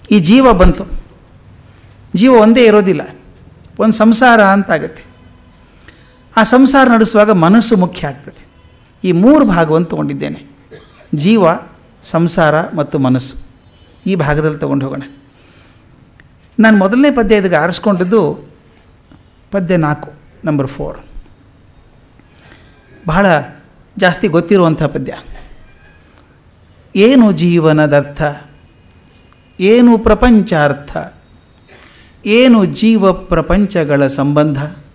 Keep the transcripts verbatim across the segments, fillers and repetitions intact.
ಈ ಜೀವ ಬಂತು. ಜೀವ ಒಂದೇ ಇರೋದಿಲ್ಲ, ಒಂದು ಸಂಸಾರ ಅಂತಾಗುತ್ತೆ. ಆ ಸಂಸಾರ ನಡೆಸುವಾಗ ಮನಸ್ಸು ಮುಖ್ಯ ಆಗ್ತದೆ. ಈ ಮೂರು ಭಾಗವನ್ನು ತೊಗೊಂಡಿದ್ದೇನೆ, ಜೀವ, ಸಂಸಾರ ಮತ್ತು ಮನಸ್ಸು. ಈ ಭಾಗದಲ್ಲಿ ತೊಗೊಂಡು ಹೋಗೋಣ. ನಾನು ಮೊದಲನೇ ಪದ್ಯ ಇದಕ್ಕೆ ಆರಿಸ್ಕೊಂಡಿದ್ದು ಪದ್ಯ ನಾಲ್ಕು, ನಂಬರ್ ಫೋರ್. ಬಹಳ ಜಾಸ್ತಿ ಗೊತ್ತಿರುವಂಥ ಪದ್ಯ. ಏನು ಜೀವನದರ್ಥ, ಏನು ಪ್ರಪಂಚಾರ್ಥ, ಏನು ಜೀವ ಪ್ರಪಂಚಗಳ ಸಂಬಂಧ,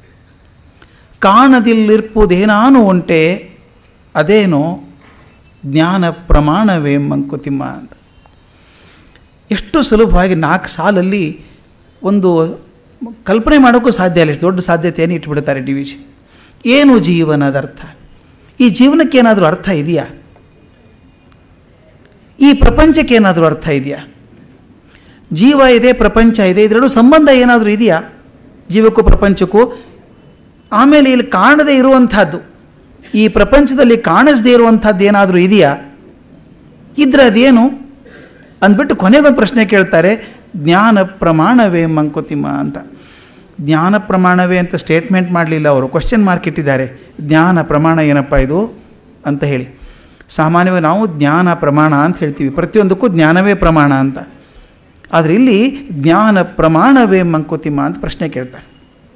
ಕಾಣದಿಲ್ಲಿರ್ಪುದೇನಾನು ಉಂಟೆ ಅದೇನೋ ಜ್ಞಾನ ಪ್ರಮಾಣವೇ ಮಂಕುತಿಮ್ಮ ಅಂತ. ಎಷ್ಟು ಸುಲಭವಾಗಿ ನಾಲ್ಕು ಸಾಲಲ್ಲಿ ಒಂದು ಕಲ್ಪನೆ ಮಾಡೋಕ್ಕೂ ಸಾಧ್ಯ ಇಲ್ಲ, ದೊಡ್ಡ ಸಾಧ್ಯತೆಯನ್ನು ಇಟ್ಬಿಡ್ತಾರೆ ಡಿ ವಿ ಜಿ. ಏನು ಜೀವನದ ಅರ್ಥ, ಈ ಜೀವನಕ್ಕೇನಾದರೂ ಅರ್ಥ ಇದೆಯಾ? ಈ ಪ್ರಪಂಚಕ್ಕೇನಾದರೂ ಅರ್ಥ ಇದೆಯಾ? ಜೀವ ಇದೆ, ಪ್ರಪಂಚ ಇದೆ, ಇದೆರಡು ಸಂಬಂಧ ಏನಾದರೂ ಇದೆಯಾ ಜೀವಕ್ಕೂ ಪ್ರಪಂಚಕ್ಕೂ? ಆಮೇಲೆ ಇಲ್ಲಿ ಕಾಣದೇ ಇರುವಂಥದ್ದು, ಈ ಪ್ರಪಂಚದಲ್ಲಿ ಕಾಣಿಸದೇ ಇರುವಂಥದ್ದು ಏನಾದರೂ ಇದೆಯಾ? ಇದ್ರೆ ಅದೇನು ಅಂದ್ಬಿಟ್ಟು ಕೊನೆಗೊಂದು ಪ್ರಶ್ನೆ ಕೇಳ್ತಾರೆ, ಜ್ಞಾನ ಪ್ರಮಾಣವೇ ಮಂಕುತಿಮ್ಮ ಅಂತ. ಜ್ಞಾನ ಪ್ರಮಾಣವೇ ಅಂತ ಸ್ಟೇಟ್ಮೆಂಟ್ ಮಾಡಲಿಲ್ಲ ಅವರು, ಕ್ವಶನ್ ಮಾರ್ಕ್ ಇಟ್ಟಿದ್ದಾರೆ. ಜ್ಞಾನ ಪ್ರಮಾಣ ಏನಪ್ಪ ಇದು ಅಂತ ಹೇಳಿ. ಸಾಮಾನ್ಯವಾಗಿ ನಾವು ಜ್ಞಾನ ಪ್ರಮಾಣ ಅಂತ ಹೇಳ್ತೀವಿ, ಪ್ರತಿಯೊಂದಕ್ಕೂ ಜ್ಞಾನವೇ ಪ್ರಮಾಣ ಅಂತ. ಆದರೆ ಇಲ್ಲಿ ಜ್ಞಾನ ಪ್ರಮಾಣವೇ ಮಂಕುತಿಮ್ಮ ಅಂತ ಪ್ರಶ್ನೆ ಕೇಳ್ತಾರೆ.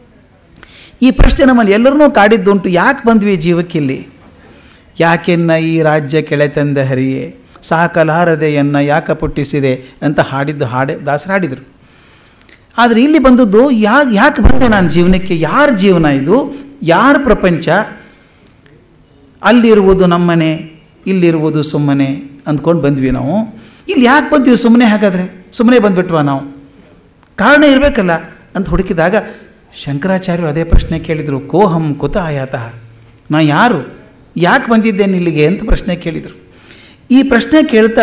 ಈ ಪ್ರಶ್ನೆ ನಮ್ಮಲ್ಲಿ ಎಲ್ಲರನ್ನೂ ಕಾಡಿದ್ದುಂಟು. ಯಾಕೆ ಬಂದ್ವಿ ಜೀವಕ್ಕಿಲ್ಲಿ? ಯಾಕೆನ್ನ ಈ ರಾಜ್ಯ ಕೆಳೆತಂದ ಹರಿಯೇ, ಸಾಕಲಾರದೆಯನ್ನ ಯಾಕೆ ಪುಟ್ಟಿಸಿದೆ ಅಂತ ಹಾಡಿದ್ದು ಹಾಡೆ ದಾಸರು ಹಾಡಿದರು. ಆದರೆ ಇಲ್ಲಿ ಬಂದದ್ದು ಯಾ ಯಾಕೆ ಬಂದೆ ನಾನು ಜೀವನಕ್ಕೆ? ಯಾರ ಜೀವನ ಇದು? ಯಾರ ಪ್ರಪಂಚ? ಅಲ್ಲಿರುವುದು ನಮ್ಮನೆ, ಇಲ್ಲಿರುವುದು ಸುಮ್ಮನೆ ಅಂದ್ಕೊಂಡು ಬಂದ್ವಿ ನಾವು. ಇಲ್ಲಿ ಯಾಕೆ ಬಂದ್ವಿ ಸುಮ್ಮನೆ? ಹಾಗಾದರೆ ಸುಮ್ಮನೆ ಬಂದುಬಿಟ್ವ ನಾವು? ಕಾರಣ ಇರಬೇಕಲ್ಲ ಅಂತ ಹುಡುಕಿದಾಗ ಶಂಕರಾಚಾರ್ಯರು ಅದೇ ಪ್ರಶ್ನೆ ಕೇಳಿದರು. ಕೋಹಂ ಕುತ ಆಯಾತಃ, ನಾ ಯಾರು, ಯಾಕೆ ಬಂದಿದ್ದೇನೆ ಇಲ್ಲಿಗೆ ಅಂತ ಪ್ರಶ್ನೆ ಕೇಳಿದರು. ಈ ಪ್ರಶ್ನೆ ಕೇಳ್ತಾ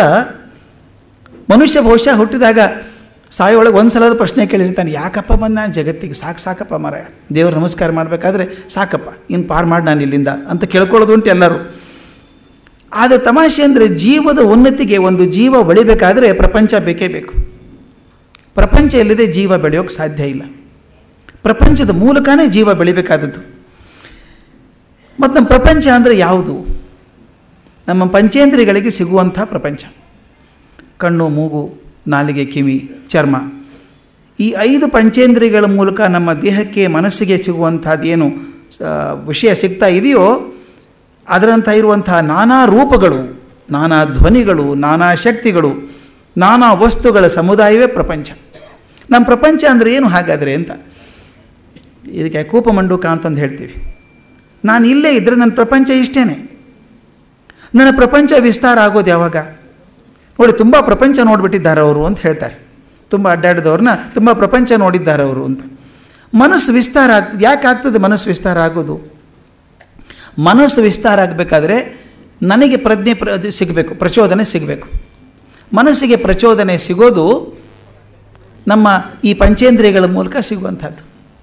ಮನುಷ್ಯ ಬಹುಶಃ ಹುಟ್ಟಿದಾಗ ಸಾಯೋಳಗೆ ಒಂದು ಸಲದ ಪ್ರಶ್ನೆ ಕೇಳಿರ್ತಾನೆ, ಯಾಕಪ್ಪ ಬಂದ ನಾನು ಜಗತ್ತಿಗೆ? ಸಾಕು ಸಾಕಪ್ಪ ಮಾರಾಯ, ದೇವ್ರ ನಮಸ್ಕಾರ ಮಾಡಬೇಕಾದ್ರೆ ಸಾಕಪ್ಪ, ಇನ್ನು ಪಾರು ಮಾಡಿ ನಾನು ಇಲ್ಲಿಂದ ಅಂತ ಕೇಳ್ಕೊಳ್ಳೋದು ಉಂಟು ಎಲ್ಲರೂ. ಆದರೆ ತಮಾಷೆ ಅಂದರೆ ಜೀವದ ಉನ್ನತಿಗೆ ಒಂದು ಜೀವ ಬೆಳಿಬೇಕಾದ್ರೆ ಪ್ರಪಂಚ ಬೇಕೇ ಬೇಕು. ಪ್ರಪಂಚ ಇಲ್ಲದೆ ಜೀವ ಬೆಳೆಯೋಕ್ಕೆ ಸಾಧ್ಯ ಇಲ್ಲ. ಪ್ರಪಂಚದ ಮೂಲಕನೇ ಜೀವ ಬೆಳಿಬೇಕಾದದ್ದು. ಮತ್ತು ನಮ್ಮ ಪ್ರಪಂಚ ಅಂದರೆ ಯಾವುದು? ನಮ್ಮ ಪಂಚೇಂದ್ರಿಯಗಳಿಗೆ ಸಿಗುವಂಥ ಪ್ರಪಂಚ. ಕಣ್ಣು, ಮೂಗು, ನಾಲಿಗೆ, ಕಿವಿ, ಚರ್ಮ, ಈ ಐದು ಪಂಚೇಂದ್ರಿಯಗಳ ಮೂಲಕ ನಮ್ಮ ದೇಹಕ್ಕೆ, ಮನಸ್ಸಿಗೆ ಸಿಗುವಂಥದ್ದೇನು ವಿಷಯ ಸಿಗ್ತಾ ಇದೆಯೋ ಅದರಂಥ ಇರುವಂಥ ನಾನಾ ರೂಪಗಳು, ನಾನಾ ಧ್ವನಿಗಳು, ನಾನಾ ಶಕ್ತಿಗಳು, ನಾನಾ ವಸ್ತುಗಳ ಸಮುದಾಯವೇ ಪ್ರಪಂಚ. ನಮ್ಮ ಪ್ರಪಂಚ ಅಂದರೆ ಏನು ಹಾಗಾದರೆ ಅಂತ ಇದಕ್ಕೆ ಕೂಪಮಂಡುಕ ಅಂತಂದು ಹೇಳ್ತೀವಿ. ನಾನು ಇಲ್ಲೇ ಇದ್ದರೆ ನನ್ನ ಪ್ರಪಂಚ ಇಷ್ಟೇ. ನನ್ನ ಪ್ರಪಂಚ ವಿಸ್ತಾರ ಆಗೋದು ಯಾವಾಗ? ನೋಡಿ, ತುಂಬ ಪ್ರಪಂಚ ನೋಡಿಬಿಟ್ಟಿದ್ದಾರೆ ಅವರು ಅಂತ ಹೇಳ್ತಾರೆ. ತುಂಬ ಅಡ್ಡಾಡಿದವ್ರನ್ನ ತುಂಬ ಪ್ರಪಂಚ ನೋಡಿದ್ದಾರೆ ಅವರು ಅಂತ. ಮನಸ್ಸು ವಿಸ್ತಾರ ಆಗ್ ಯಾಕೆ ಆಗ್ತದೆ ಮನಸ್ಸು ವಿಸ್ತಾರ ಆಗೋದು? ಮನಸ್ಸು ವಿಸ್ತಾರ ಆಗಬೇಕಾದ್ರೆ ನನಗೆ ಪ್ರಜ್ಞೆ ಪ್ರ ಸಿಗಬೇಕು, ಪ್ರಚೋದನೆ ಸಿಗಬೇಕು. ಮನಸ್ಸಿಗೆ ಪ್ರಚೋದನೆ ಸಿಗೋದು ನಮ್ಮ ಈ ಪಂಚೇಂದ್ರಿಯಗಳ ಮೂಲಕ ಸಿಗುವಂಥದ್ದು.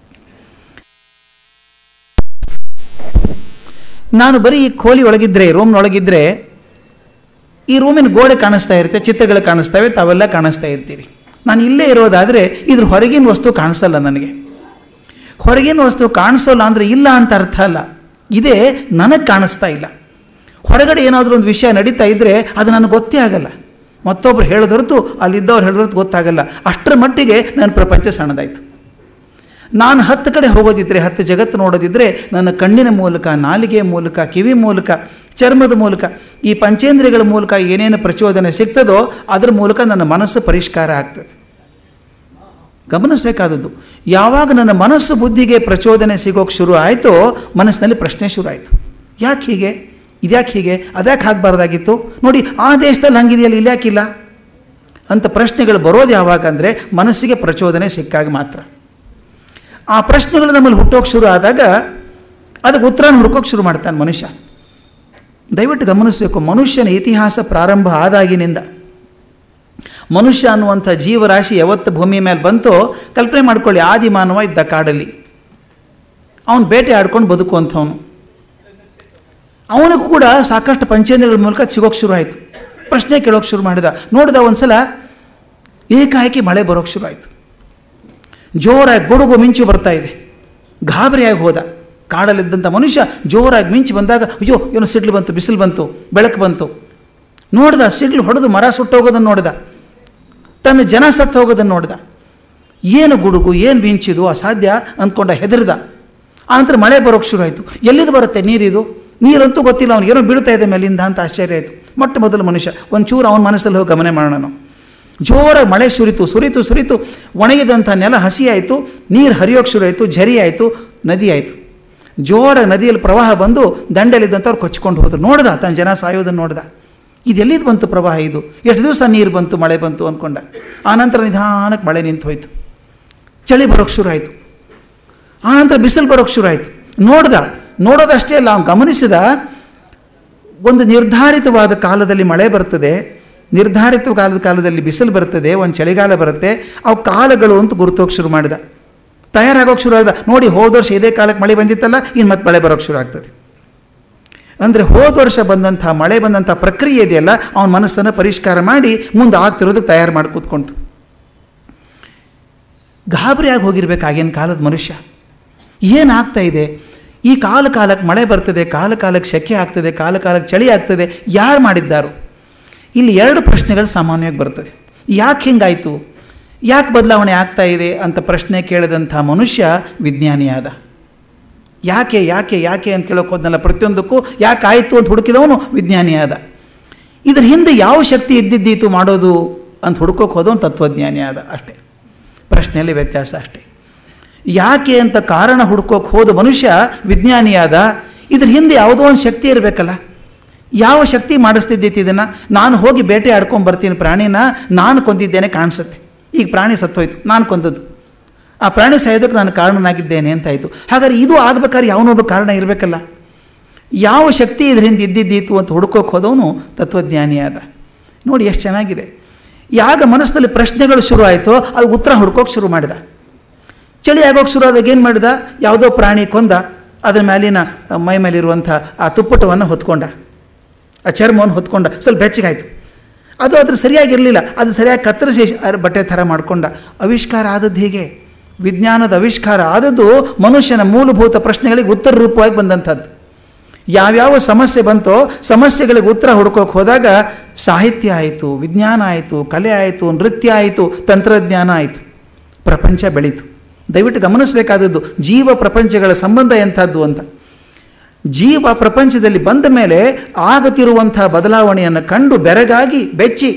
ನಾನು ಬರೀ ಈ ಖೋಲಿ ಒಳಗಿದ್ದರೆ, ರೂಮ್ನೊಳಗಿದ್ದರೆ, ಈ ರೂಮಿನ ಗೋಡೆ ಕಾಣಿಸ್ತಾ ಇರುತ್ತೆ, ಚಿತ್ರಗಳು ಕಾಣಿಸ್ತವೆ, ತಾವೆಲ್ಲ ಕಾಣಿಸ್ತಾ ಇರ್ತೀರಿ. ನಾನು ಇಲ್ಲೇ ಇರೋದಾದರೆ ಇದ್ರ ಹೊರಗಿನ ವಸ್ತು ಕಾಣಿಸಲ್ಲ ನನಗೆ. ಹೊರಗಿನ ವಸ್ತು ಕಾಣಿಸೋಲ್ಲ ಅಂದರೆ ಇಲ್ಲ ಅಂತ ಅರ್ಥ ಅಲ್ಲ, ಇದೇ ನನಗೆ ಕಾಣಿಸ್ತಾ ಇಲ್ಲ. ಹೊರಗಡೆ ಏನಾದರೂ ಒಂದು ವಿಷಯ ನಡೀತಾ ಇದ್ದರೆ ಅದು ನನಗೆ ಗೊತ್ತೇ ಆಗಲ್ಲ. ಮತ್ತೊಬ್ಬರು ಹೇಳಿದ್ರದ್ದು, ಅಲ್ಲಿದ್ದವ್ರು ಹೇಳಿದ್ರದ್ದು ಗೊತ್ತಾಗಲ್ಲ. ಅಷ್ಟರ ಮಟ್ಟಿಗೆ ನನ್ನ ಪ್ರಪಂಚ ಸಣ್ಣದಾಯಿತು. ನಾನು ಹತ್ತು ಕಡೆ ಹೋಗೋದಿದ್ದರೆ, ಹತ್ತು ಜಗತ್ತು ನೋಡೋದಿದ್ದರೆ, ನನ್ನ ಕಣ್ಣಿನ ಮೂಲಕ, ನಾಲಿಗೆಯ ಮೂಲಕ, ಕಿವಿ ಮೂಲಕ, ಚರ್ಮದ ಮೂಲಕ, ಈ ಪಂಚೇಂದ್ರಿಯಗಳ ಮೂಲಕ ಏನೇನು ಪ್ರಚೋದನೆ ಸಿಗ್ತದೋ ಅದರ ಮೂಲಕ ನನ್ನ ಮನಸ್ಸು ಪರಿಷ್ಕಾರ ಆಗ್ತದೆ. ಗಮನಿಸಬೇಕಾದದ್ದು, ಯಾವಾಗ ನನ್ನ ಮನಸ್ಸು ಬುದ್ಧಿಗೆ ಪ್ರಚೋದನೆ ಸಿಗೋಕ್ಕೆ ಶುರು ಆಯಿತೋ ಮನಸ್ಸಿನಲ್ಲಿ ಪ್ರಶ್ನೆ ಶುರು ಆಯಿತು. ಯಾಕೆ ಹೀಗೆ? ಇದ್ಯಾಕೆ ಹೀಗೆ? ಅದ್ಯಾಕೆ ಆಗಬಾರ್ದಾಗಿತ್ತು? ನೋಡಿ, ಆ ದೇಶದಲ್ಲಿ ಹಂಗಿದೆಯಲ್ಲ, ಇಲ್ಲಿ ಯಾಕಿಲ್ಲ ಅಂತ ಪ್ರಶ್ನೆಗಳು ಬರೋದು ಯಾವಾಗ ಅಂದರೆ ಮನಸ್ಸಿಗೆ ಪ್ರಚೋದನೆ ಸಿಕ್ಕಾಗ ಮಾತ್ರ. ಆ ಪ್ರಶ್ನೆಗಳು ನಮ್ಮಲ್ಲಿ ಹುಟ್ಟೋಕೆ ಶುರು ಆದಾಗ ಅದಕ್ಕೆ ಉತ್ತರನ ಹುಡ್ಕೋಕೆ ಶುರು ಮಾಡ್ತಾನೆ ಮನುಷ್ಯ. ದಯವಿಟ್ಟು ಗಮನಿಸಬೇಕು, ಮನುಷ್ಯನ ಇತಿಹಾಸ ಪ್ರಾರಂಭ ಆದಾಗಿನಿಂದ ಮನುಷ್ಯ ಅನ್ನುವಂಥ ಜೀವರಾಶಿ ಯಾವತ್ತು ಭೂಮಿ ಮೇಲೆ ಬಂತೋ ಕಲ್ಪನೆ ಮಾಡ್ಕೊಳ್ಳಿ. ಆದಿಮಾನವ ಇದ್ದ ಕಾಡಲ್ಲಿ, ಅವನು ಬೇಟೆ ಆಡ್ಕೊಂಡು ಬದುಕುವಂಥವನು. ಅವನಿಗೂ ಕೂಡ ಸಾಕಷ್ಟು ಪಂಚೇಂದ್ರಿಯಗಳ ಮೂಲಕ ಸಿಗೋಕ್ಕೆ ಶುರು ಆಯಿತು. ಪ್ರಶ್ನೆ ಕೇಳೋಕ್ಕೆ ಶುರು ಮಾಡಿದ. ನೋಡಿದ ಒಂದು ಸಲ ಏಕಾಏಕಿ ಮಳೆ ಬರೋಕ್ಕೆ ಶುರು ಆಯಿತು. ಜೋರಾಗಿ ಗುಡುಗು ಮಿಂಚು ಬರ್ತಾ ಇದೆ. ಗಾಬರಿಯಾಗಿ ಹೋದ. ಕಾಡಲ್ಲಿದ್ದಂಥ ಮನುಷ್ಯ ಜೋರಾಗಿ ಮಿಂಚು ಬಂದಾಗ ಅಯ್ಯೋ ಏನೋ ಸಿಡ್ಲು ಬಂತು, ಬಿಸಿಲು ಬಂತು, ಬೆಳಕು ಬಂತು. ನೋಡ್ದ, ಸಿಡ್ಲು ಹೊಡೆದು ಮರ ಸುಟ್ಟೋಗೋದನ್ನು ನೋಡ್ದ, ತನ್ನ ಜನ ಸತ್ತು ಹೋಗೋದನ್ನು ನೋಡ್ದ. ಏನು ಗುಡುಗು, ಏನು ಮಿಂಚಿದು, ಅಸಾಧ್ಯ ಅಂದ್ಕೊಂಡ, ಹೆದರ್ದ. ಆನಂತರ ಮಳೆ ಬರೋಕ್ಕೆ ಶುರು ಆಯಿತು. ಎಲ್ಲಿದು ಬರುತ್ತೆ ನೀರಿದು? ನೀರಂತೂ ಗೊತ್ತಿಲ್ಲ, ಅವ್ನಿಗೆ ಏನೋ ಬೀಳ್ತಾ ಇದೆ ಮೇಲಿಂದ ಅಂತ ಆಶ್ಚರ್ಯ ಆಯಿತು. ಮೊಟ್ಟ ಮೊದಲು ಮನುಷ್ಯ ಒಂಚೂರು ಅವನ ಮನಸ್ಸಲ್ಲಿ ಹೋಗಿ ಗಮನ ಮಾಡೋಣ ನಾವು. ಜೋರಾಗಿ ಮಳೆ ಸುರಿತು ಸುರಿತು ಸುರಿತು ಒಣಗಿದಂಥ ನೆಲ ಹಸಿ ಆಯಿತು, ನೀರು ಹರಿಯೋಕ್ಕೆ ಶುರು ಆಯಿತು, ಝರಿ ಆಯಿತು, ನದಿ ಆಯಿತು. ಜೋರಾಗಿ ನದಿಯಲ್ಲಿ ಪ್ರವಾಹ ಬಂದು ದಂಡೆಯಲ್ಲಿದ್ದಂಥವ್ರು ಕೊಚ್ಕೊಂಡು ಹೋದರು. ನೋಡ್ದ, ತನ್ನ ಜನ ಸಾಯೋದನ್ನು ನೋಡ್ದ. ಇದು ಎಲ್ಲಿದು ಬಂತು ಪ್ರವಾಹ? ಇದು ಎಷ್ಟು ದಿವಸ ನೀರು ಬಂತು, ಮಳೆ ಬಂತು ಅಂದ್ಕೊಂಡ. ಆನಂತರ ನಿಧಾನಕ್ಕೆ ಮಳೆ ನಿಂತು ಹೋಯಿತು. ಚಳಿ ಬರೋಕ್ಕೆ ಶುರು ಆಯಿತು. ಆನಂತರ ಬಿಸಿಲು ಬರೋಕ್ಕೆ ಶುರು ಆಯಿತು. ನೋಡ್ದ, ನೋಡೋದಷ್ಟೇ ಅಲ್ಲ, ಅವ್ನು ಗಮನಿಸಿದ, ಒಂದು ನಿರ್ಧಾರಿತವಾದ ಕಾಲದಲ್ಲಿ ಮಳೆ ಬರ್ತದೆ, ನಿರ್ಧಾರಿತ ಕಾಲದ ಕಾಲದಲ್ಲಿ ಬಿಸಿಲು ಬರ್ತದೆ, ಒಂದು ಚಳಿಗಾಲ ಬರುತ್ತೆ. ಅವು ಕಾಲಗಳು ಅಂತ ಗುರುತೋಗಿ ಶುರು ಮಾಡಿದ. ತಯಾರಾಗೋಕ್ಕೆ ಶುರು ಆದ. ನೋಡಿ, ಹೋದ ವರ್ಷ ಇದೇ ಕಾಲಕ್ಕೆ ಮಳೆ ಬಂದಿತ್ತಲ್ಲ, ಇನ್ನು ಮತ್ತೆ ಮಳೆ ಬರೋಕ್ಕೆ ಶುರು ಆಗ್ತದೆ. ಅಂದರೆ ಹೋದ ವರ್ಷ ಬಂದಂಥ ಮಳೆ ಬಂದಂಥ ಪ್ರಕ್ರಿಯೆ ಇದೆಯಲ್ಲ, ಅವನ ಮನಸ್ಸನ್ನು ಪರಿಷ್ಕಾರ ಮಾಡಿ ಮುಂದೆ ಆಗ್ತಿರೋದಕ್ಕೆ ತಯಾರು ಮಾಡಿ ಕೂತ್ಕೊಂತು. ಗಾಬರಿಯಾಗಿ ಹೋಗಿರ್ಬೇಕು ಆಗಿನ ಕಾಲದ ಮನುಷ್ಯ. ಏನಾಗ್ತಾ ಇದೆ? ಈ ಕಾಲ ಕಾಲಕ್ಕೆ ಮಳೆ ಬರ್ತದೆ, ಕಾಲ ಕಾಲಕ್ಕೆ ಸೆಕೆ ಆಗ್ತದೆ, ಕಾಲ ಕಾಲಕ್ಕೆ ಚಳಿ ಆಗ್ತದೆ, ಯಾರು ಮಾಡಿದ್ದಾರೋ? ಇಲ್ಲಿ ಎರಡು ಪ್ರಶ್ನೆಗಳು ಸಾಮಾನ್ಯವಾಗಿ ಬರ್ತದೆ. ಯಾಕೆ ಹಿಂಗಾಯಿತು, ಯಾಕೆ ಬದಲಾವಣೆ ಆಗ್ತಾ ಇದೆ ಅಂತ ಪ್ರಶ್ನೆ ಕೇಳಿದಂಥ ಮನುಷ್ಯ ವಿಜ್ಞಾನಿಯಾದ. ಯಾಕೆ ಯಾಕೆ ಯಾಕೆ ಅಂತ ಕೇಳೋಕೆ ಹೋದ್ನಲ್ಲ, ಪ್ರತಿಯೊಂದಕ್ಕೂ ಯಾಕೆ ಆಯಿತು ಅಂತ ಹುಡುಕಿದವನು ವಿಜ್ಞಾನಿಯಾದ. ಇದ್ರ ಹಿಂದೆ ಯಾವ ಶಕ್ತಿ ಇದ್ದಿದ್ದೀತು ಮಾಡೋದು ಅಂತ ಹುಡುಕೋಕೆ ಹೋದವನು ತತ್ವಜ್ಞಾನಿ ಆದ. ಅಷ್ಟೇ, ಪ್ರಶ್ನೆಯಲ್ಲಿ ವ್ಯತ್ಯಾಸ ಅಷ್ಟೇ. ಯಾಕೆ ಅಂತ ಕಾರಣ ಹುಡುಕೋಕೆ ಹೋದ ಮನುಷ್ಯ ವಿಜ್ಞಾನಿಯಾದ. ಇದ್ರ ಹಿಂದೆ ಯಾವುದೋ ಒಂದು ಶಕ್ತಿ ಇರಬೇಕಲ್ಲ. ಯಾವ ಶಕ್ತಿ ಮಾಡಿಸ್ತಿದ್ದೀತಿ ಇದನ್ನು? ನಾನು ಹೋಗಿ ಬೇಟೆ ಆಡ್ಕೊಂಡು ಬರ್ತೀನಿ ಪ್ರಾಣಿನ, ನಾನು ಕೊಂದಿದ್ದೇನೆ ಕಾಣಿಸುತ್ತೆ. ಈಗ ಪ್ರಾಣಿ ಸತ್ತೋಯ್ತು, ನಾನು ಕೊಂದದ್ದು, ಆ ಪ್ರಾಣಿ ಸಾಯೋದಕ್ಕೆ ನಾನು ಕಾರಣನಾಗಿದ್ದೇನೆ ಅಂತಾಯಿತು. ಹಾಗಾದ್ರೆ ಇದು ಆಗಬೇಕಾದ್ರೆ ಯಾವನೊಬ್ಬ ಕಾರಣ ಇರಬೇಕಲ್ಲ. ಯಾವ ಶಕ್ತಿ ಇದರಿಂದ ಇದ್ದಿದ್ದೀತು ಅಂತ ಹುಡುಕೋಕೆ ಹೋದವನು ತತ್ವಜ್ಞಾನಿಯಾದ. ನೋಡಿ ಎಷ್ಟು ಚೆನ್ನಾಗಿದೆ. ಯಾಗ ಮನಸ್ಸಿನಲ್ಲಿ ಪ್ರಶ್ನೆಗಳು ಶುರು ಆಯಿತೋ ಅದು ಉತ್ತರ ಹುಡ್ಕೋಕೆ ಶುರು ಮಾಡಿದ. ಚಳಿ ಆಗೋಕ್ಕೆ ಶುರು ಆದಾಗ ಏನು ಮಾಡಿದ? ಯಾವುದೋ ಪ್ರಾಣಿ ಕೊಂದ, ಅದರ ಮೇಲಿನ ಮೈ ಮೇಲಿರುವಂಥ ಆ ತುಪ್ಪಟವನ್ನು ಹೊತ್ಕೊಂಡ, ಆ ಚರ್ಮವನ್ನು ಹೊತ್ಕೊಂಡ. ಸ್ವಲ್ಪ ಬೆಚ್ಚಗಾಯಿತು. ಅದು ಅದ್ರ ಸರಿಯಾಗಿರಲಿಲ್ಲ, ಅದು ಸರಿಯಾಗಿ ಕತ್ತರಿಸಿ ಬಟ್ಟೆ ಥರ ಮಾಡಿಕೊಂಡ. ಆವಿಷ್ಕಾರ ಆದದ್ದು ಹೀಗೆ. ವಿಜ್ಞಾನದ ಆವಿಷ್ಕಾರ ಆದದ್ದು ಮನುಷ್ಯನ ಮೂಲಭೂತ ಪ್ರಶ್ನೆಗಳಿಗೆ ಉತ್ತರ ರೂಪವಾಗಿ ಬಂದಂಥದ್ದು. ಯಾವ್ಯಾವ ಸಮಸ್ಯೆ ಬಂತೋ ಸಮಸ್ಯೆಗಳಿಗೆ ಉತ್ತರ ಹುಡ್ಕೋಕೆ ಹೋದಾಗ ಸಾಹಿತ್ಯ ಆಯಿತು, ವಿಜ್ಞಾನ ಆಯಿತು, ಕಲೆ ಆಯಿತು, ನೃತ್ಯ ಆಯಿತು, ತಂತ್ರಜ್ಞಾನ ಆಯಿತು, ಪ್ರಪಂಚ ಬೆಳೀತು. ದಯವಿಟ್ಟು ಗಮನಿಸಬೇಕಾದದ್ದು ಜೀವ ಪ್ರಪಂಚಗಳ ಸಂಬಂಧ ಎಂಥದ್ದು ಅಂತ. ಜೀವ ಪ್ರಪಂಚದಲ್ಲಿ ಬಂದ ಮೇಲೆ ಆಗತಿರುವಂಥ ಬದಲಾವಣೆಯನ್ನು ಕಂಡು ಬೆರಗಾಗಿ ಬೆಚ್ಚಿ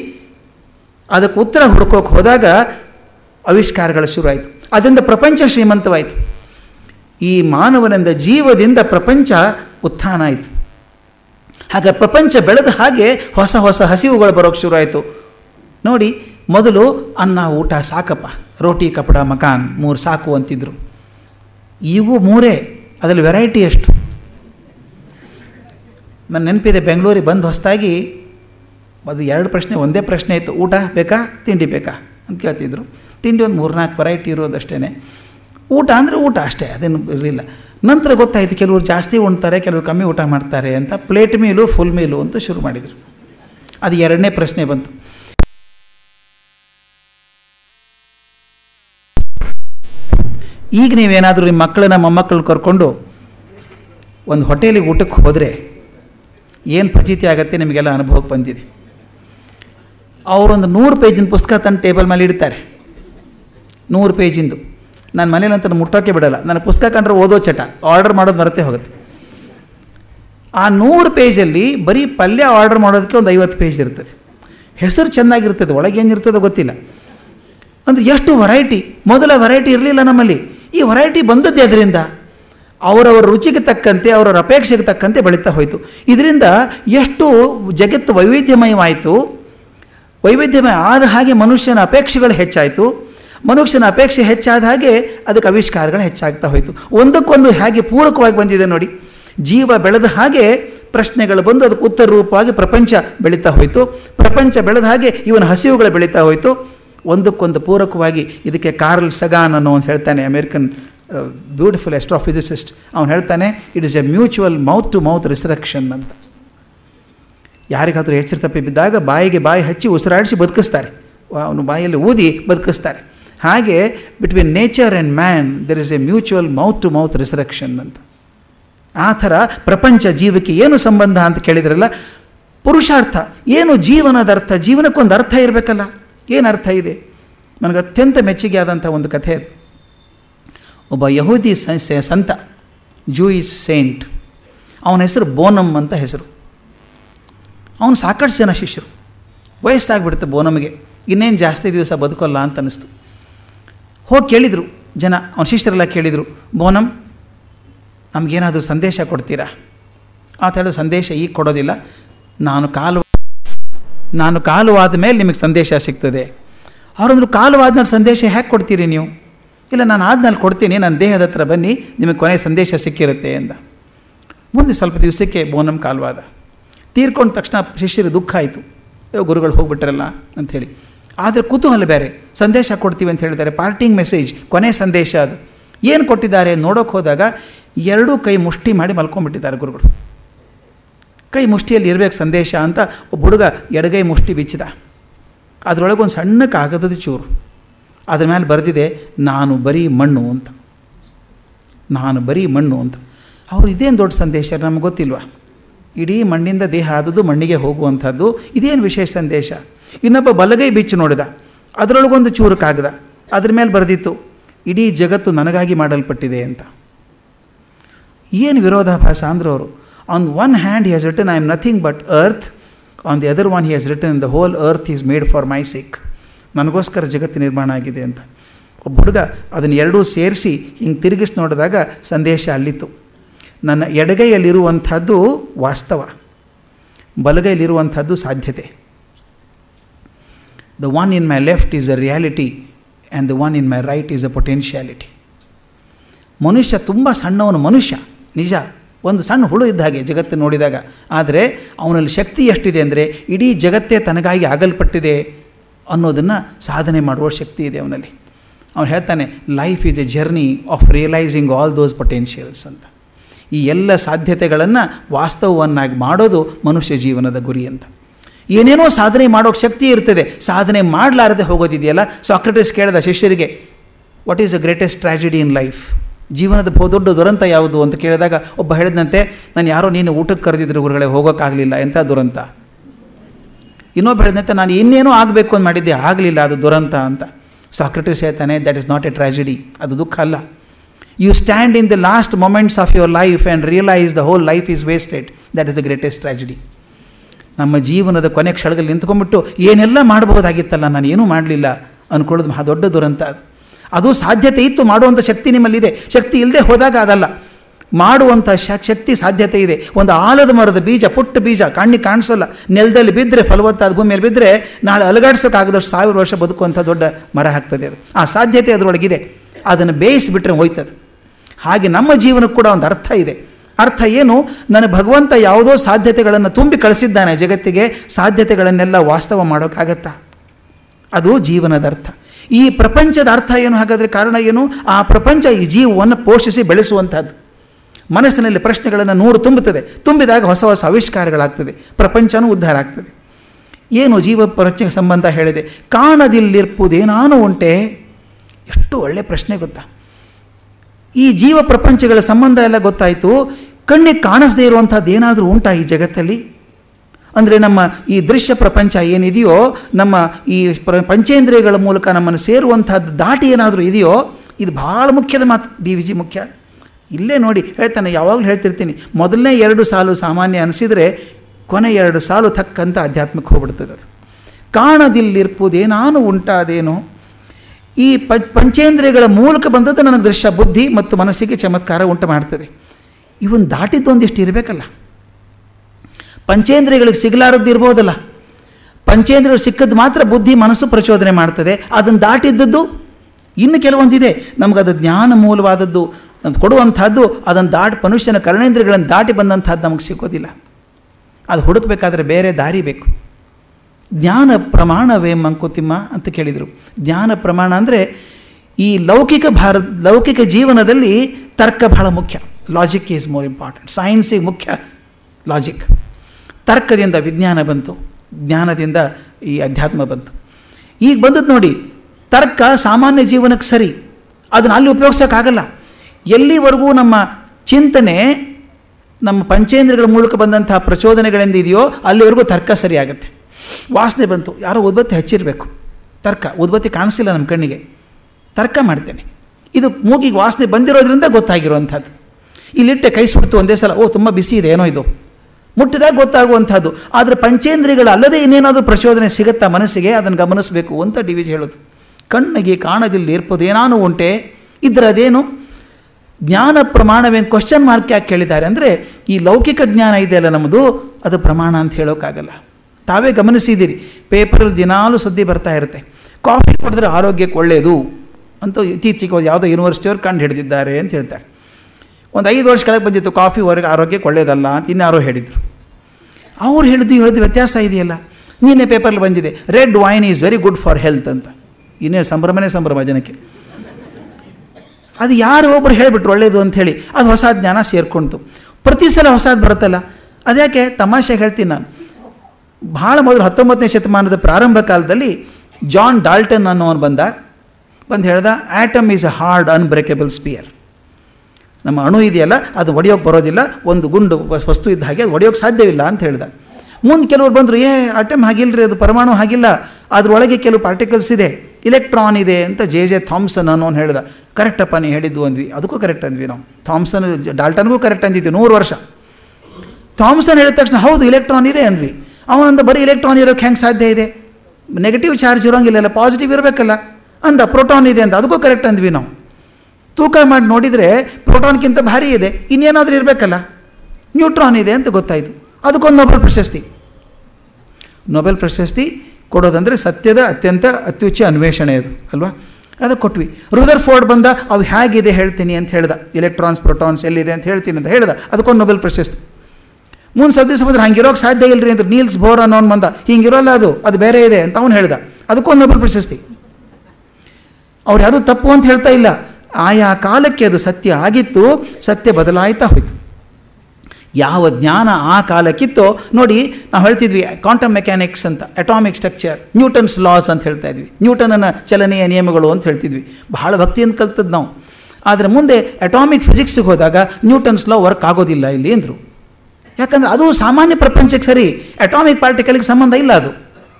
ಅದಕ್ಕೆ ಉತ್ತರ ಹುಡ್ಕೋಕೆ ಹೋದಾಗ ಆವಿಷ್ಕಾರಗಳು ಶುರುವಾಯಿತು. ಅದರಿಂದ ಪ್ರಪಂಚ ಶ್ರೀಮಂತವಾಯಿತು. ಈ ಮಾನವನಿಂದ, ಜೀವದಿಂದ ಪ್ರಪಂಚ ಉತ್ಥಾನ ಆಯಿತು. ಹಾಗೆ ಪ್ರಪಂಚ ಬೆಳೆದ ಹಾಗೆ ಹೊಸ ಹೊಸ ಹಸಿವುಗಳು ಬರೋಕ್ಕೆ ಶುರುವಾಯಿತು. ನೋಡಿ, ಮೊದಲು ಅನ್ನ ಊಟ ಸಾಕಪ್ಪ, ರೋಟಿ ಕಪಡ ಮಕಾನ್ ಮೂರು ಸಾಕು ಅಂತಿದ್ರು. ಈಗೂ ಮೂರೇ, ಅದರಲ್ಲಿ ವೆರೈಟಿ ಎಷ್ಟು. ನನ್ನ ನೆನಪಿದೆ, ಬೆಂಗಳೂರಿಗೆ ಬಂದು ಹೊಸದಾಗಿ ಅದು ಎರಡು ಪ್ರಶ್ನೆ, ಒಂದೇ ಪ್ರಶ್ನೆ ಇತ್ತು, ಊಟ ಬೇಕಾ ತಿಂಡಿ ಬೇಕಾ ಅಂತ ಕೇಳ್ತಿದ್ರು. ತಿಂಡಿ ಒಂದು ಮೂರ್ನಾಲ್ಕು ವೆರೈಟಿ ಇರೋದಷ್ಟೇ. ಊಟ ಅಂದರೆ ಊಟ ಅಷ್ಟೇ, ಅದೇನು ಇರಲಿಲ್ಲ. ನಂತರ ಗೊತ್ತಾಯಿತು ಕೆಲವರು ಜಾಸ್ತಿ ಉಣ್ತಾರೆ, ಕೆಲವರು ಕಮ್ಮಿ ಊಟ ಮಾಡ್ತಾರೆ ಅಂತ. ಪ್ಲೇಟ್ ಮೀಲು, ಫುಲ್ ಮೀಲು ಅಂತ ಶುರು ಮಾಡಿದರು. ಅದು ಎರಡನೇ ಪ್ರಶ್ನೆ ಬಂತು. ಈಗ ನೀವೇನಾದರೂ ನಿಮ್ಮ ಮಕ್ಕಳನ್ನ ಮೊಮ್ಮಕ್ಕಳನ್ನ ಕರ್ಕೊಂಡು ಒಂದು ಹೋಟೆಲಿಗೆ ಊಟಕ್ಕೆ ಹೋದರೆ ಏನು ಫಜೀತಿ ಆಗುತ್ತೆ ನಿಮಗೆಲ್ಲ ಅನುಭವಕ್ಕೆ ಬಂದಿದೆ. ಅವರೊಂದು ನೂರು ಪೇಜಿನ ಪುಸ್ತಕ ತನ್ನ ಟೇಬಲ್ ಮೇಲೆ ಇಡ್ತಾರೆ, ನೂರು ಪೇಜಿಂದು. ನನ್ನ ಮನೇಲಿ ಅಂತ ಮುಟ್ಟೋಕ್ಕೆ ಬಿಡೋಲ್ಲ, ನನ್ನ ಪುಸ್ತಕ ಕಂಡ್ರೆ ಓದೋ ಚಟ, ಆರ್ಡರ್ ಮಾಡೋದು ಮರೆತೇ ಹೋಗುತ್ತೆ. ಆ ನೂರು ಪೇಜಲ್ಲಿ ಬರೀ ಪಲ್ಯ ಆರ್ಡರ್ ಮಾಡೋದಕ್ಕೆ ಒಂದು ಐವತ್ತು ಪೇಜ್ ಇರ್ತದೆ. ಹೆಸರು ಚೆನ್ನಾಗಿರ್ತದೆ, ಒಳಗೆ ಏನಿರ್ತದೋ ಗೊತ್ತಿಲ್ಲ. ಅಂದರೆ ಎಷ್ಟು ವೆರೈಟಿ. ಮೊದಲ ವೆರೈಟಿ ಇರಲಿಲ್ಲ ನಮ್ಮಲ್ಲಿ. ಈ ವೆರೈಟಿ ಬಂದದ್ದೇ ಅದರಿಂದ. ಅವರವರ ರುಚಿಗೆ ತಕ್ಕಂತೆ, ಅವರವರ ಅಪೇಕ್ಷೆಗೆ ತಕ್ಕಂತೆ ಬೆಳೀತಾ ಹೋಯಿತು. ಇದರಿಂದ ಎಷ್ಟು ಜಗತ್ತು ವೈವಿಧ್ಯಮಯವಾಯಿತು. ವೈವಿಧ್ಯಮಯ ಆದ ಹಾಗೆ ಮನುಷ್ಯನ ಅಪೇಕ್ಷೆಗಳು ಹೆಚ್ಚಾಯಿತು. ಮನುಷ್ಯನ ಅಪೇಕ್ಷೆ ಹೆಚ್ಚಾದ ಹಾಗೆ ಅದಕ್ಕೆ ಆವಿಷ್ಕಾರಗಳು ಹೆಚ್ಚಾಗ್ತಾ ಹೋಯಿತು. ಒಂದಕ್ಕೊಂದು ಹೇಗೆ ಪೂರಕವಾಗಿ ಬಂದಿದೆ ನೋಡಿ. ಜೀವ ಬೆಳೆದ ಹಾಗೆ ಪ್ರಶ್ನೆಗಳು ಬಂದು ಅದಕ್ಕೆ ಉತ್ತರ ರೂಪವಾಗಿ ಪ್ರಪಂಚ ಬೆಳೀತಾ ಹೋಯಿತು. ಪ್ರಪಂಚ ಬೆಳೆದ ಹಾಗೆ ಇವನ ಹಸಿವುಗಳು ಬೆಳೀತಾ ಹೋಯಿತು. ಒಂದಕ್ಕೊಂದು ಪೂರಕವಾಗಿ. ಇದಕ್ಕೆ ಕಾರ್ಲ್ ಸಗಾನ್ ಅನ್ನೋ ಅಂತ ಹೇಳ್ತಾನೆ, ಅಮೇರಿಕನ್ ಬ್ಯೂಟಿಫುಲ್ ಆಸ್ಟ್ರೋಫಿಸಿಸಿಸ್ಟ್. ಅವನು ಹೇಳ್ತಾನೆ, it is a mutual mouth to mouth resurrection ಅಂತ. ಯಾರಿಗಾದರೂ ಎಚ್ಚರ ತಪ್ಪಿ ಬಿದ್ದಾಗ ಬಾಯಿಗೆ ಬಾಯಿ ಹಚ್ಚಿ ಉಸಿರಾಡಿಸಿ ಬದುಕಿಸ್ತಾರೆ. ಅವನು ಬಾಯಲ್ಲಿ ಊದಿ ಬದುಕಿಸ್ತಾರೆ. ಹಾಗೆ between nature and man there is a mutual mouth to mouth resurrection ಅಂತ. ಆ ಥರ ಪ್ರಪಂಚ ಜೀವಕ್ಕೆ ಏನು ಸಂಬಂಧ ಅಂತ ಕೇಳಿದ್ರಲ್ಲ, ಪುರುಷಾರ್ಥ ಏನು, ಜೀವನದ ಅರ್ಥ, ಜೀವನಕ್ಕೊಂದು ಅರ್ಥ ಇರಬೇಕಲ್ಲ. ಏನು ಅರ್ಥ ಇದೆ? ನನಗೆ ಅತ್ಯಂತ ಮೆಚ್ಚುಗೆ ಆದಂಥ ಒಂದು ಕಥೆ ಅದು. ಒಬ್ಬ ಯಹೂದಿ ಸಂತ, ಜೂಯಿಸ್ ಸೇಂಟ್, ಅವನ ಹೆಸರು ಬೋನಮ್ ಅಂತ ಹೆಸರು. ಅವನು ಸಾಕಷ್ಟು ಜನ ಶಿಷ್ಯರು. ವಯಸ್ಸಾಗ್ಬಿಡುತ್ತೆ ಬೋನಮ್ಗೆ, ಇನ್ನೇನು ಜಾಸ್ತಿ ದಿವಸ ಬದುಕೋಲ್ಲ ಅಂತ ಅನ್ನಿಸ್ತು. ಹೋಗಿ ಕೇಳಿದರು ಜನ, ಅವನ ಶಿಷ್ಯರೆಲ್ಲ ಕೇಳಿದರು, ಬೋನಮ್ ನಮಗೇನಾದರೂ ಸಂದೇಶ ಕೊಡ್ತೀರಾ? ಆ ಥರದ ಸಂದೇಶ ಈಗ ಕೊಡೋದಿಲ್ಲ, ನಾನು ಕಾಲು ನಾನು ಕಾಲುವಾದ ಮೇಲೆ ನಿಮಗೆ ಸಂದೇಶ ಸಿಗ್ತದೆ. ಅವರಂದ್ರು, ಕಾಲುವಾದ್ಮೇಲೆ ಸಂದೇಶ ಹೇಗೆ ಕೊಡ್ತೀರಿ ನೀವು? ಇಲ್ಲ, ನಾನು ಆದ್ಮೇಲೆ ಕೊಡ್ತೀನಿ, ನನ್ನ ದೇಹದ ಹತ್ರ ಬನ್ನಿ, ನಿಮಗೆ ಕೊನೆ ಸಂದೇಶ ಸಿಕ್ಕಿರುತ್ತೆ ಎಂದ. ಮುಂದೆ ಸ್ವಲ್ಪ ದಿವಸಕ್ಕೆ ಬೋನಮ್ ಕಾಲುವಾದ. ತೀರ್ಕೊಂಡ ತಕ್ಷಣ ಶಿಷ್ಯರಿಗೆ ದುಃಖ ಆಯಿತು, ಗುರುಗಳು ಹೋಗ್ಬಿಟ್ರಲ್ಲ ಅಂಥೇಳಿ. ಆದರೆ ಕುತೂಹಲ ಬೇರೆ, ಸಂದೇಶ ಕೊಡ್ತೀವಿ ಅಂತ ಹೇಳಿದ್ದಾರೆ, ಪಾರ್ಟಿಂಗ್ ಮೆಸೇಜ್, ಕೊನೆ ಸಂದೇಶ ಅದು. ಏನು ಕೊಟ್ಟಿದ್ದಾರೆ ನೋಡೋಕೆ ಹೋದಾಗ ಎರಡೂ ಕೈ ಮುಷ್ಟಿ ಮಾಡಿ ಮಲ್ಕೊಂಡ್ಬಿಟ್ಟಿದ್ದಾರೆ ಗುರುಗಳು. ಕೈ ಮುಷ್ಟಿಯಲ್ಲಿ ಇರಬೇಕು ಸಂದೇಶ ಅಂತ ಒಬ್ಬ ಹುಡುಗ ಎಡಗೈ ಮುಷ್ಟಿ ಬಿಚ್ಚಿದ. ಅದರೊಳಗೆ ಒಂದು ಸಣ್ಣ ಕಾಗದದ ಚೂರು, ಅದ್ರ ಮೇಲೆ ಬರೆದಿದೆ, ನಾನು ಬರೀ ಮಣ್ಣು ಅಂತ. ನಾನು ಬರೀ ಮಣ್ಣು ಅಂತ. ಅವರು ಇದೇನು ದೊಡ್ಡ ಸಂದೇಶ ನಮ್ಗೆ ಗೊತ್ತಿಲ್ವಾ? ಇಡೀ ಮಣ್ಣಿಂದ ದೇಹ ಆದದ್ದು ಮಣ್ಣಿಗೆ ಹೋಗುವಂಥದ್ದು, ಇದೇನು ವಿಶೇಷ ಸಂದೇಶ? ಇನ್ನೊಬ್ಬ ಬಲಗೈ ಬಿಚ್ಚು ನೋಡಿದ, ಅದರೊಳಗೊಂದು ಚೂರು ಕಾಗದ, ಅದ್ರ ಮೇಲೆ ಬರೆದಿತ್ತು, ಇಡೀ ಜಗತ್ತು ನನಗಾಗಿ ಮಾಡಲ್ಪಟ್ಟಿದೆ ಅಂತ. ಏನು ವಿರೋಧಾಭಾಸ ಅಂದ್ರೆ ಅವರು. On one hand he has written, I am nothing but earth. On the other one he has written, the whole earth is made for my sake. ನನಗೋಸ್ಕರ ಜಗತ್ತು ನಿರ್ಮಾಣ ಆಗಿದೆ ಅಂತ. ಒಬ್ಬ ಹುಡುಗ ಅದನ್ನು ಎರಡೂ ಸೇರಿಸಿ ಹಿಂಗೆ ತಿರುಗಿಸಿ ನೋಡಿದಾಗ ಸಂದೇಶ ಅಲ್ಲಿತ್ತು. ನನ್ನ ಎಡಗೈಯಲ್ಲಿರುವಂಥದ್ದು ವಾಸ್ತವ, ಬಲಗೈಲಿರುವಂಥದ್ದು ಸಾಧ್ಯತೆ. The one in my left is a reality and the one in my right is a potentiality. ಮನುಷ್ಯ ತುಂಬ ಸಣ್ಣವನು, ಮನುಷ್ಯ ನಿಜ, ಒಂದು ಸಣ್ಣ ಹುಳು ಇದ್ದ ಹಾಗೆ ಜಗತ್ತು ನೋಡಿದಾಗ. ಆದರೆ ಅವನಲ್ಲಿ ಶಕ್ತಿ ಎಷ್ಟಿದೆ ಅಂದರೆ ಇಡೀ ಜಗತ್ತೇ ತನಗಾಗಿ ಆಗಲ್ಪಟ್ಟಿದೆ ಅನ್ನೋದನ್ನು ಸಾಧನೆ ಮಾಡುವ ಶಕ್ತಿ ಇದೆ ಅವನಲ್ಲಿ. ಅವನು ಹೇಳ್ತಾನೆ, life is a journey of realising all those potentials ಅಂತ. ಈ ಎಲ್ಲ ಸಾಧ್ಯತೆಗಳನ್ನು ವಾಸ್ತವವನ್ನಾಗಿ ಮಾಡೋದು ಮನುಷ್ಯ ಜೀವನದ ಗುರಿ ಅಂತ. ಏನೇನೋ ಸಾಧನೆ ಮಾಡೋಕ್ಕೆ ಶಕ್ತಿ ಇರ್ತದೆ, ಸಾಧನೆ ಮಾಡಲಾರದೆ ಹೋಗೋದಿದೆಯಲ್ಲ. ಸಾಕ್ರೆಟಿಸ್ ಕೇಳಿದ ಶಿಷ್ಯರಿಗೆ, what is the greatest tragedy in life? ಜೀವನದ ದೊಡ್ಡ ದುರಂತ ಯಾವುದು ಅಂತ ಕೇಳಿದಾಗ ಒಬ್ಬ ಹೇಳಿದಂತೆ, ನಾನು ಯಾರೋ ನೀನು ಊಟಕ್ಕೆ ಕರೆದಿದ್ರು ಗುರುಗಳೇ, ಹೋಗೋಕ್ಕಾಗಲಿಲ್ಲ, ಎಂಥ ದುರಂತ. ಇನ್ನೊಬ್ಬ ಹೇಳಿದಂತೆ, ನಾನು ಇನ್ನೇನೋ ಆಗಬೇಕು ಅಂತ ಮಾಡಿದ್ದೆ, ಆಗಲಿಲ್ಲ, ಅದು ದುರಂತ ಅಂತ. ಸಾಕ್ರೆಟಿಸ್ ಹೇಳ್ತಾನೆ, that is not a tragedy, ಅದು ದುಃಖ ಅಲ್ಲ. You stand in the last moments of your life and realise the whole life is wasted, that is the greatest tragedy. ನಮ್ಮ ಜೀವನದ ಕೊನೆ ಕ್ಷಣದಲ್ಲಿ ನಿಂತ್ಕೊಂಡ್ಬಿಟ್ಟು ಏನೆಲ್ಲ ಮಾಡಬಹುದಾಗಿತ್ತಲ್ಲ, ನಾನು ಏನೂ ಮಾಡಲಿಲ್ಲ ಅಂದ್ಕೊಳ್ಳೋದು ಮಹಾ ದೊಡ್ಡ ದುರಂತ ಅದು. ಅದು ಸಾಧ್ಯತೆ ಇತ್ತು, ಮಾಡುವಂಥ ಶಕ್ತಿ ನಿಮ್ಮಲ್ಲಿದೆ. ಶಕ್ತಿ ಇಲ್ಲದೆ ಹೋದಾಗ ಅದಲ್ಲ, ಮಾಡುವಂಥ ಶಕ್ತಿ ಸಾಧ್ಯತೆ ಇದೆ. ಒಂದು ಆಲದ ಮರದ ಬೀಜ, ಪುಟ್ಟ ಬೀಜ, ಕಣ್ಣಿಗೆ ಕಾಣಿಸೋಲ್ಲ, ನೆಲದಲ್ಲಿ ಬಿದ್ದರೆ, ಫಲವತ್ತಾದ ಭೂಮಿಯಲ್ಲಿ ಬಿದ್ದರೆ ನಾಳೆ ಅಲುಗಾಡಿಸೋಕ್ಕಾಗದಷ್ಟು ಸಾವಿರ ವರ್ಷ ಬದುಕುವಂಥ ದೊಡ್ಡ ಮರ ಆಗ್ತದೆ. ಅದು ಆ ಸಾಧ್ಯತೆ ಅದರೊಳಗಿದೆ, ಅದನ್ನು ಬೇಯಿಸಿಬಿಟ್ರೆ ಹೋಯ್ತದೆ. ಹಾಗೆ ನಮ್ಮ ಜೀವನಕ್ಕೆ ಕೂಡ ಒಂದು ಅರ್ಥ ಇದೆ. ಅರ್ಥ ಏನು? ನನ್ನ ಭಗವಂತ ಯಾವುದೋ ಸಾಧ್ಯತೆಗಳನ್ನು ತುಂಬಿ ಕಳಿಸಿದ್ದಾನೆ ಜಗತ್ತಿಗೆ, ಸಾಧ್ಯತೆಗಳನ್ನೆಲ್ಲ ವಾಸ್ತವ ಮಾಡೋಕ್ಕಾಗತ್ತಾ? ಅದು ಜೀವನದ ಅರ್ಥ. ಈ ಪ್ರಪಂಚದ ಅರ್ಥ ಏನು ಹಾಗಾದರೆ? ಕಾರಣ ಏನು? ಆ ಪ್ರಪಂಚ ಈ ಜೀವವನ್ನು ಪೋಷಿಸಿ ಬೆಳೆಸುವಂಥದ್ದು. ಮನಸ್ಸಿನಲ್ಲಿ ಪ್ರಶ್ನೆಗಳನ್ನು ನೂರು ತುಂಬುತ್ತದೆ, ತುಂಬಿದಾಗ ಹೊಸ ಹೊಸ ಆವಿಷ್ಕಾರಗಳಾಗ್ತದೆ, ಪ್ರಪಂಚನೂ ಉದ್ಧಾರ ಆಗ್ತದೆ. ಏನು ಜೀವ ಪ್ರಪಂಚ ಸಂಬಂಧ ಹೇಳಿದೆ? ಕಾಣದಿಲ್ಲಿರ್ಪುದೇನಾನು ಉಂಟೆ. ಎಷ್ಟು ಒಳ್ಳೆಯ ಪ್ರಶ್ನೆ ಗೊತ್ತಾ? ಈ ಜೀವ ಪ್ರಪಂಚಗಳ ಸಂಬಂಧ ಎಲ್ಲ ಗೊತ್ತಾಯಿತು, ಕಣ್ಣಿಗೆ ಕಾಣಿಸದೇ ಇರುವಂಥದ್ದು ಏನಾದರೂ ಉಂಟಾ ಈ ಜಗತ್ತಲ್ಲಿ? ಅಂದರೆ ನಮ್ಮ ಈ ದೃಶ್ಯ ಪ್ರಪಂಚ ಏನಿದೆಯೋ, ನಮ್ಮ ಈ ಪ್ರ ಪಂಚೇಂದ್ರಿಯಗಳ ಮೂಲಕ ನಮ್ಮನ್ನು ಸೇರುವಂಥದ್ದು ದಾಟಿ ಏನಾದರೂ ಇದೆಯೋ? ಇದು ಭಾಳ ಮುಖ್ಯದ ಮಾತು. ಡಿ ವಿ ಜಿ ಮುಖ್ಯ. ಇಲ್ಲೇ ನೋಡಿ ಹೇಳ್ತಾನೆ, ಯಾವಾಗಲೂ ಹೇಳ್ತಿರ್ತೀನಿ, ಮೊದಲನೇ ಎರಡು ಸಾಲು ಸಾಮಾನ್ಯ ಅನಿಸಿದರೆ ಕೊನೆ ಎರಡು ಸಾಲು ತಕ್ಕಂಥ ಆಧ್ಯಾತ್ಮಕ್ಕೆ ಹೋಗ್ಬಿಡ್ತದೆ. ಅದು ಕಾಣದಿಲ್ಲಿರ್ಪುದೇನಾನು ಉಂಟಾದೇನೋ. ಈ ಪ ಪಂಚೇಂದ್ರಿಯಗಳ ಮೂಲಕ ಬಂದದ್ದು ನನಗೆ ದೃಶ್ಯ, ಬುದ್ಧಿ ಮತ್ತು ಮನಸ್ಸಿಗೆ ಚಮತ್ಕಾರ ಉಂಟು ಮಾಡ್ತದೆ. ಇವನ್ ದಾಟಿದ್ದೊಂದಿಷ್ಟು ಇರಬೇಕಲ್ಲ. ಪಂಚೇಂದ್ರಿಯಗಳಿಗೆ ಸಿಗಲಾರದ್ದು ಇರ್ಬೋದಲ್ಲ. ಪಂಚೇಂದ್ರಿಯಗಳು ಸಿಕ್ಕದ್ದು ಮಾತ್ರ ಬುದ್ಧಿ ಮನಸ್ಸು ಪ್ರಚೋದನೆ ಮಾಡ್ತದೆ. ಅದನ್ನು ದಾಟಿದ್ದದ್ದು ಇನ್ನು ಕೆಲವೊಂದಿದೆ. ನಮಗದು ಜ್ಞಾನ ಮೂಲವಾದದ್ದು ನಮ್ಗೆ ಕೊಡುವಂಥದ್ದು, ಅದನ್ನು ದಾಟಿ ಮನುಷ್ಯನ ಕರ್ಣೇಂದ್ರಿಯಗಳನ್ನು ದಾಟಿ ಬಂದಂಥದ್ದು ನಮಗೆ ಸಿಗೋದಿಲ್ಲ. ಅದು ಹುಡುಕಬೇಕಾದ್ರೆ ಬೇರೆ ದಾರಿ ಬೇಕು. ಜ್ಞಾನ ಪ್ರಮಾಣವೇ ಮಂಕುತಿಮ್ಮ ಅಂತ ಕೇಳಿದರು. ಜ್ಞಾನ ಪ್ರಮಾಣ ಅಂದರೆ ಈ ಲೌಕಿಕ ಭಾರತ ಲೌಕಿಕ ಜೀವನದಲ್ಲಿ ತರ್ಕ ಬಹಳ ಮುಖ್ಯ. Logic is more important. ಸೈನ್ಸಿಗೆ ಮುಖ್ಯ ಲಾಜಿಕ್. ತರ್ಕದಿಂದ ವಿಜ್ಞಾನ ಬಂತು, ಜ್ಞಾನದಿಂದ ಈ ಅಧ್ಯಾತ್ಮ ಬಂತು. ಈಗ ಬಂದದ್ದು ನೋಡಿ, ತರ್ಕ ಸಾಮಾನ್ಯ ಜೀವನಕ್ಕೆ ಸರಿ, ಅದನ್ನು ಅಲ್ಲಿ ಉಪಯೋಗಿಸೋಕ್ಕಾಗಲ್ಲ. ಎಲ್ಲಿವರೆಗೂ ನಮ್ಮ ಚಿಂತನೆ ನಮ್ಮ ಪಂಚೇಂದ್ರಿಯಗಳ ಮೂಲಕ ಬಂದಂತಹ ಪ್ರಚೋದನೆಗಳಿಂದ ಇದೆಯೋ ಅಲ್ಲಿವರೆಗೂ ತರ್ಕ ಸರಿಯಾಗುತ್ತೆ. ವಾಸನೆ ಬಂತು, ಯಾರೋ ಉದ್ಬತ್ತಿ ಹಚ್ಚಿರಬೇಕು, ತರ್ಕ, ಉದ್ಬತ್ತಿ ಕಾಣಿಸಿಲ್ಲ ನಮ್ಮ ಕಣ್ಣಿಗೆ, ತರ್ಕ ಮಾಡ್ತೇನೆ, ಇದು ಮೂಗಿಗೆ ವಾಸನೆ ಬಂದಿರೋದ್ರಿಂದ ಗೊತ್ತಾಗಿರುವಂಥದ್ದು. ಇಲ್ಲಿಟ್ಟೆ ಕೈ ಸುಡ್ತು ಒಂದೇ ಸಲ, ಓ ತುಂಬ ಬಿಸಿ ಇದೆ ಏನೋ ಇದು, ಮುಟ್ಟಿದಾಗ ಗೊತ್ತಾಗುವಂಥದ್ದು. ಆದರೆ ಪಂಚೇಂದ್ರಿಯಗಳು ಅಲ್ಲದೆ ಇನ್ನೇನಾದರೂ ಪ್ರಚೋದನೆ ಸಿಗುತ್ತಾ ಮನಸ್ಸಿಗೆ, ಅದನ್ನು ಗಮನಿಸಬೇಕು ಅಂತ ಡಿ ವಿ ಜಿ ಹೇಳೋದು. ಕಣ್ಣಿಗೆ ಕಾಣದಿಲ್ಲ ಇರ್ಬೋದು ಏನಾನು ಉಂಟೆ ಇದ್ರೆ ಅದೇನು ಜ್ಞಾನ ಪ್ರಮಾಣವೇನು ಕ್ವಶನ್ ಮಾರ್ಕ್ ಯಾಕೆ ಕೇಳಿದ್ದಾರೆ ಅಂದರೆ, ಈ ಲೌಕಿಕ ಜ್ಞಾನ ಇದೆಯಲ್ಲ ನಮ್ಮದು, ಅದು ಪ್ರಮಾಣ ಅಂತ ಹೇಳೋಕ್ಕಾಗಲ್ಲ. ತಾವೇ ಗಮನಿಸಿದ್ದೀರಿ, ಪೇಪರಲ್ಲಿ ದಿನಾಲೂ ಸುದ್ದಿ ಬರ್ತಾ ಇರುತ್ತೆ, ಕಾಫಿ ಕುಡಿದ್ರೆ ಆರೋಗ್ಯಕ್ಕೆ ಒಳ್ಳೆಯದು ಅಂತ ಇತ್ತೀಚೆಗೆ ಯಾವುದೋ ಯೂನಿವರ್ಸಿಟಿಯವ್ರು ಕಂಡು ಹಿಡಿದಿದ್ದಾರೆ ಅಂತ ಹೇಳ್ತಾರೆ. ಒಂದು ಐದು ವರ್ಷ ಕೆಳಗೆ ಬಂದಿತ್ತು ಕಾಫಿ ಹೊರಗೆ ಆರೋಗ್ಯಕ್ಕೆ ಒಳ್ಳೆಯದಲ್ಲ ಅಂತ ಇನ್ಯಾರೋ ಹೇಳಿದರು. ಅವ್ರು ಹೇಳಿದ್ದು ಹೇಳಿದ್ದು ವ್ಯತ್ಯಾಸ ಇದೆಯಲ್ಲ. ನಿನ್ನೆ ಪೇಪರಲ್ಲಿ ಬಂದಿದೆ, red wine is very good for health ಅಂತ. ಇನ್ನೇ ಸಂಭ್ರಮನೇ ಸಂಭ್ರಮ ಜನಕ್ಕೆ. ಅದು ಯಾರು ಒಬ್ಬರು ಹೇಳಿಬಿಟ್ರು ಒಳ್ಳೆಯದು ಅಂಥೇಳಿ, ಅದು ಹೊಸ ಜ್ಞಾನ ಸೇರ್ಕೊಳ್ತು. ಪ್ರತಿ ಸಲ ಹೊಸದು ಬರುತ್ತಲ್ಲ, ಅದ್ಯಾಕೆ ತಮಾಷೆ ಹೇಳ್ತೀನಿ ನಾನು. ಭಾಳ ಮೊದಲು ಹತ್ತೊಂಬತ್ತನೇ ಶತಮಾನದ ಪ್ರಾರಂಭ ಕಾಲದಲ್ಲಿ ಜಾನ್ ಡಾಲ್ಟನ್ ಅನ್ನೋನು ಬಂದ ಬಂದು ಹೇಳ್ದ, atom is a hard unbreakable sphere. ನಮ್ಮ ಅಣು ಇದೆಯಲ್ಲ ಅದು ಒಡೆಯೋಕ್ಕೆ ಬರೋದಿಲ್ಲ, ಒಂದು ಗುಂಡು ವಸ್ತು ಇದ್ದ ಹಾಗೆ ಅದು ಒಡೆಯೋಕ್ಕೆ ಸಾಧ್ಯವಿಲ್ಲ ಅಂತ ಹೇಳ್ದ. ಮುಂದೆ ಕೆಲವರು ಬಂದರು, ಏ ಆಟಮ್ ಹಾಗಿಲ್ಲರಿ, ಅದು ಪರಮಾಣು ಹಾಗಿಲ್ಲ, ಅದರೊಳಗೆ ಕೆಲವು ಪಾರ್ಟಿಕಲ್ಸ್ ಇದೆ, ಇಲೆಕ್ಟ್ರಾನ್ ಇದೆ ಅಂತ ಜೆ ಜೆ ಥಾಮ್ಸನ್ ಅನ್ನೋನು ಹೇಳ್ದ. ಕರೆಕ್ಟಪ್ಪ ನೀ ಹೇಳಿದ್ದು ಅಂದ್ವಿ, ಅದಕ್ಕೂ ಕರೆಕ್ಟ್ ಅಂದ್ವಿ ನಾವು. ಥಾಮ್ಸನ್ ಡಾಲ್ಟನ್ಗೂ ಕರೆಕ್ಟ್ ಅಂದಿದ್ವಿ ನೂರು ವರ್ಷ. ಥಾಮ್ಸನ್ ಹೇಳಿದ ತಕ್ಷಣ ಹೌದು ಇಲೆಕ್ಟ್ರಾನ್ ಇದೆ ಅಂದ್ವಿ. ಅವನಂದ ಬರೀ ಇಲೆಕ್ಟ್ರಾನ್ ಇರೋಕ್ಕೆ ಹೆಂಗೆ ಸಾಧ್ಯ ಇದೆ, ನೆಗೆಟಿವ್ ಚಾರ್ಜ್ ಇರೋಂಗಿಲ್ಲ, ಪಾಸಿಟಿವ್ ಇರಬೇಕಲ್ಲ ಅಂದ. ಪ್ರೋಟಾನ್ ಇದೆ ಅಂತ, ಅದಕ್ಕೂ ಕರೆಕ್ಟ್ ಅಂದ್ವಿ ನಾವು. ತೂಕ ಮಾಡಿ ನೋಡಿದರೆ ಪ್ರೋಟಾನ್ಗಿಂತ ಭಾರಿ ಇದೆ, ಇನ್ನೇನಾದರೂ ಇರಬೇಕಲ್ಲ, ನ್ಯೂಟ್ರಾನ್ ಇದೆ ಅಂತ ಗೊತ್ತಾಯಿತು. ಅದಕ್ಕೊಂದು ನೊಬೆಲ್ ಪ್ರಶಸ್ತಿ. ನೊಬೆಲ್ ಪ್ರಶಸ್ತಿ ಕೊಡೋದಂದರೆ ಸತ್ಯದ ಅತ್ಯಂತ ಅತ್ಯುಚ್ಚ ಅನ್ವೇಷಣೆ ಅದು ಅಲ್ವಾ, ಅದಕ್ಕೆ ಕೊಟ್ವಿ. ರುದರ್ ಫೋರ್ಡ್ ಬಂದ, ಅವು ಹೇಗಿದೆ ಹೇಳ್ತೀನಿ ಅಂತ ಹೇಳ್ದ, ಇಲೆಕ್ಟ್ರಾನ್ಸ್ ಪ್ರೋಟಾನ್ಸ್ ಎಲ್ಲಿದೆ ಅಂತ ಹೇಳ್ತೀನಿ ಅಂತ ಹೇಳ್ದ, ಅದಕ್ಕೊಂದು ನೊಬೆಲ್ ಪ್ರಶಸ್ತಿ. ಮುಂದೆ ಸ್ವಲ್ಪ ದಿವಸ ಬಂದರೆ ಹಂಗಿರೋಕ್ಕೆ ಸಾಧ್ಯ ಇಲ್ಲರಿ ಅಂತ ನೀಲ್ಸ್ ಬೋರ್ ಅನ್ನೋನು ಬಂದ, ಹಿಂಗಿರೋಲ್ಲ ಅದು ಅದು ಬೇರೆ ಇದೆ ಅಂತ ಅವನು ಹೇಳ್ದ, ಅದಕ್ಕೊಂದು ನೊಬೆಲ್ ಪ್ರಶಸ್ತಿ. ಅವ್ರು ಯಾವುದೂ ತಪ್ಪು ಅಂತ ಹೇಳ್ತಾ ಇಲ್ಲ, ಆಯಾ ಕಾಲಕ್ಕೆ ಅದು ಸತ್ಯ ಆಗಿತ್ತು, ಸತ್ಯ ಬದಲಾಯ್ತಾ ಹೋಯಿತು. ಯಾವ ಜ್ಞಾನ ಆ ಕಾಲಕ್ಕಿತ್ತೋ ನೋಡಿ, ನಾವು ಹೇಳ್ತಿದ್ವಿ ಕ್ವಾಂಟಮ್ ಮೆಕ್ಯಾನಿಕ್ಸ್ ಅಂತ, ಅಟಾಮಿಕ್ ಸ್ಟ್ರಕ್ಚರ್, ನ್ಯೂಟನ್ಸ್ ಲಾಸ್ ಅಂತ ಹೇಳ್ತಾ ಇದ್ವಿ, ನ್ಯೂಟನ್ನ ಚಲನೆಯ ನಿಯಮಗಳು ಅಂತ ಹೇಳ್ತಿದ್ವಿ, ಬಹಳ ಭಕ್ತಿಯಿಂದ ಕಲ್ತದ್ದು ನಾವು. ಆದರೆ ಮುಂದೆ ಅಟಾಮಿಕ್ ಫಿಸಿಕ್ಸ್ಗೆ ಹೋದಾಗ ನ್ಯೂಟನ್ಸ್ ಲಾ ವರ್ಕ್ ಆಗೋದಿಲ್ಲ ಇಲ್ಲಿ ಅಂದರು. ಯಾಕಂದರೆ ಅದು ಸಾಮಾನ್ಯ ಪ್ರಪಂಚಕ್ಕೆ ಸರಿ, ಅಟಾಮಿಕ್ ಪಾರ್ಟಿಕಲ್ಗೆ ಸಂಬಂಧ ಇಲ್ಲ ಅದು.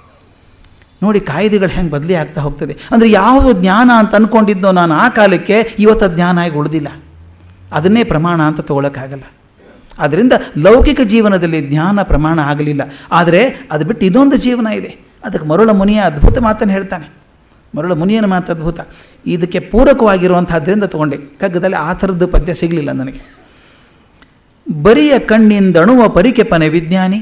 ನೋಡಿ ಕಾಯ್ದೆಗಳು ಹೆಂಗೆ ಬದಲಿ ಆಗ್ತಾ ಹೋಗ್ತದೆ. ಅಂದರೆ ಯಾವುದು ಜ್ಞಾನ ಅಂತ ಅಂದ್ಕೊಂಡಿದ್ದೋ ನಾನು ಆ ಕಾಲಕ್ಕೆ, ಇವತ್ತು ಜ್ಞಾನ ಆಗಿ ಉಳಿದಿಲ್ಲ, ಅದನ್ನೇ ಪ್ರಮಾಣ ಅಂತ ತೊಗೊಳಕ್ಕಾಗಲ್ಲ. ಆದ್ದರಿಂದ ಲೌಕಿಕ ಜೀವನದಲ್ಲಿ ಜ್ಞಾನ ಪ್ರಮಾಣ ಆಗಲಿಲ್ಲ. ಆದರೆ ಅದು ಬಿಟ್ಟು ಇನ್ನೊಂದು ಜೀವನ ಇದೆ, ಅದಕ್ಕೆ ಮರುಳ ಮುನಿಯ ಅದ್ಭುತ ಮಾತನ್ನು ಹೇಳ್ತಾನೆ. ಮರುಳ ಮುನಿಯನ ಮಾತು ಅದ್ಭುತ, ಇದಕ್ಕೆ ಪೂರಕವಾಗಿರುವಂಥದ್ದರಿಂದ ತೊಗೊಂಡೆ. ಕಗ್ಗದಲ್ಲಿ ಆ ಥರದ್ದು ಪದ್ಯ ಸಿಗಲಿಲ್ಲ ನನಗೆ. ಬರಿಯ ಕಣ್ಣಿಂದಣುವ ಪರಿಕೆಪನೆ ವಿಜ್ಞಾನಿ.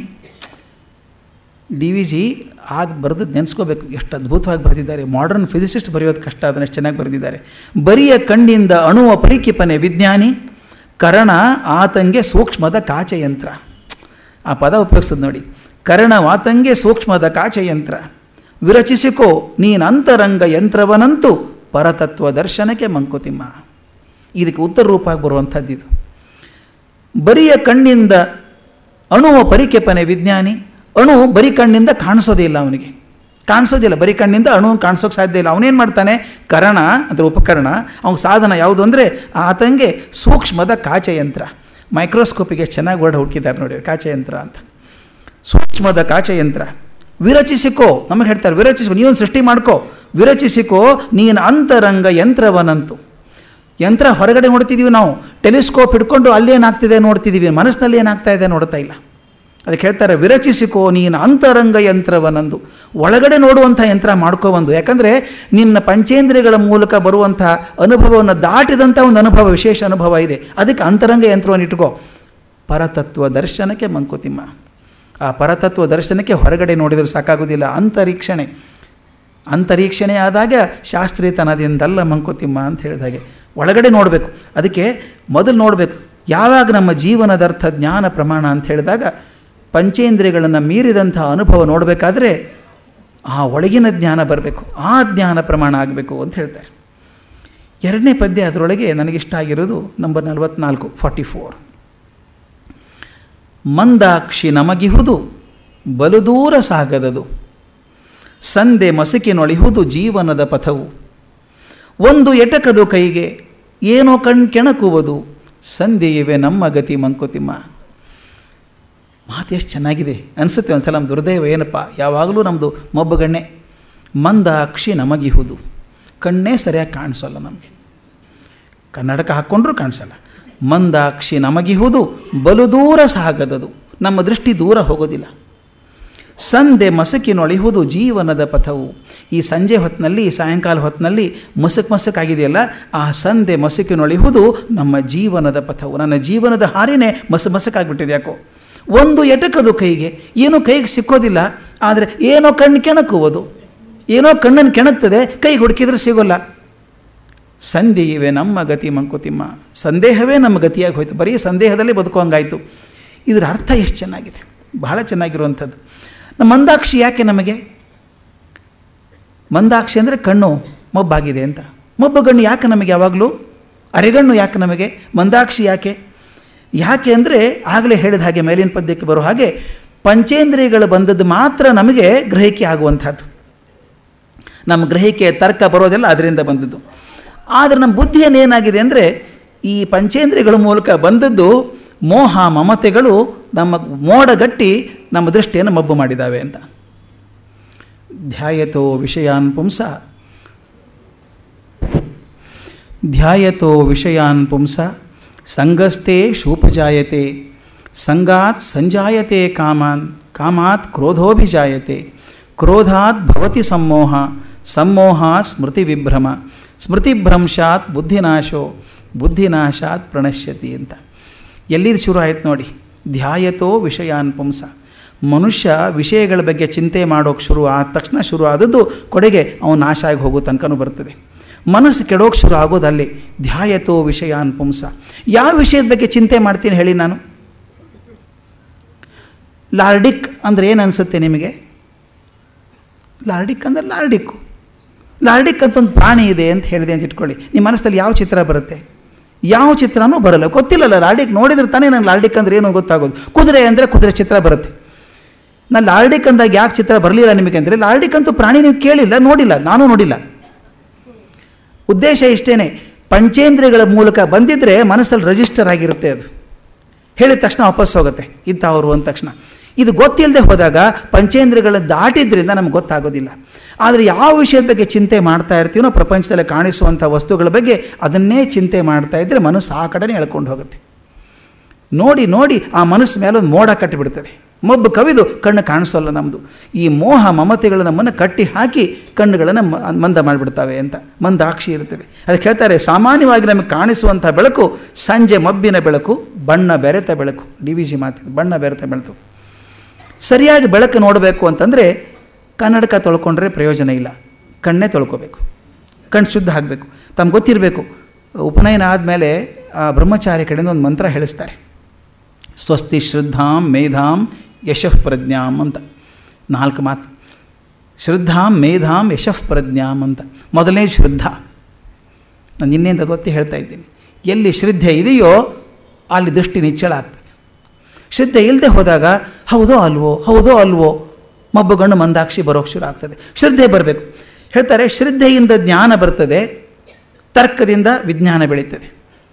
ಡಿ ವಿ ಜಿ ಆಗ ಬರೆದದ್ದು ನೆನೆಸ್ಕೋಬೇಕು, ಎಷ್ಟು ಅದ್ಭುತವಾಗಿ ಬರೆದಿದ್ದಾರೆ. ಮಾಡರ್ನ್ ಫಿಸಿಸಿಸ್ಟ್ ಬರೆಯೋದು ಕಷ್ಟ, ಅದನ್ನು ಎಷ್ಟು ಚೆನ್ನಾಗಿ ಬರೆದಿದ್ದಾರೆ. ಬರಿಯ ಕಣ್ಣಿಂದ ಅಣುವ ಪರಿಕೆಪನೆ ವಿಜ್ಞಾನಿ, ಕರ್ಣ ಆತಂಗೆ ಸೂಕ್ಷ್ಮದ ಕಾಚಯಂತ್ರ. ಆ ಪದ ಉಪಯೋಗಿಸೋದು ನೋಡಿ, ಕರ್ಣವಾತಂಗೆ ಸೂಕ್ಷ್ಮದ ಕಾಚಯಂತ್ರ, ವಿರಚಿಸಿಕೋ ನೀನು ಅಂತರಂಗ ಯಂತ್ರವನಂತೂ ಪರತತ್ವ ದರ್ಶನಕ್ಕೆ ಮಂಕುತಿಮ್ಮ. ಇದಕ್ಕೆ ಉತ್ತರ ರೂಪವಾಗಿ ಬರುವಂಥದ್ದು ಇದು. ಬರಿಯ ಕಣ್ಣಿಂದ ಅಣುವ ಪರಿಕೆಪನೆ ವಿಜ್ಞಾನಿ. ಅಣು ಬರೀ ಕಣ್ಣಿಂದ ಕಾಣಿಸೋದೇ ಇಲ್ಲ ಅವನಿಗೆ, ಕಾಣಿಸೋದಿಲ್ಲ, ಬರೀ ಕಣ್ಣಿಂದ ಅಣು ಕಾಣಿಸೋಕೆ ಸಾಧ್ಯ ಇಲ್ಲ. ಅವನೇನು ಮಾಡ್ತಾನೆ, ಕರಣ ಅಂದರೆ ಉಪಕರಣ, ಅವನ ಸಾಧನ ಯಾವುದು ಅಂದರೆ ಆತಂಗೆ ಸೂಕ್ಷ್ಮದ ಕಾಚಯಂತ್ರ. ಮೈಕ್ರೋಸ್ಕೋಪಿಗೆ ಎಷ್ಟು ಚೆನ್ನಾಗಿ ವರ್ಡ್ ಹುಡುಕಿದ್ದಾರೆ ನೋಡಿ, ಕಾಚಯಂತ್ರ ಅಂತ. ಸೂಕ್ಷ್ಮದ ಕಾಚಯಂತ್ರ. ವಿರಚಿಸಿಕೋ, ನಮಗೆ ಹೇಳ್ತಾರೆ ವಿರಚಿಸಿಕೋ, ನೀವೊಂದು ಸೃಷ್ಟಿ ಮಾಡ್ಕೋ, ವಿರಚಿಸಿಕೋ ನೀನು ಅಂತರಂಗ ಯಂತ್ರವನಂತು. ಯಂತ್ರ ಹೊರಗಡೆ ನೋಡ್ತಿದ್ದೀವಿ ನಾವು, ಟೆಲಿಸ್ಕೋಪ್ ಹಿಡ್ಕೊಂಡು ಅಲ್ಲೇನಾಗ್ತಿದೆ ನೋಡ್ತಿದ್ದೀವಿ, ಮನಸ್ಸಿನಲ್ಲಿ ಏನಾಗ್ತಾ ಇದೆ ನೋಡ್ತಾ ಇಲ್ಲ. ಅದಕ್ಕೆ ಹೇಳ್ತಾರೆ ವಿರಚಿಸಿಕೋ ನೀನು ಅಂತರಂಗ ಯಂತ್ರವನಂದು, ಒಳಗಡೆ ನೋಡುವಂಥ ಯಂತ್ರ ಮಾಡ್ಕೋಬಂದು. ಯಾಕಂದರೆ ನಿನ್ನ ಪಂಚೇಂದ್ರಿಯಗಳ ಮೂಲಕ ಬರುವಂಥ ಅನುಭವವನ್ನು ದಾಟಿದಂಥ ಒಂದು ಅನುಭವ, ವಿಶೇಷ ಅನುಭವ ಇದೆ, ಅದಕ್ಕೆ ಅಂತರಂಗ ಯಂತ್ರವನ್ನು ಇಟ್ಕೋ. ಪರತತ್ವ ದರ್ಶನಕ್ಕೆ ಮಂಕುತಿಮ್ಮ. ಆ ಪರತತ್ವ ದರ್ಶನಕ್ಕೆ ಹೊರಗಡೆ ನೋಡಿದರೆ ಸಾಕಾಗೋದಿಲ್ಲ, ಅಂತರೀಕ್ಷಣೆ. ಅಂತರೀಕ್ಷಣೆ ಆದಾಗ ಶಾಸ್ತ್ರೀಯತನದಿಂದಲ್ಲ ಮಂಕುತಿಮ್ಮ ಅಂತ ಹೇಳಿದಾಗೆ ಒಳಗಡೆ ನೋಡಬೇಕು. ಅದಕ್ಕೆ ಮೊದಲು ನೋಡಬೇಕು, ಯಾವಾಗ ನಮ್ಮ ಜೀವನದರ್ಥ ಜ್ಞಾನ ಪ್ರಮಾಣ ಅಂತ ಹೇಳಿದಾಗ ಪಂಚೇಂದ್ರಿಯಗಳನ್ನು ಮೀರಿದಂಥ ಅನುಭವ ನೋಡಬೇಕಾದ್ರೆ ಆ ಒಳಗಿನ ಜ್ಞಾನ ಬರಬೇಕು, ಆ ಜ್ಞಾನ ಪ್ರಮಾಣ ಆಗಬೇಕು ಅಂತ ಹೇಳ್ತಾರೆ. ಎರಡನೇ ಪದ್ಯ ಅದರೊಳಗೆ ನನಗಿಷ್ಟ ಆಗಿರೋದು ನಂಬರ್ ನಲವತ್ತ್ನಾಲ್ಕು, ಫಾರ್ಟಿ ಫೋರ್. ಮಂದಾಕ್ಷಿ ನಮಗಿಹುದು ಬಲು ದೂರ ಸಾಗದದು, ಸಂಧೆ ಮಸುಕಿನೊಳಿಹುದು ಜೀವನದ ಪಥವು. ಒಂದು ಎಟಕದು ಕೈಗೆ ಏನೋ ಕಣ್ ಕೆಣಕುವುದು, ಸಂಧೆಯಿವೆ ನಮ್ಮ ಗತಿ ಮಂಕುತಿಮ್ಮ. ಮಾತು ಎಷ್ಟು ಚೆನ್ನಾಗಿದೆ ಅನಿಸುತ್ತೆ. ಒಂದು ಸಲ ನಮ್ಮ ದುರ್ದೈವ ಏನಪ್ಪ, ಯಾವಾಗಲೂ ನಮ್ಮದು ಮೊಬ್ಬಗಣ್ಣೆ. ಮಂದಾಕ್ಷಿ ನಮಗಿಹುದು, ಕಣ್ಣೇ ಸರಿಯಾಗಿ ಕಾಣಿಸೋಲ್ಲ ನಮಗೆ, ಕನ್ನಡಕ ಹಾಕ್ಕೊಂಡ್ರೂ ಕಾಣಿಸಲ್ಲ. ಮಂದಾಕ್ಷಿ ನಮಗಿಹುದು ಬಲು ದೂರ ಸಾಗದದು, ನಮ್ಮ ದೃಷ್ಟಿ ದೂರ ಹೋಗೋದಿಲ್ಲ. ಸಂಧೆ ಮಸುಕಿನೊಳಿಹುದು ಜೀವನದ ಪಥವು. ಈ ಸಂಜೆ ಹೊತ್ತಿನಲ್ಲಿ, ಸಾಯಂಕಾಲ ಹೊತ್ತಿನಲ್ಲಿ ಮಸುಕು ಮಸುಕಾಗಿದೆಯಲ್ಲ, ಆ ಸಂಧೆ ಮಸುಕಿನೊಳಿಹುದು ನಮ್ಮ ಜೀವನದ ಪಥವು. ನನ್ನ ಜೀವನದ ಹಾರಿನೇ ಮಸು ಮಸುಕಾಗ್ಬಿಟ್ಟಿದೆ ಯಾಕೋ. ಒಂದು ಎಟಕದು ಕೈಗೆ, ಏನೋ ಕೈಗೆ ಸಿಕ್ಕೋದಿಲ್ಲ, ಆದರೆ ಏನೋ ಕಣ್ಣು ಕೆಣಕುವುದು, ಏನೋ ಕಣ್ಣನ್ನು ಕೆಣಕ್ತದೆ, ಕೈಗೆ ಹುಡುಕಿದ್ರೆ ಸಿಗೋಲ್ಲ. ಸಂಧೆಯಿವೆ ನಮ್ಮ ಗತಿ ಮಂಕುತಿಮ್ಮ. ಸಂದೇಹವೇ ನಮ್ಮ ಗತಿಯಾಗಿ ಹೋಯ್ತು, ಬರೀ ಸಂದೇಹದಲ್ಲಿ ಬದುಕುವಂಗಾಯಿತು. ಇದರ ಅರ್ಥ ಎಷ್ಟು ಚೆನ್ನಾಗಿದೆ, ಬಹಳ ಚೆನ್ನಾಗಿರುವಂಥದ್ದು. ನಮ್ಮ ಮಂದಾಕ್ಷಿ ಯಾಕೆ ನಮಗೆ? ಮಂದಾಕ್ಷಿ ಅಂದರೆ ಕಣ್ಣು ಮೊಬ್ಬಾಗಿದೆ ಅಂತ. ಮೊಬ್ಬಗಣ್ಣು ಯಾಕೆ ನಮಗೆ ಯಾವಾಗಲೂ? ಅರೆಗಣ್ಣು ಯಾಕೆ ನಮಗೆ? ಮಂದಾಕ್ಷಿ ಯಾಕೆ? ಯಾಕೆ ಅಂದರೆ ಆಗಲೇ ಹೇಳಿದ ಹಾಗೆ, ಮೇಲಿನ ಪದ್ಯಕ್ಕೆ ಬರೋ ಹಾಗೆ, ಪಂಚೇಂದ್ರಿಯಗಳು ಬಂದದ್ದು ಮಾತ್ರ ನಮಗೆ ಗ್ರಹಿಕೆ ಆಗುವಂಥದ್ದು. ನಮ್ಮ ಗ್ರಹಿಕೆ ತರ್ಕ ಬರೋದೆಲ್ಲ ಅದರಿಂದ ಬಂದದ್ದು. ಆದರೆ ನಮ್ಮ ಬುದ್ಧಿಯನ್ನು ಏನಾಗಿದೆ ಅಂದರೆ, ಈ ಪಂಚೇಂದ್ರಿಯಗಳ ಮೂಲಕ ಬಂದದ್ದು ಮೋಹ ಮಮತೆಗಳು ನಮ್ಮ ಮೋಡಗಟ್ಟಿ ನಮ್ಮ ದೃಷ್ಟಿಯನ್ನು ಮಬ್ಬು ಮಾಡಿದ್ದಾವೆ ಅಂತ. ಧ್ಯಾಯತೋ ವಿಷಯಾನ್ ಪುಂಸ ಧ್ಯಾಯತೋ ವಿಷಯಾನ್ ಪುಂಸ ಸಂಗಸ್ತೆ ಶೂಪಜಾಯತೆ ಸಂಗಾತ್ ಸಂಜಾಯತೆ ಕಾಮಾನ್ ಕಾಮಾತ್ ಕ್ರೋಧೋಭಿಜಾಯತೆ ಕ್ರೋಧಾತ್ ಭವತಿ ಸಮ್ಮೋಹ ಸಮ್ಮೋಹಾತ್ ಸ್ಮೃತಿ ವಿಭ್ರಮ ಸ್ಮೃತಿಭ್ರಂಶಾತ್ ಬುದ್ಧಿನಾಶೋ ಬುದ್ಧಿನಾಶಾತ್ ಪ್ರಣಶ್ಯತಿ ಅಂತ. ಎಲ್ಲಿದು ಶುರು ಆಯ್ತು ನೋಡಿ, ಧ್ಯಾಯತೋ ವಿಷಯಾನ್ ಪುಂಸ. ಮನುಷ್ಯ ವಿಷಯಗಳ ಬಗ್ಗೆ ಚಿಂತೆ ಮಾಡೋಕ್ಕೆ ಶುರು ಆದ ತಕ್ಷಣ ಶುರು ಆದದ್ದು ಕೊಡೆಗೆ ಅವನು ನಾಶ ಆಗಿ ಹೋಗೋ ತನಕನೂ ಬರ್ತದೆ. ಮನಸ್ಸು ಕೆಡೋಕ್ಕೆ ಶುರು ಆಗೋದಲ್ಲಿ ಧ್ಯಾಯತೋ ವಿಷಯಾನ್ ಪುಂಸ. ಯಾವ ವಿಷಯದ ಬಗ್ಗೆ ಚಿಂತೆ ಮಾಡ್ತೀನಿ ಹೇಳಿ ನಾನು? ಲಾರ್ಡಿಕ್ ಅಂದರೆ ಏನು ಅನಿಸುತ್ತೆ ನಿಮಗೆ? ಲಾರ್ಡಿಕ್ ಅಂದರೆ ಲಾರ್ಡಿಕ್ಕು. ಲಾರ್ಡಿಕ್ ಅಂತ ಒಂದು ಪ್ರಾಣಿ ಇದೆ ಅಂತ ಹೇಳಿದೆ ಅಂತ ಇಟ್ಕೊಳ್ಳಿ. ನಿಮ್ಮ ಮನಸ್ಸಲ್ಲಿ ಯಾವ ಚಿತ್ರ ಬರುತ್ತೆ? ಯಾವ ಚಿತ್ರನೂ ಬರಲ್ಲ, ಗೊತ್ತಿಲ್ಲಲ್ಲ. ಲಾರ್ಡಿಕ್ ನೋಡಿದ್ರೆ ತಾನೇ ನಂಗೆ ಲಾರ್ಡಿಕ್ ಅಂದರೆ ಏನು ಗೊತ್ತಾಗೋದು. ಕುದುರೆ ಅಂದರೆ ಕುದುರೆ ಚಿತ್ರ ಬರುತ್ತೆ. ನಾನು ಲಾರ್ಡಿಕ್ ಅಂದಾಗ ಯಾಕೆ ಚಿತ್ರ ಬರಲಿಲ್ಲ ನಿಮಗೆ ಅಂದರೆ, ಲಾರ್ಡಿಕ್ ಅಂತೂ ಪ್ರಾಣಿ ನೀವು ಕೇಳಿಲ್ಲ, ನೋಡಿಲ್ಲ, ನಾನು ನೋಡಿಲ್ಲ. ಉದ್ದೇಶ ಇಷ್ಟೇ, ಪಂಚೇಂದ್ರಿಯಗಳ ಮೂಲಕ ಬಂದಿದ್ದರೆ ಮನಸ್ಸಲ್ಲಿ ರಿಜಿಸ್ಟರ್ ಆಗಿರುತ್ತೆ. ಅದು ಹೇಳಿದ ತಕ್ಷಣ ವಾಪಸ್ ಹೋಗುತ್ತೆ ಇಂಥವ್ರು ಅಂದ ತಕ್ಷಣ. ಇದು ಗೊತ್ತಿಲ್ಲದೆ ಹೋದಾಗ ಪಂಚೇಂದ್ರಿಯಗಳನ್ನು ದಾಟಿದ್ರಿಂದ ನಮ್ಗೆ ಗೊತ್ತಾಗೋದಿಲ್ಲ. ಆದರೆ ಯಾವ ವಿಷಯದ ಬಗ್ಗೆ ಚಿಂತೆ ಮಾಡ್ತಾ ಇರ್ತೀವೋ, ಪ್ರಪಂಚದಲ್ಲಿ ಕಾಣಿಸುವಂಥ ವಸ್ತುಗಳ ಬಗ್ಗೆ ಅದನ್ನೇ ಚಿಂತೆ ಮಾಡ್ತಾ ಇದ್ದರೆ ಮನಸ್ಸು ಆ ಕಡೆನೇ ಎಳ್ಕೊಂಡು ಹೋಗುತ್ತೆ. ನೋಡಿ ನೋಡಿ ಆ ಮನಸ್ಸು ಮೇಲೆ ಒಂದು ಮೋಡ ಕಟ್ಟಿಬಿಡ್ತದೆ, ಮಬ್ಬು ಕವಿದು ಕಣ್ಣು ಕಾಣಿಸೋಲ್ಲ ನಮ್ಮದು. ಈ ಮೋಹ ಮಮತೆಗಳು ನಮ್ಮನ್ನು ಕಟ್ಟಿ ಹಾಕಿ ಕಣ್ಣುಗಳನ್ನು ಮಂದ ಮಾಡಿಬಿಡ್ತವೆ ಅಂತ. ಮಂದಾಕ್ಷಿ ಇರ್ತದೆ. ಅದಕ್ಕೆ ಹೇಳ್ತಾರೆ, ಸಾಮಾನ್ಯವಾಗಿ ನಮಗೆ ಕಾಣಿಸುವಂಥ ಬೆಳಕು ಸಂಜೆ ಮಬ್ಬಿನ ಬೆಳಕು, ಬಣ್ಣ ಬೆರೆತ ಬೆಳಕು. ಡಿ ವಿ ಜಿ ಮಾತಿದೆ, ಬಣ್ಣ ಬೆರೆತ ಬೆಳಕು. ಸರಿಯಾಗಿ ಬೆಳಕು ನೋಡಬೇಕು ಅಂತಂದರೆ ಕನ್ನಡಕ ತೊಳ್ಕೊಂಡ್ರೆ ಪ್ರಯೋಜನ ಇಲ್ಲ, ಕಣ್ಣೇ ತೊಳ್ಕೋಬೇಕು, ಕಣ್ಣು ಶುದ್ಧ ಆಗಬೇಕು. ತಮ್ಗೆ ಗೊತ್ತಿರಬೇಕು, ಉಪನಯನ ಆದಮೇಲೆ ಬ್ರಹ್ಮಚಾರಿ ಕಡೆಯಿಂದ ಒಂದು ಮಂತ್ರ ಹೇಳಿಸ್ತಾರೆ, ಸ್ವಸ್ತಿ ಶ್ರದ್ಧಾಂ ಮೇಧಾಂ ಯಶಃ ಪ್ರಜ್ಞಾಂ ಅಂತ. ನಾಲ್ಕು ಮಾತು, ಶ್ರದ್ಧಾಂ ಮೇಧಾಂ ಯಶಃ ಪ್ರಜ್ಞಾಂ ಅಂತ. ಮೊದಲನೇ ಶ್ರದ್ಧಾ. ನಾನು ಇನ್ನೇನು ಅದೊತ್ತಿ ಹೇಳ್ತಾ ಇದ್ದೀನಿ, ಎಲ್ಲಿ ಶ್ರದ್ಧೆ ಇದೆಯೋ ಅಲ್ಲಿ ದೃಷ್ಟಿ ನಿಚ್ಚಳ ಆಗ್ತದೆ. ಶ್ರದ್ಧೆ ಇಲ್ಲದೆ ಹೋದಾಗ ಹೌದೋ ಅಲ್ವೋ ಹೌದೋ ಅಲ್ವೋ ಮಬ್ಬುಗಣ್ಣು ಮಂದಾಕ್ಷಿ ಬರೋಕ್ಕೆ ಶುರು ಆಗ್ತದೆ. ಶ್ರದ್ಧೆ ಬರಬೇಕು. ಹೇಳ್ತಾರೆ, ಶ್ರದ್ಧೆಯಿಂದ ಜ್ಞಾನ ಬರ್ತದೆ, ತರ್ಕದಿಂದ ವಿಜ್ಞಾನ ಬೆಳೀತದೆ.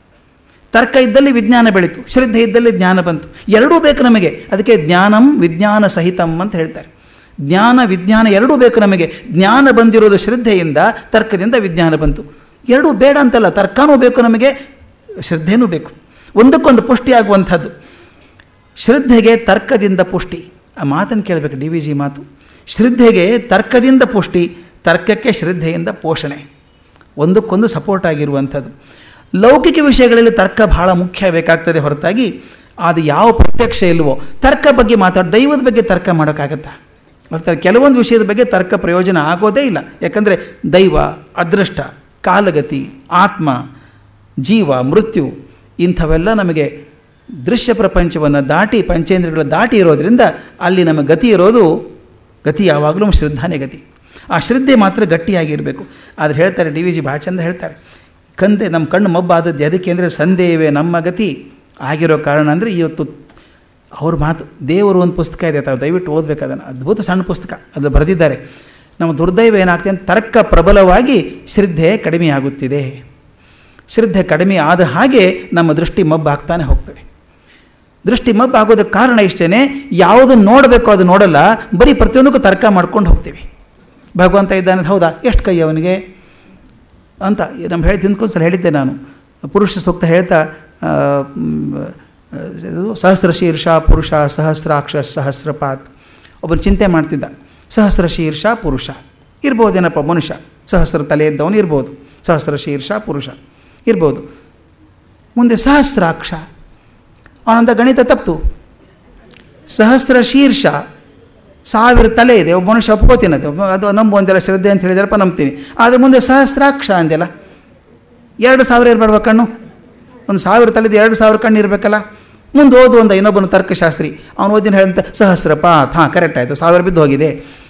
ತರ್ಕ ಇದ್ದಲ್ಲಿ ವಿಜ್ಞಾನ ಬೆಳೀತು, ಶ್ರದ್ಧೆ ಇದ್ದಲ್ಲಿ ಜ್ಞಾನ ಬಂತು. ಎರಡೂ ಬೇಕು ನಮಗೆ. ಅದಕ್ಕೆ ಜ್ಞಾನಂ ವಿಜ್ಞಾನ ಸಹಿತಂ ಅಂತ ಹೇಳ್ತಾರೆ. ಜ್ಞಾನ ವಿಜ್ಞಾನ ಎರಡೂ ಬೇಕು ನಮಗೆ. ಜ್ಞಾನ ಬಂದಿರೋದು ಶ್ರದ್ಧೆಯಿಂದ, ತರ್ಕದಿಂದ ವಿಜ್ಞಾನ ಬಂತು. ಎರಡೂ ಬೇಡ ಅಂತಲ್ಲ, ತರ್ಕನೂ ಬೇಕು ನಮಗೆ, ಶ್ರದ್ಧೆನೂ ಬೇಕು. ಒಂದಕ್ಕೊಂದು ಪುಷ್ಟಿ ಆಗುವಂಥದ್ದು. ಶ್ರದ್ಧೆಗೆ ತರ್ಕದಿಂದ ಪುಷ್ಟಿ. ಆ ಮಾತನ್ನು ಕೇಳಬೇಕು, ಡಿ ವಿ ಜಿ ಮಾತು. ಶ್ರದ್ಧೆಗೆ ತರ್ಕದಿಂದ ಪುಷ್ಟಿ, ತರ್ಕಕ್ಕೆ ಶ್ರದ್ಧೆಯಿಂದ ಪೋಷಣೆ. ಒಂದಕ್ಕೊಂದು ಸಪೋರ್ಟ್ ಆಗಿರುವಂಥದ್ದು. ಲೌಕಿಕ ವಿಷಯಗಳಲ್ಲಿ ತರ್ಕ ಬಹಳ ಮುಖ್ಯ ಬೇಕಾಗ್ತದೆ ಹೊರತಾಗಿ ಅದು ಯಾವ ಪ್ರತ್ಯಕ್ಷ ಇಲ್ವೋ. ತರ್ಕ ಬಗ್ಗೆ ಮಾತಾಡಿ ದೈವದ ಬಗ್ಗೆ ತರ್ಕ ಮಾಡೋಕ್ಕಾಗತ್ತಾ? ಬರ್ತಾರೆ, ಕೆಲವೊಂದು ವಿಷಯದ ಬಗ್ಗೆ ತರ್ಕ ಪ್ರಯೋಜನ ಆಗೋದೇ ಇಲ್ಲ. ಯಾಕಂದರೆ ದೈವ, ಅದೃಷ್ಟ, ಕಾಲಗತಿ, ಆತ್ಮ, ಜೀವ, ಮೃತ್ಯು ಇಂಥವೆಲ್ಲ ನಮಗೆ ದೃಶ್ಯ ಪ್ರಪಂಚವನ್ನು ದಾಟಿ, ಪಂಚೇಂದ್ರಿಯಗಳ ದಾಟಿ ಇರೋದರಿಂದ ಅಲ್ಲಿ ನಮ್ಮ ಗತಿ ಇರೋದು, ಗತಿ ಯಾವಾಗಲೂ ಶ್ರದ್ಧಾನೇ ಗತಿ. ಆ ಶ್ರದ್ಧೆ ಮಾತ್ರ ಗಟ್ಟಿಯಾಗಿರಬೇಕು. ಆದರೆ ಹೇಳ್ತಾರೆ, ಡಿ ವಿ ಜಿ ಭಾಳ ಚಂದ ಹೇಳ್ತಾರೆ, ಕಂದೆ ನಮ್ಮ ಕಣ್ಣು ಮಬ್ಬಾದದ್ದು ಅದಕ್ಕೆ ಅಂದರೆ ಸಂದೇಹವೇ ನಮ್ಮ ಗತಿ ಆಗಿರೋ ಕಾರಣ ಅಂದರೆ ಇವತ್ತು ಅವ್ರ ಮಾತು. ದೇವರು ಒಂದು ಪುಸ್ತಕ ಇದೆ, ತಾವು ದಯವಿಟ್ಟು ಓದಬೇಕು ಅದನ್ನು. ಅದ್ಭುತ ಸಣ್ಣ ಪುಸ್ತಕ, ಅದು ಬರೆದಿದ್ದಾರೆ. ನಮ್ಮ ದುರ್ದೈವ ಏನಾಗ್ತದೆ ಅಂತ ತರ್ಕ ಪ್ರಬಲವಾಗಿ ಶ್ರದ್ಧೆ ಕಡಿಮೆಯಾಗುತ್ತಿದೆ. ಶ್ರದ್ಧೆ ಕಡಿಮೆ ಆದ ಹಾಗೆ ನಮ್ಮ ದೃಷ್ಟಿ ಮಬ್ಬಾಗ್ತಾನೆ ಹೋಗ್ತದೆ. ದೃಷ್ಟಿ ಮಬ್ಬಾಗೋದಕ್ಕೆ ಕಾರಣ ಇಷ್ಟೇ, ಯಾವುದನ್ನು ನೋಡಬೇಕು ಅದು ನೋಡಲ್ಲ, ಬರೀ ಪ್ರತಿಯೊಂದಕ್ಕೂ ತರ್ಕ ಮಾಡ್ಕೊಂಡು ಹೋಗ್ತೀವಿ. ಭಗವಂತ ಇದ್ದಾನೆ, ಹೌದಾ, ಎಷ್ಟು ಕೈ ಅವನಿಗೆ ಅಂತ ನಮ್ಮ ಹೇಳಿ ತಿಂದ್ಕೊಂಡು ಸಲ ಹೇಳಿದ್ದೆ ನಾನು. ಪುರುಷ ಸೂಕ್ತ ಹೇಳ್ತಾ ಸಹಸ್ರ ಶೀರ್ಷ ಪುರುಷ ಸಹಸ್ರಾಕ್ಷ ಸಹಸ್ರಪಾತ್. ಒಬ್ಬರು ಚಿಂತೆ ಮಾಡ್ತಿದ್ದ, ಸಹಸ್ರ ಶೀರ್ಷ ಪುರುಷ ಇರ್ಬೋದೇನಪ್ಪ, ಮನುಷ್ಯ ಸಹಸ್ರ ತಲೆ ಇದ್ದವನು ಇರ್ಬೋದು, ಸಹಸ್ರ ಶೀರ್ಷ ಪುರುಷ ಇರ್ಬೋದು. ಮುಂದೆ ಸಹಸ್ರಾಕ್ಷ, ಅವನಂತ ಗಣಿತ ತಪ್ಪು. ಸಹಸ್ರ ಶೀರ್ಷ ಸಾವಿರ ತಲೆ ಇದೆ, ಒಬ್ಬ ಮನುಷ್ಯ ಒಪ್ಕೋತೀನಿ, ಅದು ಅದು ನಂಬುವಂತೆಲ್ಲ ಶ್ರದ್ಧೆ ಅಂತ ಹೇಳಿದಾರಪ್ಪ, ನಂಬ್ತೀನಿ. ಆದರೆ ಮುಂದೆ ಸಹಸ್ರಾಕ್ಷ ಅಂದೆಲ್ಲ, ಎರಡು ಸಾವಿರ ಇರಬೇಡ್ವ ಕಣ್ಣು, ಒಂದು ಸಾವಿರ ತಲೆದು ಎರಡು ಸಾವಿರ ಕಣ್ಣು ಇರಬೇಕಲ್ಲ. ಮುಂದೆ ಓದು ಒಂದು ಇನ್ನೊಬ್ಬನು ತರ್ಕಶಾಸ್ತ್ರಿ, ಅವನು ಓದಿನ ಹೇಳಿದಂಥ ಸಹಸ್ರಪಾತ್, ಹಾಂ ಕರೆಕ್ಟ್ ಆಯಿತು, ಸಾವಿರ ಬಿದ್ದು ಹೋಗಿದೆ.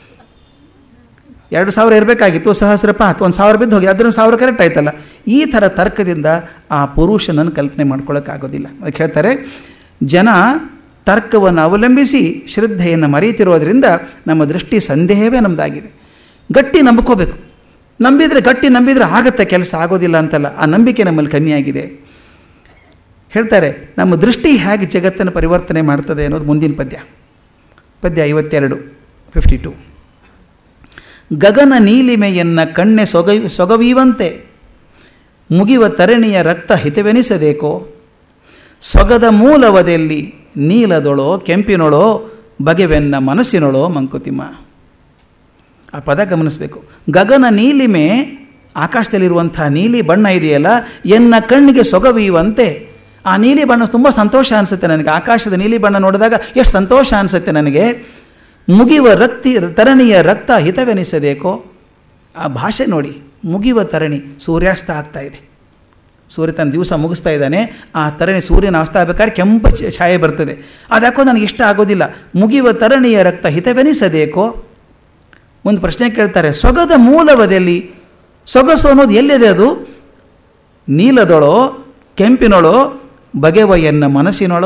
ಎರಡು ಸಾವಿರ ಇರಬೇಕಾಗಿತ್ತು, ಸಹಸ್ರಪಾತ್ ಒಂದು ಸಾವಿರ ಬಿದ್ದು ಹೋಗಿದೆ, ಅದನ್ನು ಸಾವಿರ ಕರೆಕ್ಟ್ ಆಯ್ತಲ್ಲ. ಈ ಥರ ತರ್ಕದಿಂದ ಆ ಪುರುಷನನ್ನು ಕಲ್ಪನೆ ಮಾಡ್ಕೊಳ್ಳೋಕ್ಕಾಗೋದಿಲ್ಲ. ಅದಕ್ಕೆ ಹೇಳ್ತಾರೆ, ಜನ ತರ್ಕವನ್ನು ಅವಲಂಬಿಸಿ ಶ್ರದ್ಧೆಯನ್ನು ಮರೀತಿರೋದ್ರಿಂದ ನಮ್ಮ ದೃಷ್ಟಿ ಸಂದೇಹವೇ ನಮ್ಮದಾಗಿದೆ. ಗಟ್ಟಿ ನಂಬ್ಕೋಬೇಕು, ನಂಬಿದರೆ ಗಟ್ಟಿ ನಂಬಿದರೆ ಆಗತ್ತೆ ಕೆಲಸ, ಆಗೋದಿಲ್ಲ ಅಂತಲ್ಲ. ಆ ನಂಬಿಕೆ ನಮ್ಮಲ್ಲಿ ಕಮ್ಮಿಯಾಗಿದೆ. ಹೇಳ್ತಾರೆ, ನಮ್ಮ ದೃಷ್ಟಿ ಹೇಗೆ ಜಗತ್ತನ್ನು ಪರಿವರ್ತನೆ ಮಾಡ್ತದೆ ಅನ್ನೋದು ಮುಂದಿನ ಪದ್ಯ. ಪದ್ಯ ಐವತ್ತೆರಡು ಫಿಫ್ಟಿ ಟು. ಗಗನ ನೀಲಿಮೆಯನ್ನ ಕಣ್ಣೆ ಸೊಗ ಸೊಗವೀವಂತೆ ಮುಗಿವ ತರಣಿಯ ರಕ್ತ ಹಿತವೆನಿಸದೇಕೋ, ಸೊಗದ ಮೂಲವದಲ್ಲಿ ನೀಲದೊಳೋ ಕೆಂಪಿನೊಳೋ ಬಗೆವೆನ್ನ ಮನಸ್ಸಿನೊಳೋ ಮಂಕುತಿಮ್ಮ. ಆ ಪದ ಗಮನಿಸಬೇಕು. ಗಗನ ನೀಲಿಮೆ, ಆಕಾಶದಲ್ಲಿರುವಂಥ ನೀಲಿ ಬಣ್ಣ ಇದೆಯಲ್ಲ, ಎನ್ನ ಕಣ್ಣಿಗೆ ಸೊಗವೀವಂತೆ. ಆ ನೀಲಿ ಬಣ್ಣ ತುಂಬ ಸಂತೋಷ ಅನಿಸುತ್ತೆ ನನಗೆ. ಆಕಾಶದ ನೀಲಿ ಬಣ್ಣ ನೋಡಿದಾಗ ಎಷ್ಟು ಸಂತೋಷ ಅನಿಸುತ್ತೆ ನನಗೆ. ಮುಗಿವ ರಕ್ತಿ ತರಣಿಯ ರಕ್ತ ಹಿತವೆನಿಸದೇಕೋ. ಆ ಭಾಷೆ ನೋಡಿ, ಮುಗಿವ ತರಣಿ, ಸೂರ್ಯಾಸ್ತ ಆಗ್ತಾ ಇದೆ, ಸೂರ್ಯ ತನ್ನ ದಿವಸ ಮುಗಿಸ್ತಾ ಇದ್ದಾನೆ, ಆ ತರಣಿ ಸೂರ್ಯನ ಅಸ್ತ ಆಗಬೇಕಾದ್ರೆ ಕೆಂಪು ಛಾಯೆ ಬರ್ತದೆ, ಅದ್ಯಾಕೋ ನನಗೆ ಇಷ್ಟ ಆಗೋದಿಲ್ಲ. ಮುಗಿವ ತರಣಿಯ ರಕ್ತ ಹಿತವೆನಿಸದೇಕೋ. ಒಂದು ಪ್ರಶ್ನೆ ಕೇಳ್ತಾರೆ, ಸೊಗದ ಮೂಲವದಲ್ಲಿ, ಸೊಗಸು ಅನ್ನೋದು ಎಲ್ಲಿದೆ? ಅದು ನೀಲದೊಳೋ ಕೆಂಪಿನೊಳೋ ಬಗೆವ ಎನ್ನ ಮನಸ್ಸಿನೊಳೋ.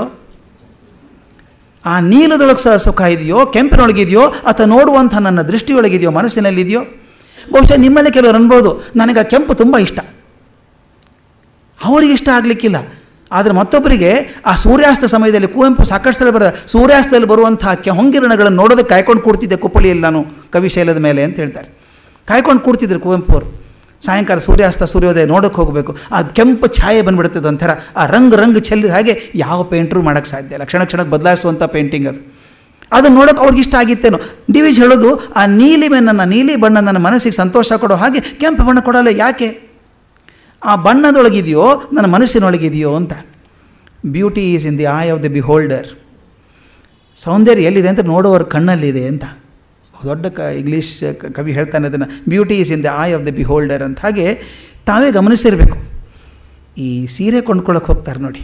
ಆ ನೀಲದೊಳಗೆ ಸಹ ಸುಖ ಇದೆಯೋ, ಕೆಂಪಿನೊಳಗಿದೆಯೋ, ಅಥವಾ ನೋಡುವಂಥ ನನ್ನ ದೃಷ್ಟಿಯೊಳಗಿದೆಯೋ, ಮನಸ್ಸಿನಲ್ಲಿದೆಯೋ? ಬಹುಶಃ ನಿಮ್ಮಲ್ಲಿ ಕೆಲವರು ಅನ್ಬೋದು, ನನಗೆ ಆ ಕೆಂಪು ತುಂಬ ಇಷ್ಟ, ಅವರಿಗೆ ಇಷ್ಟ ಆಗಲಿಕ್ಕಿಲ್ಲ. ಆದರೆ ಮತ್ತೊಬ್ಬರಿಗೆ ಆ ಸೂರ್ಯಾಸ್ತ ಸಮಯದಲ್ಲಿ, ಕುವೆಂಪು ಸಾಕಷ್ಟು ಸಲ ಬರೋದು, ಸೂರ್ಯಾಸ್ತದಲ್ಲಿ ಬರುವಂಥ ಕೆ ಹೊಂಗಿರಣಗಳನ್ನು ನೋಡೋದಕ್ಕೆ ಕಾಯ್ಕೊಂಡು ಕೂಡ್ತಿದ್ದೆ ಕುಪ್ಪಳಿಯಲ್ಲಿ ನಾನು ಕವಿಶೈಲದ ಮೇಲೆ ಅಂತ ಹೇಳ್ತಾರೆ. ಕಾಯ್ಕೊಂಡು ಕೂಡ್ತಿದ್ರು ಕುವೆಂಪು ಅವರು. ಸಾಯಂಕಾಲ ಸೂರ್ಯಾಸ್ತ ಸೂರ್ಯೋದಯ ನೋಡೋಕ್ಕೆ ಹೋಗಬೇಕು, ಆ ಕೆಂಪು ಛಾಯೆ ಬಂದುಬಿಡ್ತದೆ ಒಂಥರ, ಆ ರಂಗ್ ರಂಗ್ ಚೆಲ್ಲಿದ ಹಾಗೆ ಯಾವ ಪೇಂಟ್ರೂ ಮಾಡೋಕ್ಕೆ ಸಾಧ್ಯ ಇಲ್ಲ. ಕ್ಷಣ ಕ್ಷಣಕ್ಕೆ ಬದಲಾಯಿಸುವಂಥ ಪೇಂಟಿಂಗ್ ಅದು. ಅದನ್ನು ನೋಡೋಕೆ ಅವ್ರಿಗೆ ಇಷ್ಟ ಆಗಿತ್ತೇನೋ. ಡಿ ವಿ ಜಿ ಹೇಳೋದು, ಆ ನೀಲಿಮೆ ನನ್ನ ನೀಲಿ ಬಣ್ಣ ನನ್ನ ಮನಸ್ಸಿಗೆ ಸಂತೋಷ ಕೊಡೋ ಹಾಗೆ ಕೆಂಪು ಬಣ್ಣ ಕೊಡೋಲ್ಲ. ಯಾಕೆ? ಆ ಬಣ್ಣದೊಳಗಿದೆಯೋ ನನ್ನ ಮನಸ್ಸಿನೊಳಗಿದೆಯೋ ಅಂತ. Beauty is in the eye of the beholder. ಸೌಂದರ್ಯ ಎಲ್ಲಿದೆ ಅಂತ ನೋಡುವವ್ರ ಕಣ್ಣಲ್ಲಿದೆ ಅಂತ ದೊಡ್ಡ ಕ ಇಂಗ್ಲೀಷ್ ಕವಿ ಹೇಳ್ತಾನೆ ಅದನ್ನು. Beauty is in the eye of the beholder ಅಂತ. ಹಾಗೆ ತಾವೇ ಗಮನಿಸಿರಬೇಕು. ಈ ಸೀರೆ ಕೊಂಡ್ಕೊಳ್ಳೋಕೆ ಹೋಗ್ತಾರೆ ನೋಡಿ,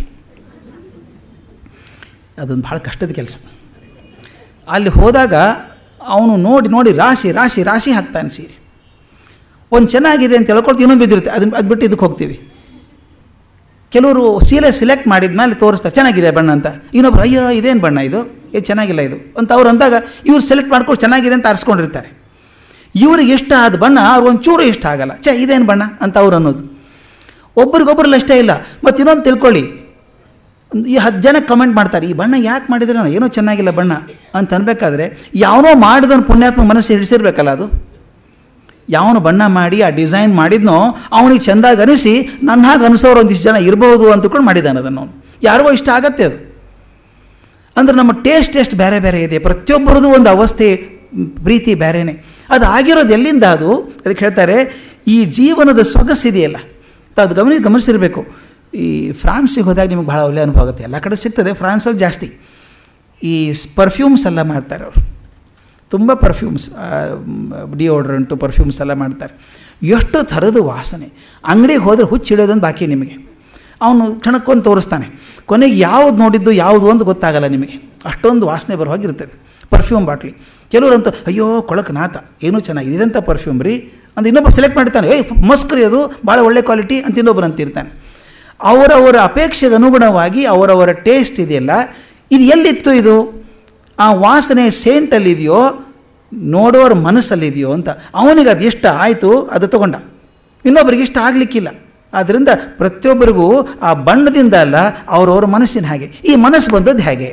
ಅದೊಂದು ಭಾಳ ಕಷ್ಟದ ಕೆಲಸ. ಅಲ್ಲಿ ಹೋದಾಗ ಅವನು ನೋಡಿ ನೋಡಿ ರಾಶಿ ರಾಶಿ ರಾಶಿ ಹಾಕ್ತಾನೆ ಸೀರೆ. ಒಂದು ಚೆನ್ನಾಗಿದೆ ಅಂತ ಹೇಳ್ಕೊಳ್ತೀವಿ, ಇನ್ನೊಂದು ಬಿದ್ದಿರುತ್ತೆ, ಅದನ್ನು ಅದು ಬಿಟ್ಟು ಇದಕ್ಕೆ ಹೋಗ್ತೀವಿ. ಕೆಲವರು ಸೀರೆ ಸಿಲೆಕ್ಟ್ ಮಾಡಿದ ಮೇಲೆ ತೋರಿಸ್ತಾರೆ ಚೆನ್ನಾಗಿದೆ ಬಣ್ಣ ಅಂತ. ಇನ್ನೊಬ್ರು, ಅಯ್ಯೋ ಇದೇನು ಬಣ್ಣ ಇದು, ಇದು ಚೆನ್ನಾಗಿಲ್ಲ ಇದು ಅಂತ ಅವ್ರು ಅಂದಾಗ ಇವ್ರು ಸೆಲೆಕ್ಟ್ ಮಾಡ್ಕೊಂಡು ಚೆನ್ನಾಗಿದೆ ಅಂತ ಆರಿಸ್ಕೊಂಡಿರ್ತಾರೆ. ಇವ್ರಿಗೆ ಇಷ್ಟ ಆದ ಬಣ್ಣ ಅವ್ರು ಒಂಚೂರು ಇಷ್ಟ ಆಗಲ್ಲ. ಛೇ ಇದೇನು ಬಣ್ಣ ಅಂತ ಅವ್ರು ಅನ್ನೋದು. ಒಬ್ರಿಗೊಬ್ರಲ್ಲಿ ಅಷ್ಟೇ ಇಲ್ಲ. ಮತ್ತು ಇನ್ನೊಂದು ತಿಳ್ಕೊಳ್ಳಿ, ಈ ಹತ್ತು ಜನ ಕಮೆಂಟ್ ಮಾಡ್ತಾರೆ, ಈ ಬಣ್ಣ ಯಾಕೆ ಮಾಡಿದ್ರೆ ನಾನು ಏನೋ ಚೆನ್ನಾಗಿಲ್ಲ ಬಣ್ಣ ಅಂತ ಅನ್ಬೇಕಾದ್ರೆ, ಯಾವನೋ ಮಾಡಿದವನು ಪುಣ್ಯಾತ್ಮ ಮನಸ್ಸು ಹಿಡಿಸಿರ್ಬೇಕಲ್ಲ. ಅದು ಯಾವನು ಬಣ್ಣ ಮಾಡಿ ಆ ಡಿಸೈನ್ ಮಾಡಿದ್ನೋ ಅವನಿಗೆ ಚೆಂದಾಗಿ ಅನಿಸಿ ನನ್ನ ಹಾಗೆ ಅನಿಸೋರು ಒಂದಿಷ್ಟು ಜನ ಇರ್ಬೋದು ಅಂತಕೊಂಡು ಮಾಡಿದ್ದಾನೆ ಅದನ್ನು. ಅವನು ಯಾರಿಗೋ ಇಷ್ಟ ಆಗತ್ತೆ ಅದು. ಅಂದರೆ ನಮ್ಮ ಟೇಸ್ಟ್ ಎಷ್ಟು ಬೇರೆ ಬೇರೆ ಇದೆ, ಪ್ರತಿಯೊಬ್ಬರದು ಒಂದು ಅವಸ್ಥೆ ಪ್ರೀತಿ ಬೇರೆಯೇ. ಅದು ಆಗಿರೋದು ಎಲ್ಲಿಂದ? ಅದು ಅದಕ್ಕೆ ಹೇಳ್ತಾರೆ, ಈ ಜೀವನದ ಸೊಗಸಿದೆಯಲ್ಲ, ಅದು ಗಮನ ಗಮನಿಸಿರಬೇಕು. ಈ ಫ್ರಾನ್ಸಿಗೆ ಹೋದಾಗ ನಿಮಗೆ ಭಾಳ ಒಳ್ಳೆಯ ಅನುಭವ ಆಗುತ್ತೆ. ಎಲ್ಲ ಕಡೆ ಸಿಗ್ತದೆ, ಫ್ರಾನ್ಸಲ್ಲಿ ಜಾಸ್ತಿ ಈ ಪರ್ಫ್ಯೂಮ್ಸ್ ಎಲ್ಲ ಮಾಡ್ತಾರೆ ಅವರು. ತುಂಬ ಪರ್ಫ್ಯೂಮ್ಸ್, ಡಿಯೋಡ್ರೆಂಟು ಪರ್ಫ್ಯೂಮ್ಸ್ ಎಲ್ಲ ಮಾಡ್ತಾರೆ. ಎಷ್ಟು ಥರದ ವಾಸನೆ. ಅಂಗಡಿಗೆ ಹೋದರೆ ಹುಚ್ಚಿಡೋದೊಂದು ಬಾಕಿ ನಿಮಗೆ. ಅವನು ಕ್ಷಣಕ್ಕೊಂದು ತೋರಿಸ್ತಾನೆ, ಕೊನೆಗೆ ಯಾವುದು ನೋಡಿದ್ದು ಯಾವುದು ಒಂದು ಗೊತ್ತಾಗಲ್ಲ ನಿಮಗೆ, ಅಷ್ಟೊಂದು ವಾಸನೆ ಬರೋ ಹಾಗಿರ್ತದೆ ಪರ್ಫ್ಯೂಮ್ ಬಾಟ್ಲಿ. ಕೆಲವರಂತೂ ಅಯ್ಯೋ ಕೊಳಕು ನಾತ ಏನೂ ಚೆನ್ನಾಗಿದೆ, ಇದಂಥ ಪರ್ಫ್ಯೂಮ್ ರೀ ಅಂತ ಇನ್ನೊಬ್ಬರು ಸೆಲೆಕ್ಟ್ ಮಾಡ್ತಾನೆ. ಏಯ್ ಮಸ್ಕ್ರಿ ಅದು ಭಾಳ ಒಳ್ಳೆ ಕ್ವಾಲಿಟಿ ಅಂತ ಇನ್ನೊಬ್ಬರು ಅಂತಿರ್ತಾನೆ. ಅವರವರ ಅಪೇಕ್ಷೆಗೆ ಅನುಗುಣವಾಗಿ ಅವರವರ ಟೇಸ್ಟ್ ಇದೆಯಲ್ಲ, ಇದು ಎಲ್ಲಿತ್ತು? ಇದು ಆ ವಾಸನೆ ಸೇಂಟಲ್ಲಿದೆಯೋ ನೋಡೋರ ಮನಸ್ಸಲ್ಲಿದೆಯೋ ಅಂತ. ಅವನಿಗೆ ಅದು ಇಷ್ಟ ಆಯಿತು, ಅದು ತಗೊಂಡ. ಇನ್ನೊಬ್ಬರಿಗೆ ಇಷ್ಟ ಆಗಲಿಕ್ಕಿಲ್ಲ. ಆದ್ದರಿಂದ ಪ್ರತಿಯೊಬ್ಬರಿಗೂ ಆ ಬಣ್ಣದಿಂದ ಅಲ್ಲ, ಅವರವ್ರ ಮನಸ್ಸಿನ ಹಾಗೆ. ಈ ಮನಸ್ಸು ಬಂದದ್ದು ಹೇಗೆ?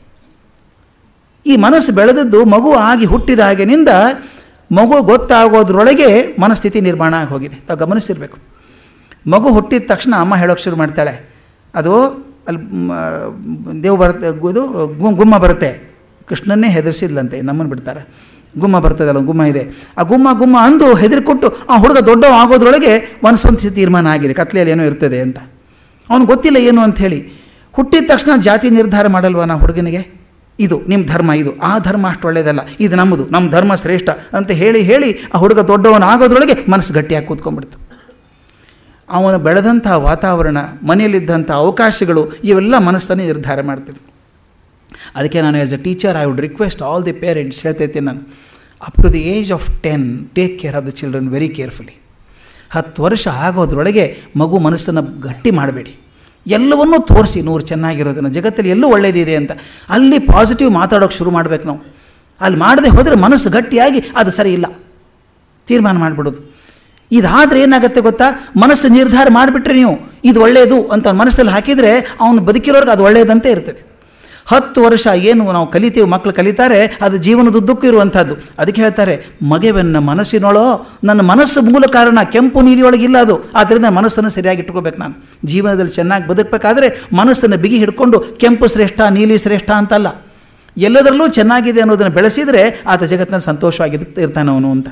ಈ ಮನಸ್ಸು ಬೆಳೆದದ್ದು ಮಗು ಆಗಿ ಹುಟ್ಟಿದ ಹಾಗೆನಿಂದ ಮಗು ಗೊತ್ತಾಗೋದ್ರೊಳಗೆ ಮನಸ್ಥಿತಿ ನಿರ್ಮಾಣ ಆಗಿ ಹೋಗಿದೆ. ತಾವು ಗಮನಿಸಿರ್ಬೇಕು. ಮಗು ಹುಟ್ಟಿದ ತಕ್ಷಣ ಅಮ್ಮ ಹೇಳೋಕ್ಕೆ ಶುರು ಮಾಡ್ತಾಳೆ, ಅದು ಅಲ್ಲಿ ದೇವು ಬರುತ್ತೆ, ಇದು ಗುಮ್ಮ ಬರುತ್ತೆ. ಕೃಷ್ಣನ್ನೇ ಹೆದರಿಸಿದ್ಲಂತೆ, ನಮ್ಮನ್ನು ಬಿಡ್ತಾರೆ. ಗುಮ್ಮ ಬರ್ತದಲ್ಲ, ಗುಮ್ಮ ಇದೆ. ಆ ಗುಮ್ಮ ಗುಮ್ಮ ಅಂದು ಹೆದರಿಕೊಟ್ಟು ಆ ಹುಡುಗ ದೊಡ್ಡವ ಆಗೋದ್ರೊಳಗೆ ಮನಸ್ಸೊಂದು ತೀರ್ಮಾನ ಆಗಿದೆ, ಕತ್ಲೆಯಲ್ಲಿ ಏನೋ ಇರ್ತದೆ ಅಂತ. ಅವನು ಗೊತ್ತಿಲ್ಲ ಏನು ಅಂಥೇಳಿ. ಹುಟ್ಟಿದ ತಕ್ಷಣ ಜಾತಿ ನಿರ್ಧಾರ ಮಾಡಲ್ವ ನಾ ಹುಡುಗನಿಗೆ? ಇದು ನಿಮ್ಮ ಧರ್ಮ, ಇದು ಆ ಧರ್ಮ ಅಷ್ಟು ಒಳ್ಳೆಯದಲ್ಲ, ಇದು ನಮ್ಮದು, ನಮ್ಮ ಧರ್ಮ ಶ್ರೇಷ್ಠ ಅಂತ ಹೇಳಿ ಹೇಳಿ ಆ ಹುಡುಗ ದೊಡ್ಡವನ ಆಗೋದ್ರೊಳಗೆ ಮನಸ್ಸು ಗಟ್ಟಿಯಾಗಿ ಕೂತ್ಕೊಂಡ್ಬಿಡ್ತು. ಅವನು ಬೆಳೆದಂಥ ವಾತಾವರಣ, ಮನೆಯಲ್ಲಿದ್ದಂಥ ಅವಕಾಶಗಳು ಇವೆಲ್ಲ ಮನಸ್ಸನ್ನು ನಿರ್ಧಾರ ಮಾಡ್ತಿದ್ವು. ಅದಕ್ಕೆ ನಾನು as a teacher I would request all the parents, ಹೇಳ್ತೈತೀನಿ ನಾನು, up to the age of ten take care of the children very carefully. ಹತ್ತು ವರ್ಷ ಆಗೋದ್ರೊಳಗೆ ಮಗು ಮನಸ್ಸನ್ನು ಗಟ್ಟಿ ಮಾಡಬೇಡಿ. ಎಲ್ಲವನ್ನೂ ತೋರಿಸಿ, ನೂರು ಚೆನ್ನಾಗಿರೋದನ್ನು, ಜಗತ್ತಲ್ಲಿ ಎಲ್ಲೂ ಒಳ್ಳೆಯದಿದೆ ಅಂತ ಅಲ್ಲಿ ಪಾಸಿಟಿವ್ ಮಾತಾಡೋಕ್ಕೆ ಶುರು ಮಾಡಬೇಕು ನಾವು. ಅಲ್ಲಿ ಮಾಡದೆ ಹೋದರೆ ಮನಸ್ಸು ಗಟ್ಟಿಯಾಗಿ ಅದು ಸರಿ ಇಲ್ಲ ತೀರ್ಮಾನ ಮಾಡಿಬಿಡೋದು. ಇದಾದರೆ ಏನಾಗುತ್ತೆ ಗೊತ್ತಾ? ಮನಸ್ಸು ನಿರ್ಧಾರ ಮಾಡಿಬಿಟ್ರೆ ನೀವು ಇದು ಒಳ್ಳೆಯದು ಅಂತ ಮನಸ್ಸಲ್ಲಿ ಹಾಕಿದರೆ ಅವನು ಬದುಕಿರೋರ್ಗೆ ಅದು ಒಳ್ಳೆಯದಂತೆ ಇರ್ತದೆ. ಹತ್ತು ವರ್ಷ ಏನು ನಾವು ಕಲಿತೀವಿ, ಮಕ್ಕಳು ಕಲಿತಾರೆ, ಅದು ಜೀವನದುದ್ದಕ್ಕೂ ಇರುವಂಥದ್ದು. ಅದಕ್ಕೆ ಹೇಳ್ತಾರೆ, ಮಗೆವೆನ್ನ ಮನಸ್ಸಿನೊಳೋ, ನನ್ನ ಮನಸ್ಸು ಮೂಲ ಕಾರಣ, ಕೆಂಪು ನೀರಿಯೊಳಗಿಲ್ಲ ಅದು. ಆದ್ದರಿಂದ ಮನಸ್ಸನ್ನು ಸರಿಯಾಗಿ ಇಟ್ಕೋಬೇಕು. ನಾನು ಜೀವನದಲ್ಲಿ ಚೆನ್ನಾಗಿ ಬದುಕಬೇಕಾದ್ರೆ ಮನಸ್ಸನ್ನು ಬಿಗಿ ಹಿಡ್ಕೊಂಡು ಕೆಂಪು ಶ್ರೇಷ್ಠ ನೀಲಿ ಶ್ರೇಷ್ಠ ಅಂತಲ್ಲ, ಎಲ್ಲದರಲ್ಲೂ ಚೆನ್ನಾಗಿದೆ ಅನ್ನೋದನ್ನು ಬೆಳೆಸಿದರೆ ಆತ ಜಗತ್ತಿನಲ್ಲಿ ಸಂತೋಷವಾಗಿ ಇರ್ತಾನೆ ಅವನು ಅಂತ.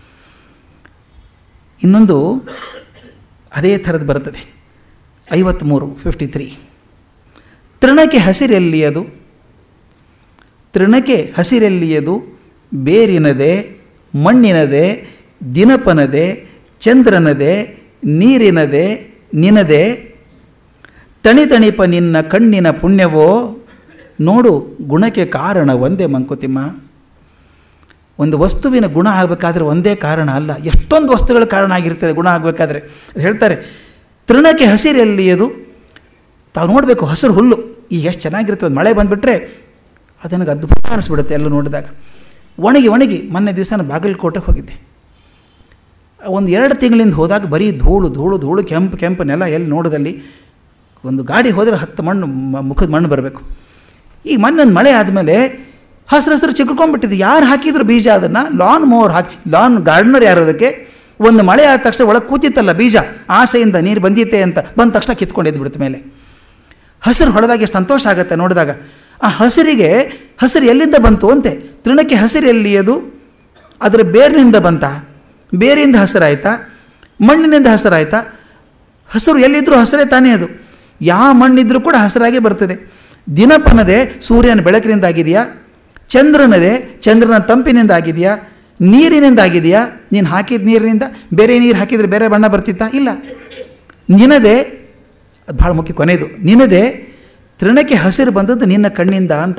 ಇನ್ನೊಂದು ಅದೇ ಥರದ್ದು ಬರ್ತದೆ, ಐವತ್ತ್ಮೂರು ಫಿಫ್ಟಿ ತ್ರೀ. ತೃಣಕ್ಕೆ ಹಸಿರೆಲ್ಲಿಯದು, ತೃಣಕ್ಕೆ ಹಸಿರೆಲ್ಲಿಯದು, ಬೇರಿನದೆ, ಮಣ್ಣಿನದೆ, ದಿನಪನದೆ, ಚಂದ್ರನದೆ, ನೀರಿನದೆ, ನಿನದೆ, ತಣಿತಣಿಪ ನಿನ್ನ ಕಣ್ಣಿನ ಪುಣ್ಯವೋ, ನೋಡು ಗುಣಕ್ಕೆ ಕಾರಣ ಒಂದೇ ಮಂಕುತಿಮ್ಮ. ಒಂದು ವಸ್ತುವಿನ ಗುಣ ಆಗಬೇಕಾದ್ರೆ ಒಂದೇ ಕಾರಣ ಅಲ್ಲ, ಎಷ್ಟೊಂದು ವಸ್ತುಗಳ ಕಾರಣ ಆಗಿರ್ತದೆ ಗುಣ ಆಗಬೇಕಾದ್ರೆ. ಹೇಳ್ತಾರೆ, ತೃಣಕ್ಕೆ ಹಸಿರೆಲ್ಲಿಯದು. ತಾವು ನೋಡಬೇಕು, ಹಸಿರು ಹುಲ್ಲು ಈಗ ಎಷ್ಟು ಚೆನ್ನಾಗಿರ್ತದೆ, ಮಳೆ ಬಂದುಬಿಟ್ರೆ ಅದು ನನಗೆ ಅದ್ಭುತ ಅನಿಸ್ಬಿಡುತ್ತೆ ಎಲ್ಲ ನೋಡಿದಾಗ. ಒಣಗಿ ಒಣಗಿ ಮೊನ್ನೆ ದಿವಸ ನಾನು ಬಾಗಲಕೋಟೆಗೆ ಹೋಗಿದ್ದೆ. ಒಂದು ಎರಡು ತಿಂಗಳಿಂದ ಹೋದಾಗ ಬರೀ ಧೂಳು ಧೂಳು ಧೂಳು ಕೆಂಪು ಕೆಂಪು ನೆಲ. ಎಲ್ಲಿ ನೋಡೋದಲ್ಲಿ ಒಂದು ಗಾಡಿ ಹೋದರೆ ಹತ್ತು ಮಣ್ಣು ಮುಖದ ಮಣ್ಣು ಬರಬೇಕು. ಈಗ ಮೊನ್ನೊಂದು ಮಳೆ ಆದಮೇಲೆ ಹಸಿರು ಹಸಿರು ಚಿಕ್ಕೊಂಡ್ಬಿಟ್ಟಿದೆ. ಯಾರು ಹಾಕಿದ್ರು ಬೀಜ ಅದನ್ನು? ಲಾನ್ ಮೋವರ್ ಹಾಕಿ, ಲಾನ್ ಗಾರ್ಡನರ್ ಯಾರು ಅದಕ್ಕೆ? ಒಂದು ಮಳೆ ಆದ ತಕ್ಷಣ ಒಳಗೆ ಕೂತಿತ್ತಲ್ಲ ಬೀಜ, ಆಸೆಯಿಂದ ನೀರು ಬಂದಿತ್ತೆ ಅಂತ ಬಂದ ತಕ್ಷಣ ಕಿತ್ಕೊಂಡಿದ್ದು ಬಿಡ್ತ ಮೇಲೆ. ಹಸಿರು ಹೊಡೆದಾಗ ಎಷ್ಟು ಸಂತೋಷ ಆಗುತ್ತೆ ನೋಡಿದಾಗ. ಆ ಹಸಿರಿಗೆ ಹಸಿರು ಎಲ್ಲಿಂದ ಬಂತು ಅಂತೆ? ತೃಣಕ್ಕೆ ಹಸಿರು ಎಲ್ಲಿಯದು? ಅದರ ಬೇರಿನಿಂದ ಬಂತ? ಬೇರಿಂದ ಹಸಿರಾಯ್ತಾ? ಮಣ್ಣಿನಿಂದ ಹಸಿರಾಯ್ತಾ? ಹಸಿರು ಎಲ್ಲಿದ್ದರೂ ಹಸಿರೇ ತಾನೇ ಅದು. ಯಾವ ಮಣ್ಣಿದ್ರೂ ಕೂಡ ಹಸಿರಾಗೇ ಬರ್ತದೆ. ದಿನಪನದೆ ಸೂರ್ಯನ ಬೆಳಕಿನಿಂದ ಆಗಿದೆಯಾ? ಚಂದ್ರನದೆ ಚಂದ್ರನ ತಂಪಿನಿಂದ ಆಗಿದೆಯಾ? ನೀರಿನಿಂದ ಆಗಿದೆಯಾ? ನೀನು ಹಾಕಿದ ನೀರಿನಿಂದ? ಬೇರೆ ನೀರು ಹಾಕಿದರೆ ಬೇರೆ ಬಣ್ಣ ಬರ್ತಿತ್ತಾ? ಇಲ್ಲ. ನಿನದೆ, ಅದು ಭಾಳ ಮುಖ್ಯ, ಕೊನೆಯದು, ನಿನದೆ ತೃಣಕ್ಕೆ ಹಸಿರು ಬಂದದ್ದು ನಿನ್ನ ಕಣ್ಣಿಂದ ಅಂತ.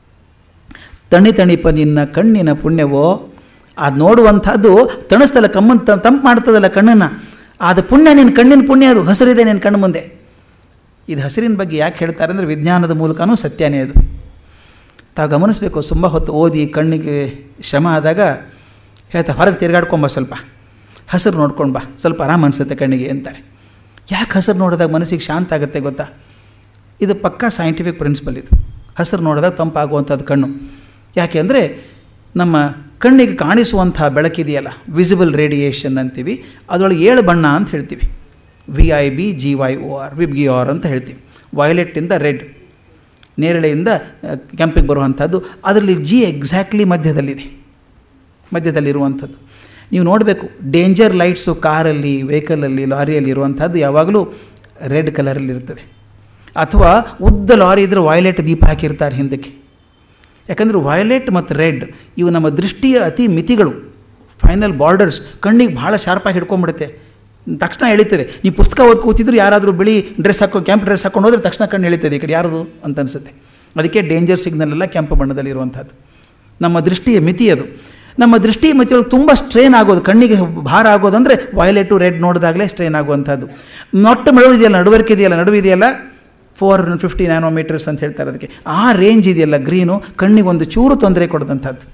ತಣಿ ತಣಿಪ ನಿನ್ನ ಕಣ್ಣಿನ ಪುಣ್ಯವೋ, ಅದು ನೋಡುವಂಥದ್ದು ತಣಿಸ್ತಲ್ಲ, ಕಮ್ಮನ್ ತಂಪು ಮಾಡ್ತದಲ್ಲ ಕಣ್ಣನ್ನು, ಅದು ಪುಣ್ಯ, ನಿನ್ನ ಕಣ್ಣಿನ ಪುಣ್ಯ, ಅದು ಹಸಿರಿದೆ ನಿನ್ನ ಕಣ್ಣು ಮುಂದೆ. ಇದು ಹಸಿರಿನ ಬಗ್ಗೆ ಯಾಕೆ ಹೇಳ್ತಾರೆ ಅಂದರೆ ವಿಜ್ಞಾನದ ಮೂಲಕನೂ ಸತ್ಯನೇ ಅದು. ತಾವು ಗಮನಿಸಬೇಕು, ತುಂಬ ಹೊತ್ತು ಓದಿ ಕಣ್ಣಿಗೆ ಶ್ರಮ ಆದಾಗ ಹೇಳ್ತಾರೆ, ಹೊರಗೆ ತಿರುಗಾಡ್ಕೊಂಬ, ಸ್ವಲ್ಪ ಹಸಿರು ನೋಡ್ಕೊಂಡು ಬಾ, ಸ್ವಲ್ಪ ಆರಾಮ ಅನಿಸುತ್ತೆ ಕಣ್ಣಿಗೆ ಅಂತಾರೆ. ಯಾಕೆ ಹಸಿರು ನೋಡಿದಾಗ ಮನಸ್ಸಿಗೆ ಶಾಂತ ಆಗುತ್ತೆ ಗೊತ್ತಾ? ಇದು ಪಕ್ಕಾ ಸೈಂಟಿಫಿಕ್ ಪ್ರಿನ್ಸಿಪಲ್. ಇದು ಹಸಿರು ನೋಡಿದಾಗ ತಂಪಾಗುವಂಥದ್ದು ಕಣ್ಣು. ಯಾಕೆ ಅಂದರೆ ನಮ್ಮ ಕಣ್ಣಿಗೆ ಕಾಣಿಸುವಂಥ ಬೆಳಕಿದೆಯಲ್ಲ, ವಿಸಿಬಲ್ ರೇಡಿಯೇಷನ್ ಅಂತೀವಿ, ಅದರೊಳಗೆ ಏಳು ಬಣ್ಣ ಅಂತ ಹೇಳ್ತೀವಿ. V I B G Y O R, vibgyor ಅಂತ ಹೇಳ್ತೀವಿ. ವೈಲೆಟ್ಟಿಂದ ರೆಡ್, ನೇರಳೆಯಿಂದ ಕೆಂಪಿಗೆ ಬರುವಂಥದ್ದು. ಅದರಲ್ಲಿ ಜಿ ಎಕ್ಸಾಕ್ಟ್ಲಿ ಮಧ್ಯದಲ್ಲಿದೆ, ಮಧ್ಯದಲ್ಲಿರುವಂಥದ್ದು. ನೀವು ನೋಡಬೇಕು, ಡೇಂಜರ್ ಲೈಟ್ಸು ಕಾರಲ್ಲಿ, ವೆಹಿಕಲಲ್ಲಿ, ಲಾರಿಯಲ್ಲಿ ಇರುವಂಥದ್ದು ಯಾವಾಗಲೂ ರೆಡ್ ಕಲರಲ್ಲಿ ಇರ್ತದೆ. ಅಥವಾ ಉದ್ದ ಲಾರಿ ಇದ್ದರೆ ವೈಲೆಟ್ ದೀಪ ಹಾಕಿರ್ತಾರೆ ಹಿಂದಕ್ಕೆ. ಯಾಕಂದರೆ ವೈಲೆಟ್ ಮತ್ತು ರೆಡ್ ಇವು ನಮ್ಮ ದೃಷ್ಟಿಯ ಅತಿ ಮಿತಿಗಳು, ಫೈನಲ್ ಬಾರ್ಡರ್ಸ್. ಕಣ್ಣಿಗೆ ಭಾಳ ಶಾರ್ಪಾಗಿ ಹಿಡ್ಕೊಂಡ್ಬಿಡುತ್ತೆ, ತಕ್ಷಣ ಎಳಿತದೆ. ನೀವು ಪುಸ್ತಕ ಓದಿ ಕೂತಿದ್ರು ಯಾರಾದರೂ ಬಿಳಿ ಡ್ರೆಸ್ ಹಾಕೊಂಡು, ಕೆಂಪು ಡ್ರೆಸ್ ಹಾಕೊಂಡು ಹೋದರೆ ತಕ್ಷಣ ಕಣ್ಣು ಎಳಿತದೆ, ಈ ಕಡೆ ಯಾರದು ಅಂತ ಅನಿಸುತ್ತೆ. ಅದಕ್ಕೆ ಡೇಂಜರ್ ಸಿಗ್ನಲ್ ಎಲ್ಲ ಕೆಂಪು ಬಣ್ಣದಲ್ಲಿರುವಂಥದ್ದು. ನಮ್ಮ ದೃಷ್ಟಿಯ ಮಿತಿ ಅದು. ನಮ್ಮ ದೃಷ್ಟಿ ಮಿತಿಯೊಳಗೆ ತುಂಬ ಸ್ಟ್ರೈನ್ ಆಗೋದು, ಕಣ್ಣಿಗೆ ಭಾರ ಆಗೋದಂದರೆ ವೈಲೆಟು ರೆಡ್ ನೋಡಿದಾಗಲೇ ಸ್ಟ್ರೈನ್ ಆಗುವಂಥದ್ದು. ಮೊಟ್ಟ ಮಳೆ ಇದೆಯಲ್ಲ, ನಡುವರಿಕೆ ಇದೆಯಲ್ಲ, ನಡುವೆ ಇದೆಯಲ್ಲ, ಫೋರ್ ಹಂಡ್ರೆಡ್ ಫಿಫ್ಟಿ ನ್ಯಾನೋಮೀಟರ್ಸ್ ಅಂತ ಹೇಳ್ತಾರೆ ಅದಕ್ಕೆ. ಆ ರೇಂಜ್ ಇದೆಯಲ್ಲ ಗ್ರೀನು, ಕಣ್ಣಿಗೆ ಒಂದು ಚೂರು ತೊಂದರೆ ಕೊಡದಂಥದ್ದು.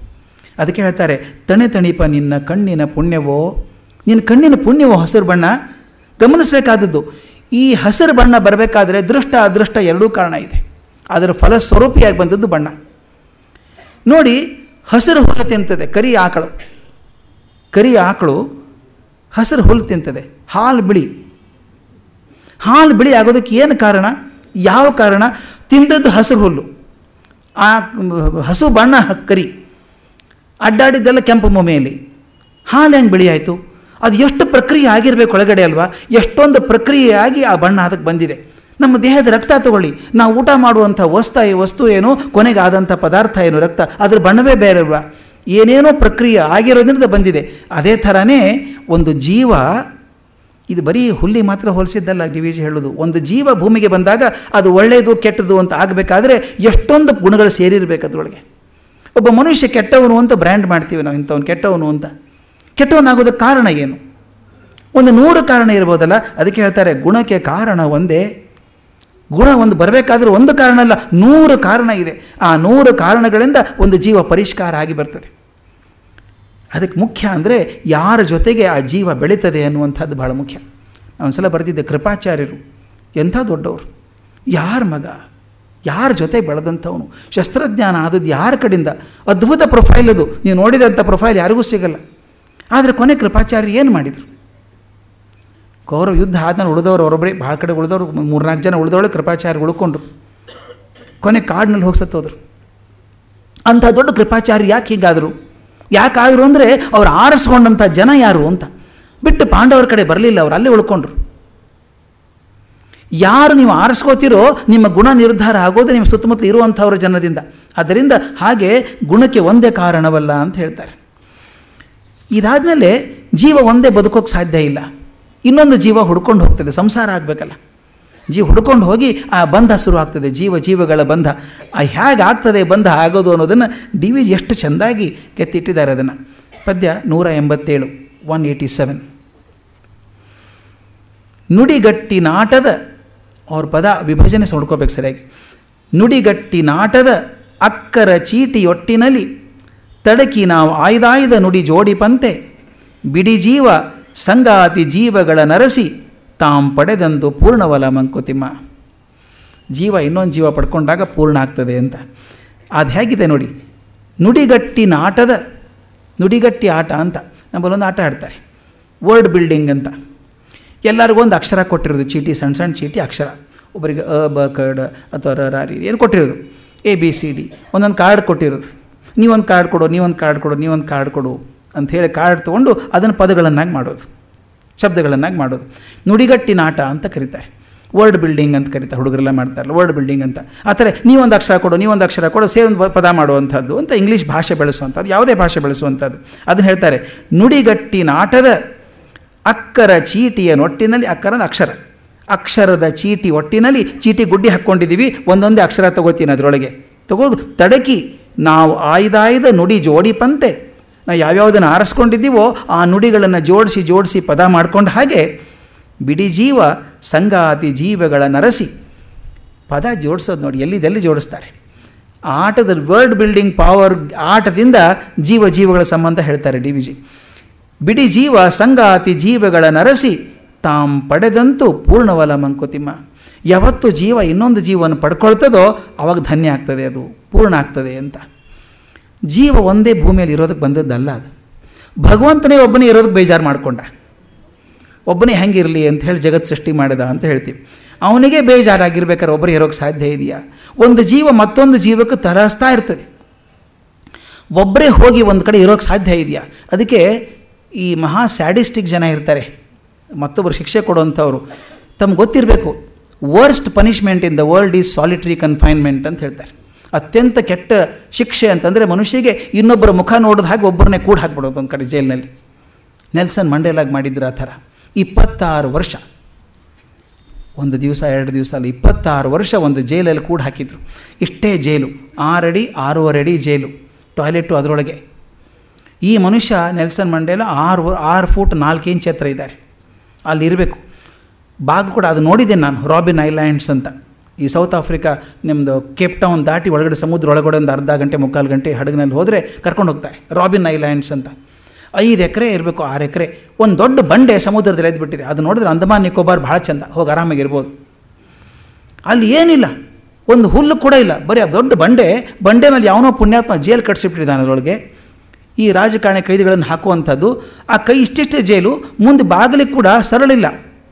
ಅದಕ್ಕೆ ಹೇಳ್ತಾರೆ, ತಣೆ ತಣಿಪ ನಿನ್ನ ಕಣ್ಣಿನ ಪುಣ್ಯವೋ, ನಿನ್ನ ಕಣ್ಣಿನ ಪುಣ್ಯವೋ ಹಸಿರು ಬಣ್ಣ. ಗಮನಿಸಬೇಕಾದದ್ದು, ಈ ಹಸಿರು ಬಣ್ಣ ಬರಬೇಕಾದ್ರೆ ದೃಷ್ಟ ಅದೃಷ್ಟ ಎರಡೂ ಕಾರಣ ಇದೆ. ಅದರ ಫಲಸ್ವರೂಪಿಯಾಗಿ ಬಂದದ್ದು ಬಣ್ಣ. ನೋಡಿ, ಹಸಿರು ಹುಲ್ಲು ತಿಂತದೆ, ಕರಿ ಆಕಳು ಕರಿ ಆಕಳು ಹಸಿರು ಹುಲ್ಲು ತಿಂತದೆ, ಹಾಲು ಬಿಳಿ. ಹಾಲು ಬಿಳಿ ಆಗೋದಕ್ಕೆ ಏನು ಕಾರಣ? ಯಾವ ಕಾರಣ? ತಿಂದದ್ದು ಹಸಿರು ಹುಲ್ಲು, ಆ ಹಸು ಬಣ್ಣ ಕರಿ, ಅಡ್ಡಾಡಿದ್ದೆಲ್ಲ ಕೆಂಪು ಮೊಮೆಯಲ್ಲಿ. ಹಾಲು ಹೆಂಗೆ ಬಿಳಿ ಆಯಿತು? ಅದು ಎಷ್ಟು ಪ್ರಕ್ರಿಯೆ ಆಗಿರಬೇಕು ಒಳಗಡೆ ಅಲ್ವಾ? ಎಷ್ಟೊಂದು ಪ್ರಕ್ರಿಯೆಯಾಗಿ ಆ ಬಣ್ಣ ಅದಕ್ಕೆ ಬಂದಿದೆ. ನಮ್ಮ ದೇಹದ ರಕ್ತ ತಗೊಳ್ಳಿ, ನಾವು ಊಟ ಮಾಡುವಂಥ ವಸ್ತು ವಸ್ತು ಏನು, ಕೊನೆಗೆ ಆದಂಥ ಪದಾರ್ಥ ಏನು, ರಕ್ತ, ಅದ್ರ ಬಣ್ಣವೇ ಬೇರೆ ಅಲ್ವಾ? ಏನೇನೋ ಪ್ರಕ್ರಿಯೆ ಆಗಿರೋದ್ರಿಂದ ಬಂದಿದೆ. ಅದೇ ಥರನೇ ಒಂದು ಜೀವ, ಇದು ಬರೀ ಹುಲ್ಲಿ ಮಾತ್ರ ಹೋಲಿಸಿದ್ದಲ್ಲ ಡಿ ವಿ ಜಿ ಹೇಳೋದು. ಒಂದು ಜೀವ ಭೂಮಿಗೆ ಬಂದಾಗ ಅದು ಒಳ್ಳೆಯದು ಕೆಟ್ಟದ್ದು ಅಂತ ಆಗಬೇಕಾದ್ರೆ ಎಷ್ಟೊಂದು ಗುಣಗಳು ಸೇರಿರಬೇಕು ಅದರೊಳಗೆ. ಒಬ್ಬ ಮನುಷ್ಯ ಕೆಟ್ಟವನು ಅಂತ ಬ್ರ್ಯಾಂಡ್ ಮಾಡ್ತೀವಿ ನಾವು, ಇಂಥವನು ಕೆಟ್ಟವನು ಅಂತ. ಕೆಟ್ಟವನಾಗೋದಕ್ಕೆ ಕಾರಣ ಏನು? ಒಂದು ನೂರು ಕಾರಣ ಇರ್ಬೋದಲ್ಲ. ಅದಕ್ಕೆ ಹೇಳ್ತಾರೆ, ಗುಣಕ್ಕೆ ಕಾರಣ ಒಂದೇ. ಗುಣ ಒಂದು ಬರಬೇಕಾದ್ರೆ ಒಂದು ಕಾರಣ ಅಲ್ಲ, ನೂರು ಕಾರಣ ಇದೆ. ಆ ನೂರು ಕಾರಣಗಳಿಂದ ಒಂದು ಜೀವ ಪರಿಷ್ಕಾರ ಆಗಿ ಬರ್ತದೆ. ಅದಕ್ಕೆ ಮುಖ್ಯ ಅಂದರೆ ಯಾರ ಜೊತೆಗೆ ಆ ಜೀವ ಬೆಳೀತದೆ ಅನ್ನುವಂಥದ್ದು ಭಾಳ ಮುಖ್ಯ. ಒಂದು ಸಲ ಬರೆದಿದ್ದೆ, ಕೃಪಾಚಾರ್ಯರು ಎಂಥ ದೊಡ್ಡವರು, ಯಾರ ಮಗ, ಯಾರ ಜೊತೆ ಬೆಳೆದಂಥವನು, ಶಸ್ತ್ರಜ್ಞಾನ ಆದದ್ದು ಯಾರ ಕಡೆಯಿಂದ, ಅದ್ಭುತ ಪ್ರೊಫೈಲ್ ಅದು. ನೀವು ನೋಡಿದಂಥ ಪ್ರೊಫೈಲ್ ಯಾರಿಗೂ ಸಿಗಲ್ಲ. ಆದರೆ ಕೊನೆ ಕೃಪಾಚಾರ್ಯ ಏನು ಮಾಡಿದರು? ಕೌರವ ಯುದ್ಧ ಆದ್ಮೇಲೆ ಉಳಿದವರು ಅವರೊಬ್ಬರೇ, ಭಾಳ ಕಡೆ ಉಳಿದವರು ಮೂರ್ನಾಲ್ಕು ಜನ ಉಳಿದವಳು ಕೃಪಾಚಾರ್ಯ ಉಳ್ಕೊಂಡ್ರು. ಕೊನೆ ಕಾಡಿನಲ್ಲಿ ಹೋಗಿ ಸತ್ತೋದ್ರು. ಅಂಥ ದೊಡ್ಡ ಕೃಪಾಚಾರ್ಯ ಯಾಕೆ ಹೀಗಾದರು? ಯಾಕಾದರು ಅಂದರೆ ಅವ್ರು ಆರಿಸ್ಕೊಂಡಂಥ ಜನ ಯಾರು ಅಂತ. ಬಿಟ್ಟು ಪಾಂಡವರ ಕಡೆ ಬರಲಿಲ್ಲ, ಅವರು ಅಲ್ಲೇ ಉಳ್ಕೊಂಡ್ರು. ಯಾರು ನೀವು ಆರಿಸ್ಕೋತಿರೋ ನಿಮ್ಮ ಗುಣ ನಿರ್ಧಾರ ಆಗೋದು ನಿಮ್ಮ ಸುತ್ತಮುತ್ತಲು ಇರುವಂಥವ್ರ ಜನದಿಂದ. ಆದ್ದರಿಂದ ಹಾಗೆ ಗುಣಕ್ಕೆ ಒಂದೇ ಕಾರಣವಲ್ಲ ಅಂತ ಹೇಳ್ತಾರೆ. ಇದಾದಮೇಲೆ ಜೀವ ಒಂದೇ ಬದುಕೋಕ್ಕೆ ಸಾಧ್ಯ ಇಲ್ಲ, ಇನ್ನೊಂದು ಜೀವ ಹುಡ್ಕೊಂಡು ಹೋಗ್ತದೆ. ಸಂಸಾರ ಆಗಬೇಕಲ್ಲ, ಜೀವ ಹುಡ್ಕೊಂಡು ಹೋಗಿ ಆ ಬಂಧ ಶುರು ಆಗ್ತದೆ, ಜೀವ ಜೀವಗಳ ಬಂಧ. ಆ ಹೇಗೆ ಆಗ್ತದೆ ಬಂಧ ಆಗೋದು ಅನ್ನೋದನ್ನು ಡಿ ವಿ ಜಿ ಎಷ್ಟು ಚೆಂದಾಗಿ ಕೆತ್ತಿಟ್ಟಿದ್ದಾರೆ. ಅದನ್ನು ಪದ್ಯ ನೂರ ಎಂಬತ್ತೇಳು ಒನ್ ಏಯ್ಟಿ ಸೆವೆನ್. ನುಡಿಗಟ್ಟಿನಾಟದ, ಅವ್ರ ಪದ ವಿಭಜನೆ ನೋಡ್ಕೋಬೇಕು ಸರಿಯಾಗಿ. ನುಡಿಗಟ್ಟಿನಾಟದ ಅಕ್ಕರ ಚೀಟಿಯೊಟ್ಟಿನಲ್ಲಿ ತಡಕಿ ನಾವು ಆಯ್ದಾಯ್ದ ನುಡಿ ಜೋಡಿಪಂತೆ ಬಿಡಿ ಜೀವ ಸಂಗಾತಿ ಜೀವಗಳ ನರಸಿ ತಾಂ ಪಡೆದಂದು ಪೂರ್ಣವಲ ಮಂಕುತಿಮ್ಮ. ಜೀವ ಇನ್ನೊಂದು ಜೀವ ಪಡ್ಕೊಂಡಾಗ ಪೂರ್ಣ ಆಗ್ತದೆ ಅಂತ. ಅದು ಹೇಗಿದೆ ನೋಡಿ, ನುಡಿಗಟ್ಟಿನ ಆಟದ, ನುಡಿಗಟ್ಟಿ ಆಟ ಅಂತ ನಮ್ಮಲ್ಲೊಂದು ಆಟ ಆಡ್ತಾರೆ, ವರ್ಡ್ ಬಿಲ್ಡಿಂಗ್ ಅಂತ. ಎಲ್ಲರಿಗೊಂದು ಅಕ್ಷರ ಕೊಟ್ಟಿರೋದು, ಚೀಟಿ, ಸಣ್ಣ ಸಣ್ಣ ಚೀಟಿ ಅಕ್ಷರ. ಒಬ್ಬರಿಗೆ ಅ ಬ ಕ ಡ ಅಥವಾ ರ ರ ರಿ ಏನು ಕೊಟ್ಟಿರೋದು, ಎ ಬಿ ಸಿ ಡಿ, ಒಂದೊಂದು ಕಾರ್ಡ್ ಕೊಟ್ಟಿರೋದು. ನೀವೊಂದು ಕಾರ್ಡ್ ಕೊಡು, ನೀವೊಂದು ಕಾರ್ಡ್ ಕೊಡು, ನೀವೊಂದು ಕಾರ್ಡ್ ಕೊಡು ಅಂಥೇಳಿ ಕಾರ್ಡ್ ತೊಗೊಂಡು ಅದನ್ನು ಪದಗಳನ್ನಾಗಿ ಮಾಡೋದು, ಶಬ್ದಗಳನ್ನಾಗಿ ಮಾಡೋದು. ನುಡಿಗಟ್ಟಿನ ಆಟ ಅಂತ ಕರೀತಾರೆ, ವರ್ಡ್ ಬಿಲ್ಡಿಂಗ್ ಅಂತ ಕರೀತಾರೆ. ಹುಡುಗರೆಲ್ಲ ಮಾಡ್ತಾರಲ್ಲ ವರ್ಡ್ ಬಿಲ್ಡಿಂಗ್ ಅಂತ. ಆ ಥರ ನೀವೊಂದು ಅಕ್ಷರ ಕೊಡು, ನೀವೊಂದು ಅಕ್ಷರ ಕೊಡು, ಸೇರೊಂದು ಪದ ಮಾಡುವಂಥದ್ದು ಅಂತ ಇಂಗ್ಲೀಷ್ ಭಾಷೆ ಬೆಳೆಸುವಂಥದ್ದು, ಯಾವುದೇ ಭಾಷೆ ಬೆಳೆಸುವಂಥದ್ದು. ಅದನ್ನು ಹೇಳ್ತಾರೆ ನುಡಿಗಟ್ಟಿನ ಆಟದ ಅಕ್ಕರ ಚೀಟಿಯ ನೊಟ್ಟಿನಲ್ಲಿ, ಅಕ್ಕರದ ಅಕ್ಷರ, ಅಕ್ಷರದ ಚೀಟಿ ಒಟ್ಟಿನಲ್ಲಿ, ಚೀಟಿ ಗುಡ್ಡಿ ಹಾಕ್ಕೊಂಡಿದ್ದೀವಿ, ಒಂದೊಂದೇ ಅಕ್ಷರ ತಗೋತೀನಿ ಅದರೊಳಗೆ ತಗೋದು. ತಡಕಿ ನಾವು ಆಯ್ದಾಯ್ದ ನುಡಿ ಜೋಡಿಪಂತೆ, ನಾವು ಯಾವ್ಯಾವುದನ್ನು ಆರಿಸ್ಕೊಂಡಿದ್ದೀವೋ ಆ ನುಡಿಗಳನ್ನು ಜೋಡಿಸಿ ಜೋಡಿಸಿ ಪದ ಮಾಡ್ಕೊಂಡು, ಹಾಗೆ ಬಿಡಿ ಜೀವ ಸಂಗಾತಿ ಜೀವಗಳ ನರಸಿ. ಪದ ಜೋಡಿಸೋದು ನೋಡಿ, ಎಲ್ಲಿದೆಲ್ಲಿ ಜೋಡಿಸ್ತಾರೆ. ಆಟದ ವರ್ಡ್ ಬಿಲ್ಡಿಂಗ್ ಪವರ್, ಆಟದಿಂದ ಜೀವ ಜೀವಗಳ ಸಂಬಂಧ ಹೇಳ್ತಾರೆ ಡಿ ವಿ ಜಿ. ಬಿಡಿ ಜೀವ ಸಂಗಾತಿ ಜೀವಗಳ ನರಸಿ ತಾಂ ಪಡೆದಂತೂ ಪೂರ್ಣವಲ ಮಂಕುತಿಮ್ಮ. ಯಾವತ್ತು ಜೀವ ಇನ್ನೊಂದು ಜೀವವನ್ನು ಪಡ್ಕೊಳ್ತದೋ ಅವಾಗ ಧನ್ಯ ಆಗ್ತದೆ, ಅದು ಪೂರ್ಣ ಆಗ್ತದೆ ಅಂತ. ಜೀವ ಒಂದೇ ಭೂಮಿಯಲ್ಲಿ ಇರೋದಕ್ಕೆ ಬಂದದ್ದಲ್ಲ, ಅದು ಭಗವಂತನೇ ಒಬ್ಬನೇ ಇರೋದಕ್ಕೆ ಬೇಜಾರು ಮಾಡಿಕೊಂಡ. ಒಬ್ಬನೇ ಹೆಂಗಿರಲಿ ಅಂತ ಹೇಳಿ ಜಗತ್ತು ಸೃಷ್ಟಿ ಮಾಡಿದ ಅಂತ ಹೇಳ್ತೀವಿ. ಅವನಿಗೆ ಬೇಜಾರಾಗಿರ್ಬೇಕಾದ್ರೆ ಒಬ್ಬರೇ ಇರೋಕ್ಕೆ ಸಾಧ್ಯ ಇದೆಯಾ? ಒಂದು ಜೀವ ಮತ್ತೊಂದು ಜೀವಕ್ಕೆ ತರಸ್ತಾ ಇರ್ತದೆ, ಒಬ್ಬರೇ ಹೋಗಿ ಒಂದು ಕಡೆ ಇರೋಕ್ಕೆ ಸಾಧ್ಯ ಇದೆಯಾ? ಅದಕ್ಕೆ ಈ ಮಹಾ ಸ್ಯಾಡಿಸ್ಟಿಕ್ ಜನ ಇರ್ತಾರೆ, ಮತ್ತೊಬ್ಬರು ಶಿಕ್ಷೆ ಕೊಡುವಂಥವ್ರು. ತಮ್ಗೆ ಗೊತ್ತಿರಬೇಕು, worst punishment in the world is solitary confinement ಅಂತ ಹೇಳ್ತಾರೆ. ಅತ್ಯಂತ ಕೆಟ್ಟ ಶಿಕ್ಷೆ ಅಂತಂದರೆ ಮನುಷ್ಯಗೆ ಇನ್ನೊಬ್ಬರ ಮುಖ ನೋಡಿದ ಹಾಗೆ ಒಬ್ಬರನ್ನೇ ಕೂಡ ಹಾಕ್ಬಿಡೋದು ಒಂದು ಕಡೆ ಜೈಲಿನಲ್ಲಿ. ನೆಲ್ಸನ್ ಮಂಡೇಲಾಗಿ ಮಾಡಿದ್ರು ಆ ಥರ. ಇಪ್ಪತ್ತಾರು ವರ್ಷ, ಒಂದು ದಿವಸ ಎರಡು ದಿವಸ ಅಲ್ಲ, ಇಪ್ಪತ್ತಾರು ವರ್ಷ ಒಂದು ಜೈಲಲ್ಲಿ ಕೂಡ ಹಾಕಿದ್ರು. ಇಷ್ಟೇ ಜೈಲು, ಆರಡಿ ಆರೂವರೆ ಅಡಿ ಜೈಲು, ಟಾಯ್ಲೆಟು ಅದರೊಳಗೆ. ಈ ಮನುಷ್ಯ ನೆಲ್ಸನ್ ಮಂಡೇಲ ಆರು ಆರು ಫೂಟ್ ನಾಲ್ಕು ಇಂಚ್ ಹತ್ರ ಇದ್ದಾರೆ, ಅಲ್ಲಿರಬೇಕು. ಬಾಗ್ ಕೂಡ ಅದು ನೋಡಿದ್ದೇನೆ ನಾನು, ರಾಬಿನ್ ಐಲ್ಯಾಂಡ್ಸ್ ಅಂತ ಈ ಸೌತ್ ಆಫ್ರಿಕಾ ನಿಮ್ಮದು ಕೇಪ್ ಟೌನ್ ದಾಟಿ ಒಳಗಡೆ ಸಮುದ್ರ ಒಳಗಡೆ ಒಂದು ಅರ್ಧ ಗಂಟೆ ಮುಕ್ಕಾಲು ಗಂಟೆ ಹಡಗಿನಲ್ಲಿ ಹೋದರೆ ಕರ್ಕೊಂಡು ಹೋಗ್ತಾರೆ. ರಾಬಿನ್ ಐಲ್ಯಾಂಡ್ಸ್ ಅಂತ ಐದು ಎಕರೆ ಇರಬೇಕು, ಆರು ಎಕರೆ ಒಂದು ದೊಡ್ಡ ಬಂಡೆ ಸಮುದ್ರದಲ್ಲಿ ಎದ್ಬಿಟ್ಟಿದೆ. ಅದು ನೋಡಿದ್ರೆ ಅಂಡಮಾನ್ ನಿಕೋಬಾರ್ ಭಾಳ ಚಂದ, ಹೋಗಿ ಆರಾಮಾಗಿರ್ಬೋದು. ಅಲ್ಲಿ ಏನಿಲ್ಲ, ಒಂದು ಹುಲ್ಲು ಕೂಡ ಇಲ್ಲ, ಬರೀ ದೊಡ್ಡ ಬಂಡೆ. ಬಂಡೆ ಮೇಲೆ ಯಾವನೋ ಪುಣ್ಯಾತ್ಮ ಜೇಲು ಕಟ್ಸಿಬಿಟ್ಟಿದ್ದಾನೆ. ಅದರೊಳಗೆ ಈ ರಾಜಕಾರಣಿ ಕೈದಿಗಳನ್ನು ಹಾಕುವಂಥದ್ದು. ಆ ಕೈ ಇಷ್ಟಿಷ್ಟೇ ಜೈಲು, ಮುಂದೆ ಬಾಗಿಲಿಗೆ ಕೂಡ ಸರಳಿಲ್ಲ,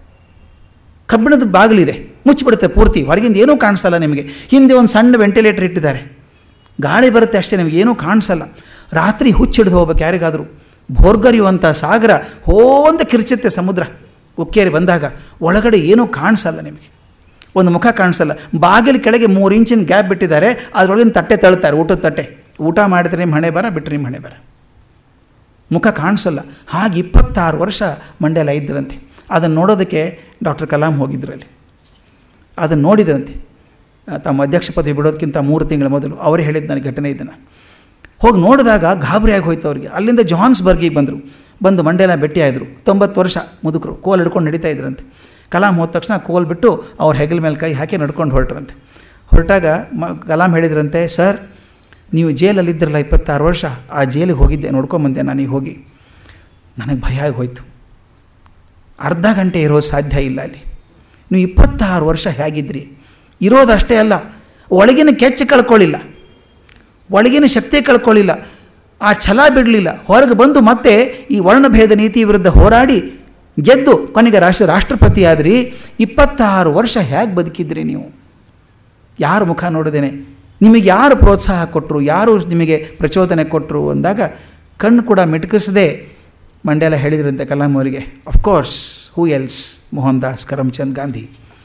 ಕಬ್ಬಿಣದ ಬಾಗಿಲಿದೆ, ಮುಚ್ಚಿಬಿಡುತ್ತೆ ಪೂರ್ತಿ, ಹೊರಗಿಂದ ಏನೂ ಕಾಣಿಸಲ್ಲ ನಿಮಗೆ. ಹಿಂದೆ ಒಂದು ಸಣ್ಣ ವೆಂಟಿಲೇಟರ್ ಇಟ್ಟಿದ್ದಾರೆ, ಗಾಳಿ ಬರುತ್ತೆ ಅಷ್ಟೇ, ನಿಮಗೆ ಏನೂ ಕಾಣಿಸಲ್ಲ. ರಾತ್ರಿ ಹುಚ್ಚಿಡ್ದು ಹೋಗ್ಬೇಕು ಯಾರಿಗಾದರೂ. ಭೋರ್ಗರಿಯುವಂಥ ಸಾಗರ ಹೋಂದ ಕಿರ್ಚುತ್ತೆ ಸಮುದ್ರ ಉಕ್ಕೇರಿ ಬಂದಾಗ. ಒಳಗಡೆ ಏನೂ ಕಾಣಿಸಲ್ಲ ನಿಮಗೆ, ಒಂದು ಮುಖ ಕಾಣಿಸಲ್ಲ. ಬಾಗಿಲು ಕೆಳಗೆ ಮೂರು ಇಂಚಿನ ಗ್ಯಾಪ್ ಬಿಟ್ಟಿದ್ದಾರೆ, ಅದರೊಳಗಿನ ತಟ್ಟೆ ತಳ್ತಾರೆ, ಊಟದ ತಟ್ಟೆ. ಊಟ ಮಾಡಿದ್ರೆ ನಿಮ್ಮ ಹಣೆ ಬರ, ಬಿಟ್ಟರೆ ನಿಮ್ಮ ಹಣೆ ಬರ, ಮುಖ ಕಾಣಿಸಲ್ಲ. ಹಾಗೆ ಇಪ್ಪತ್ತಾರು ವರ್ಷ ಮಂಡ್ಯಲ ಇದ್ದರಂತೆ. ಅದನ್ನು ನೋಡೋದಕ್ಕೆ ಡಾಕ್ಟರ್ ಕಲಾಂ ಹೋಗಿದ್ದರಲ್ಲಿ. ಅದನ್ನು ನೋಡಿದ್ರಂತೆ ತಮ್ಮ ಅಧ್ಯಕ್ಷ ಪದವಿ ಬಿಡೋದಕ್ಕಿಂತ ಮೂರು ತಿಂಗಳ ಮೊದಲು. ಅವರೇ ಹೇಳಿದ್ದು ನನಗೆ ಘಟನೆ ಇದನ್ನು. ಹೋಗಿ ನೋಡಿದಾಗ ಗಾಬರಿಯಾಗಿ ಹೋಯ್ತು ಅವರಿಗೆ. ಅಲ್ಲಿಂದ ಜೋಹಾನ್ಸ್ಬರ್ಗಿಗೆ ಬಂದರು. ಬಂದು ಮಂಡ್ಯಲ ಭೇಟಿಯಾದರು. ತೊಂಬತ್ತು ವರ್ಷ ಮುದುಕರು, ಕೋಲ್ ಹಿಡ್ಕೊಂಡು ನಡೀತಾ ಇದ್ರಂತೆ. ಕಲಾಂ ಹೋದ ತಕ್ಷಣ ಕೋಲ್ ಬಿಟ್ಟು ಅವ್ರ ಹೆಗಲ ಮೇಲೆ ಕೈ ಹಾಕಿ ನಡ್ಕೊಂಡು ಹೊರಟ್ರಂತೆ. ಹೊರಟಾಗ ಮ ಕಲಾಂ ಹೇಳಿದ್ರಂತೆ, ಸರ್ ನೀವು ಜೈಲಲ್ಲಿದ್ದರಲ್ಲ ಇಪ್ಪತ್ತಾರು ವರ್ಷ, ಆ ಜೈಲಿಗೆ ಹೋಗಿದ್ದೆ, ನೋಡ್ಕೊಂಬಂದೆ ನಾನೀಗ ಹೋಗಿ. ನನಗೆ ಭಯ ಆಗಿ ಹೋಯ್ತು. ಅರ್ಧ ಗಂಟೆ ಇರೋದು ಸಾಧ್ಯ ಇಲ್ಲ ಅಲ್ಲಿ. ನೀವು ಇಪ್ಪತ್ತಾರು ವರ್ಷ ಹೇಗಿದ್ರಿ? ಇರೋದಷ್ಟೇ ಅಲ್ಲ, ಒಳಗಿನ ಕೆಚ್ಚು ಕಳ್ಕೊಳ್ಳಿಲ್ಲ, ಒಳಗಿನ ಶಕ್ತಿ ಕಳ್ಕೊಳ್ಳಿಲ್ಲ, ಆ ಛಲ ಬಿಡಲಿಲ್ಲ. ಹೊರಗೆ ಬಂದು ಮತ್ತೆ ಈ ವರ್ಣಭೇದ ನೀತಿ ವಿರುದ್ಧ ಹೋರಾಡಿ ಗೆದ್ದು ಕೊನೆಗೆ ರಾಷ್ಟ್ರ ರಾಷ್ಟ್ರಪತಿ ಆದ್ರಿ. ಇಪ್ಪತ್ತಾರು ವರ್ಷ ಹೇಗೆ ಬದುಕಿದ್ರಿ ನೀವು? ಯಾರು ಮುಖ ನೋಡಿದೇನೆ, ನಿಮಗೆ ಯಾರು ಪ್ರೋತ್ಸಾಹ ಕೊಟ್ಟರು, ಯಾರು ನಿಮಗೆ ಪ್ರಚೋದನೆ ಕೊಟ್ಟರು ಅಂದಾಗ ಕಣ್ಣು ಕೂಡ ಮಿಟುಕಿಸದೆ ಮಂಡ್ಯಲ ಹೇಳಿದ್ರಂತೆ ಕಲಾಂ ಅವರಿಗೆ, of course who else, Mohandas Karamchand Gandhi.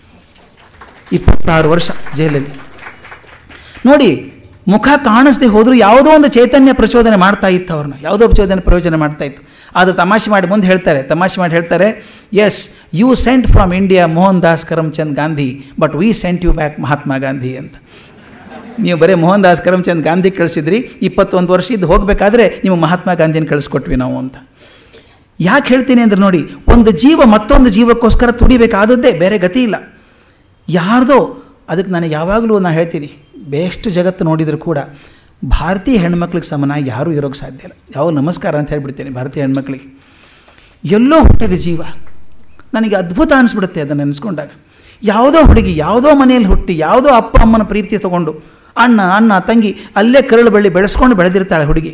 ಇಪ್ಪತ್ತಾರು ವರ್ಷ ಜೈಲಲ್ಲಿ ನೋಡಿ. ಮುಖ ಕಾಣಿಸ್ದೆ ಹೋದರೂ ಯಾವುದೋ ಒಂದು ಚೈತನ್ಯ ಪ್ರಚೋದನೆ ಮಾಡ್ತಾ ಇತ್ತು ಅವ್ರನ್ನ, ಯಾವುದೋ ಪ್ರಚೋದನೆ ಪ್ರಯೋಜನ ಮಾಡ್ತಾ ಇತ್ತು. ಅದು ತಮಾಷೆ ಮಾಡಿ ಮುಂದೆ ಹೇಳ್ತಾರೆ, ತಮಾಷೆ ಮಾಡಿ ಹೇಳ್ತಾರೆ, as you sent from India Mohandas Karamchand Gandhi, but we sent you back Mahatma Gandhi ಅಂತ. ನೀವು ಬರೀ ಮೋಹನ್ ದಾಸ್ ಕರಮ್ಚಂದ್ ಗಾಂಧಿ ಕಳಿಸಿದ್ರಿ, ಇಪ್ಪತ್ತೊಂದು ವರ್ಷ ಇದ್ದು ಹೋಗಬೇಕಾದ್ರೆ ನೀವು ಮಹಾತ್ಮ ಗಾಂಧಿನ ಕಳಿಸ್ಕೊಟ್ವಿ ನಾವು ಅಂತ. ಯಾಕೆ ಹೇಳ್ತೀನಿ ಅಂದರೆ ನೋಡಿ, ಒಂದು ಜೀವ ಮತ್ತೊಂದು ಜೀವಕ್ಕೋಸ್ಕರ ತುಡಿಬೇಕಾದದ್ದೇ, ಬೇರೆ ಗತಿ ಇಲ್ಲ. ಯಾರ್ದೋ ಅದಕ್ಕೆ ನಾನು ಯಾವಾಗಲೂ ನಾನು ಹೇಳ್ತೀನಿ, ಬೆಸ್ಟ್ ಜಗತ್ತು ನೋಡಿದರೂ ಕೂಡ ಭಾರತೀಯ ಹೆಣ್ಮಕ್ಳಿಗೆ ಸಮನಾಗಿ ಯಾರೂ ಇರೋಕ್ಕೆ ಸಾಧ್ಯ ಇಲ್ಲ. ಯಾವ ನಮಸ್ಕಾರ ಅಂತ ಹೇಳ್ಬಿಡ್ತೀನಿ ಭಾರತೀಯ ಹೆಣ್ಮಕ್ಳಿಗೆ. ಎಲ್ಲೋ ಹುಟ್ಟಿದ ಜೀವ, ನನಗೆ ಅದ್ಭುತ ಅನಿಸ್ಬಿಡುತ್ತೆ ಅದನ್ನು ನೆನೆಸ್ಕೊಂಡಾಗ. ಯಾವುದೋ ಹುಡುಗಿ ಯಾವುದೋ ಮನೆಯಲ್ಲಿ ಹುಟ್ಟಿ ಯಾವುದೋ ಅಪ್ಪ ಅಮ್ಮನ ಪ್ರೀತಿ ತೊಗೊಂಡು ಅಣ್ಣ ಅಣ್ಣ ತಂಗಿ ಅಲ್ಲೇ ಕರಳು ಬಳ್ಳಿ ಬೆಳೆಸ್ಕೊಂಡು ಬೆಳೆದಿರ್ತಾಳೆ ಹುಡುಗಿ.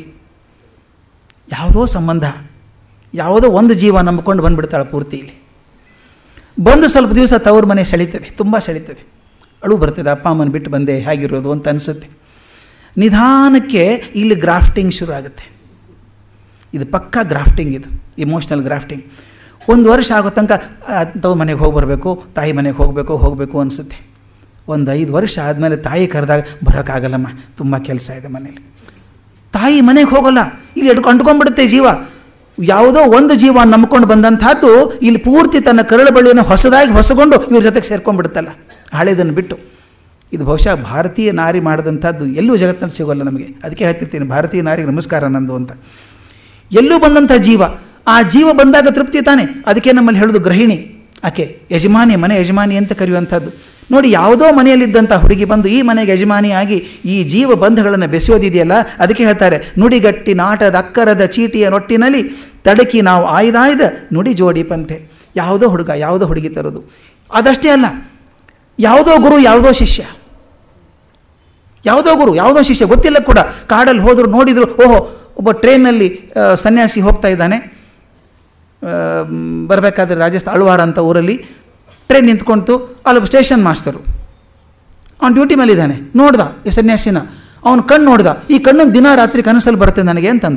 ಯಾವುದೋ ಸಂಬಂಧ, ಯಾವುದೋ ಒಂದು ಜೀವ ನಂಬಿಕೊಂಡು ಬಂದುಬಿಡ್ತಾಳೆ ಪೂರ್ತಿ. ಇಲ್ಲಿ ಬಂದು ಸ್ವಲ್ಪ ದಿವಸ ತವ್ರ ಮನೆ ಸೆಳೀತದೆ, ತುಂಬ ಸೆಳೀತದೆ, ಅಳು ಬರ್ತದೆ, ಅಪ್ಪ ಅಮ್ಮನ ಬಿಟ್ಟು ಬಂದೆ ಹೇಗಿರೋದು ಅಂತ ಅನಿಸುತ್ತೆ. ನಿಧಾನಕ್ಕೆ ಇಲ್ಲಿ ಗ್ರಾಫ್ಟಿಂಗ್ ಶುರು ಆಗುತ್ತೆ. ಇದು ಪಕ್ಕಾ ಗ್ರಾಫ್ಟಿಂಗ್, ಇದು ಇಮೋಷ್ನಲ್ ಗ್ರಾಫ್ಟಿಂಗ್. ಒಂದು ವರ್ಷ ಆಗೋ ತನಕ ತವ್ರ ಮನೆಗೆ ಹೋಗಿ ಬರಬೇಕು, ತಾಯಿ ಮನೆಗೆ ಹೋಗಬೇಕು ಹೋಗಬೇಕು ಅನಿಸುತ್ತೆ. ಒಂದು ಐದು ವರ್ಷ ಆದಮೇಲೆ ತಾಯಿ ಕರೆದಾಗ ಬರೋಕ್ಕಾಗಲ್ಲಮ್ಮ, ತುಂಬ ಕೆಲಸ ಇದೆ ಮನೇಲಿ. ತಾಯಿ ಮನೆಗೆ ಹೋಗೋಲ್ಲ, ಇಲ್ಲಿ ಎಡ್ಕೊಂಡು ಅಂಟ್ಕೊಂಡ್ಬಿಡುತ್ತೆ ಜೀವ. ಯಾವುದೋ ಒಂದು ಜೀವ ನಂಬ್ಕೊಂಡು ಬಂದಂಥದ್ದು ಇಲ್ಲಿ ಪೂರ್ತಿ ತನ್ನ ಕರಳು ಬಳ್ಳಿಯನ್ನು ಹೊಸದಾಗಿ ಹೊಸಗೊಂಡು ಇವ್ರ ಜೊತೆಗೆ ಸೇರ್ಕೊಂಡ್ಬಿಡುತ್ತಲ್ಲ, ಹಳೆಯದನ್ನು ಬಿಟ್ಟು. ಇದು ಬಹುಶಃ ಭಾರತೀಯ ನಾರಿ ಮಾಡಿದಂಥದ್ದು ಎಲ್ಲೂ ಜಗತ್ತಿನಲ್ಲಿ ಸಿಗೋಲ್ಲ ನಮಗೆ. ಅದಕ್ಕೆ ಹೇಳ್ತಿರ್ತೀನಿ, ಭಾರತೀಯ ನಾರಿಗೆ ನಮಸ್ಕಾರ ನಂದು ಅಂತ. ಎಲ್ಲೂ ಬಂದಂಥ ಜೀವ, ಆ ಜೀವ ಬಂದಾಗ ತೃಪ್ತಿ ತಾನೆ. ಅದಕ್ಕೆ ನಮ್ಮಲ್ಲಿ ಹೇಳೋದು ಗೃಹಿಣಿ, ಆಕೆ ಯಜಮಾನಿ, ಮನೆ ಯಜಮಾನಿ ಅಂತ ಕರೆಯುವಂಥದ್ದು. ನೋಡಿ, ಯಾವುದೋ ಮನೆಯಲ್ಲಿದ್ದಂಥ ಹುಡುಗಿ ಬಂದು ಈ ಮನೆಗೆ ಯಜಮಾನಿಯಾಗಿ ಈ ಜೀವ ಬಂಧಗಳನ್ನು ಬೆಸೆಯೋದಿದೆಯಲ್ಲ, ಅದಕ್ಕೆ ಹೇಳ್ತಾರೆ, ನುಡಿಗಟ್ಟಿ ನಾಟದ ಅಕ್ಕರದ ಚೀಟಿಯ ರೊಟ್ಟಿನಲ್ಲಿ ತಡಕಿ ನಾವು ಆಯ್ದಾಯ್ದ ನುಡಿ ಜೋಡಿ ಪಂತೆ. ಯಾವುದೋ ಹುಡುಗ ಯಾವುದೋ ಹುಡುಗಿ ತರೋದು. ಅದಷ್ಟೇ ಅಲ್ಲ, ಯಾವುದೋ ಗುರು ಯಾವುದೋ ಶಿಷ್ಯ, ಯಾವುದೋ ಗುರು ಯಾವುದೋ ಶಿಷ್ಯ ಗೊತ್ತಿಲ್ಲ ಕೂಡ. ಕಾಡಲ್ಲಿ ಹೋದರು, ನೋಡಿದರು, ಓಹೋ ಒಬ್ಬ ಟ್ರೈನಲ್ಲಿ ಸನ್ಯಾಸಿ ಹೋಗ್ತಾ ಇದ್ದಾನೆ, ಬರಬೇಕಾದ್ರೆ ರಾಜಸ್ಥಾನ ಅಳ್ವಾರ ಅಂತ ಊರಲ್ಲಿ ಟ್ರೈನ್ ನಿಂತ್ಕೊಳ್ತು. ಅಲ್ಲೊಬ್ಬ ಸ್ಟೇಷನ್ ಮಾಸ್ಟರು ಅವ್ನು ಡ್ಯೂಟಿ ಮೇಲಿದ್ದಾನೆ. ನೋಡ್ದ ಈ ಸನ್ಯಾಸಿನ, ಅವನು ಕಣ್ಣು ನೋಡ್ದ, ಈ ಕಣ್ಣು ದಿನ ರಾತ್ರಿ ಕನಸಲ್ಲಿ ಬರುತ್ತೆ ನನಗೆ ಅಂತಂದ.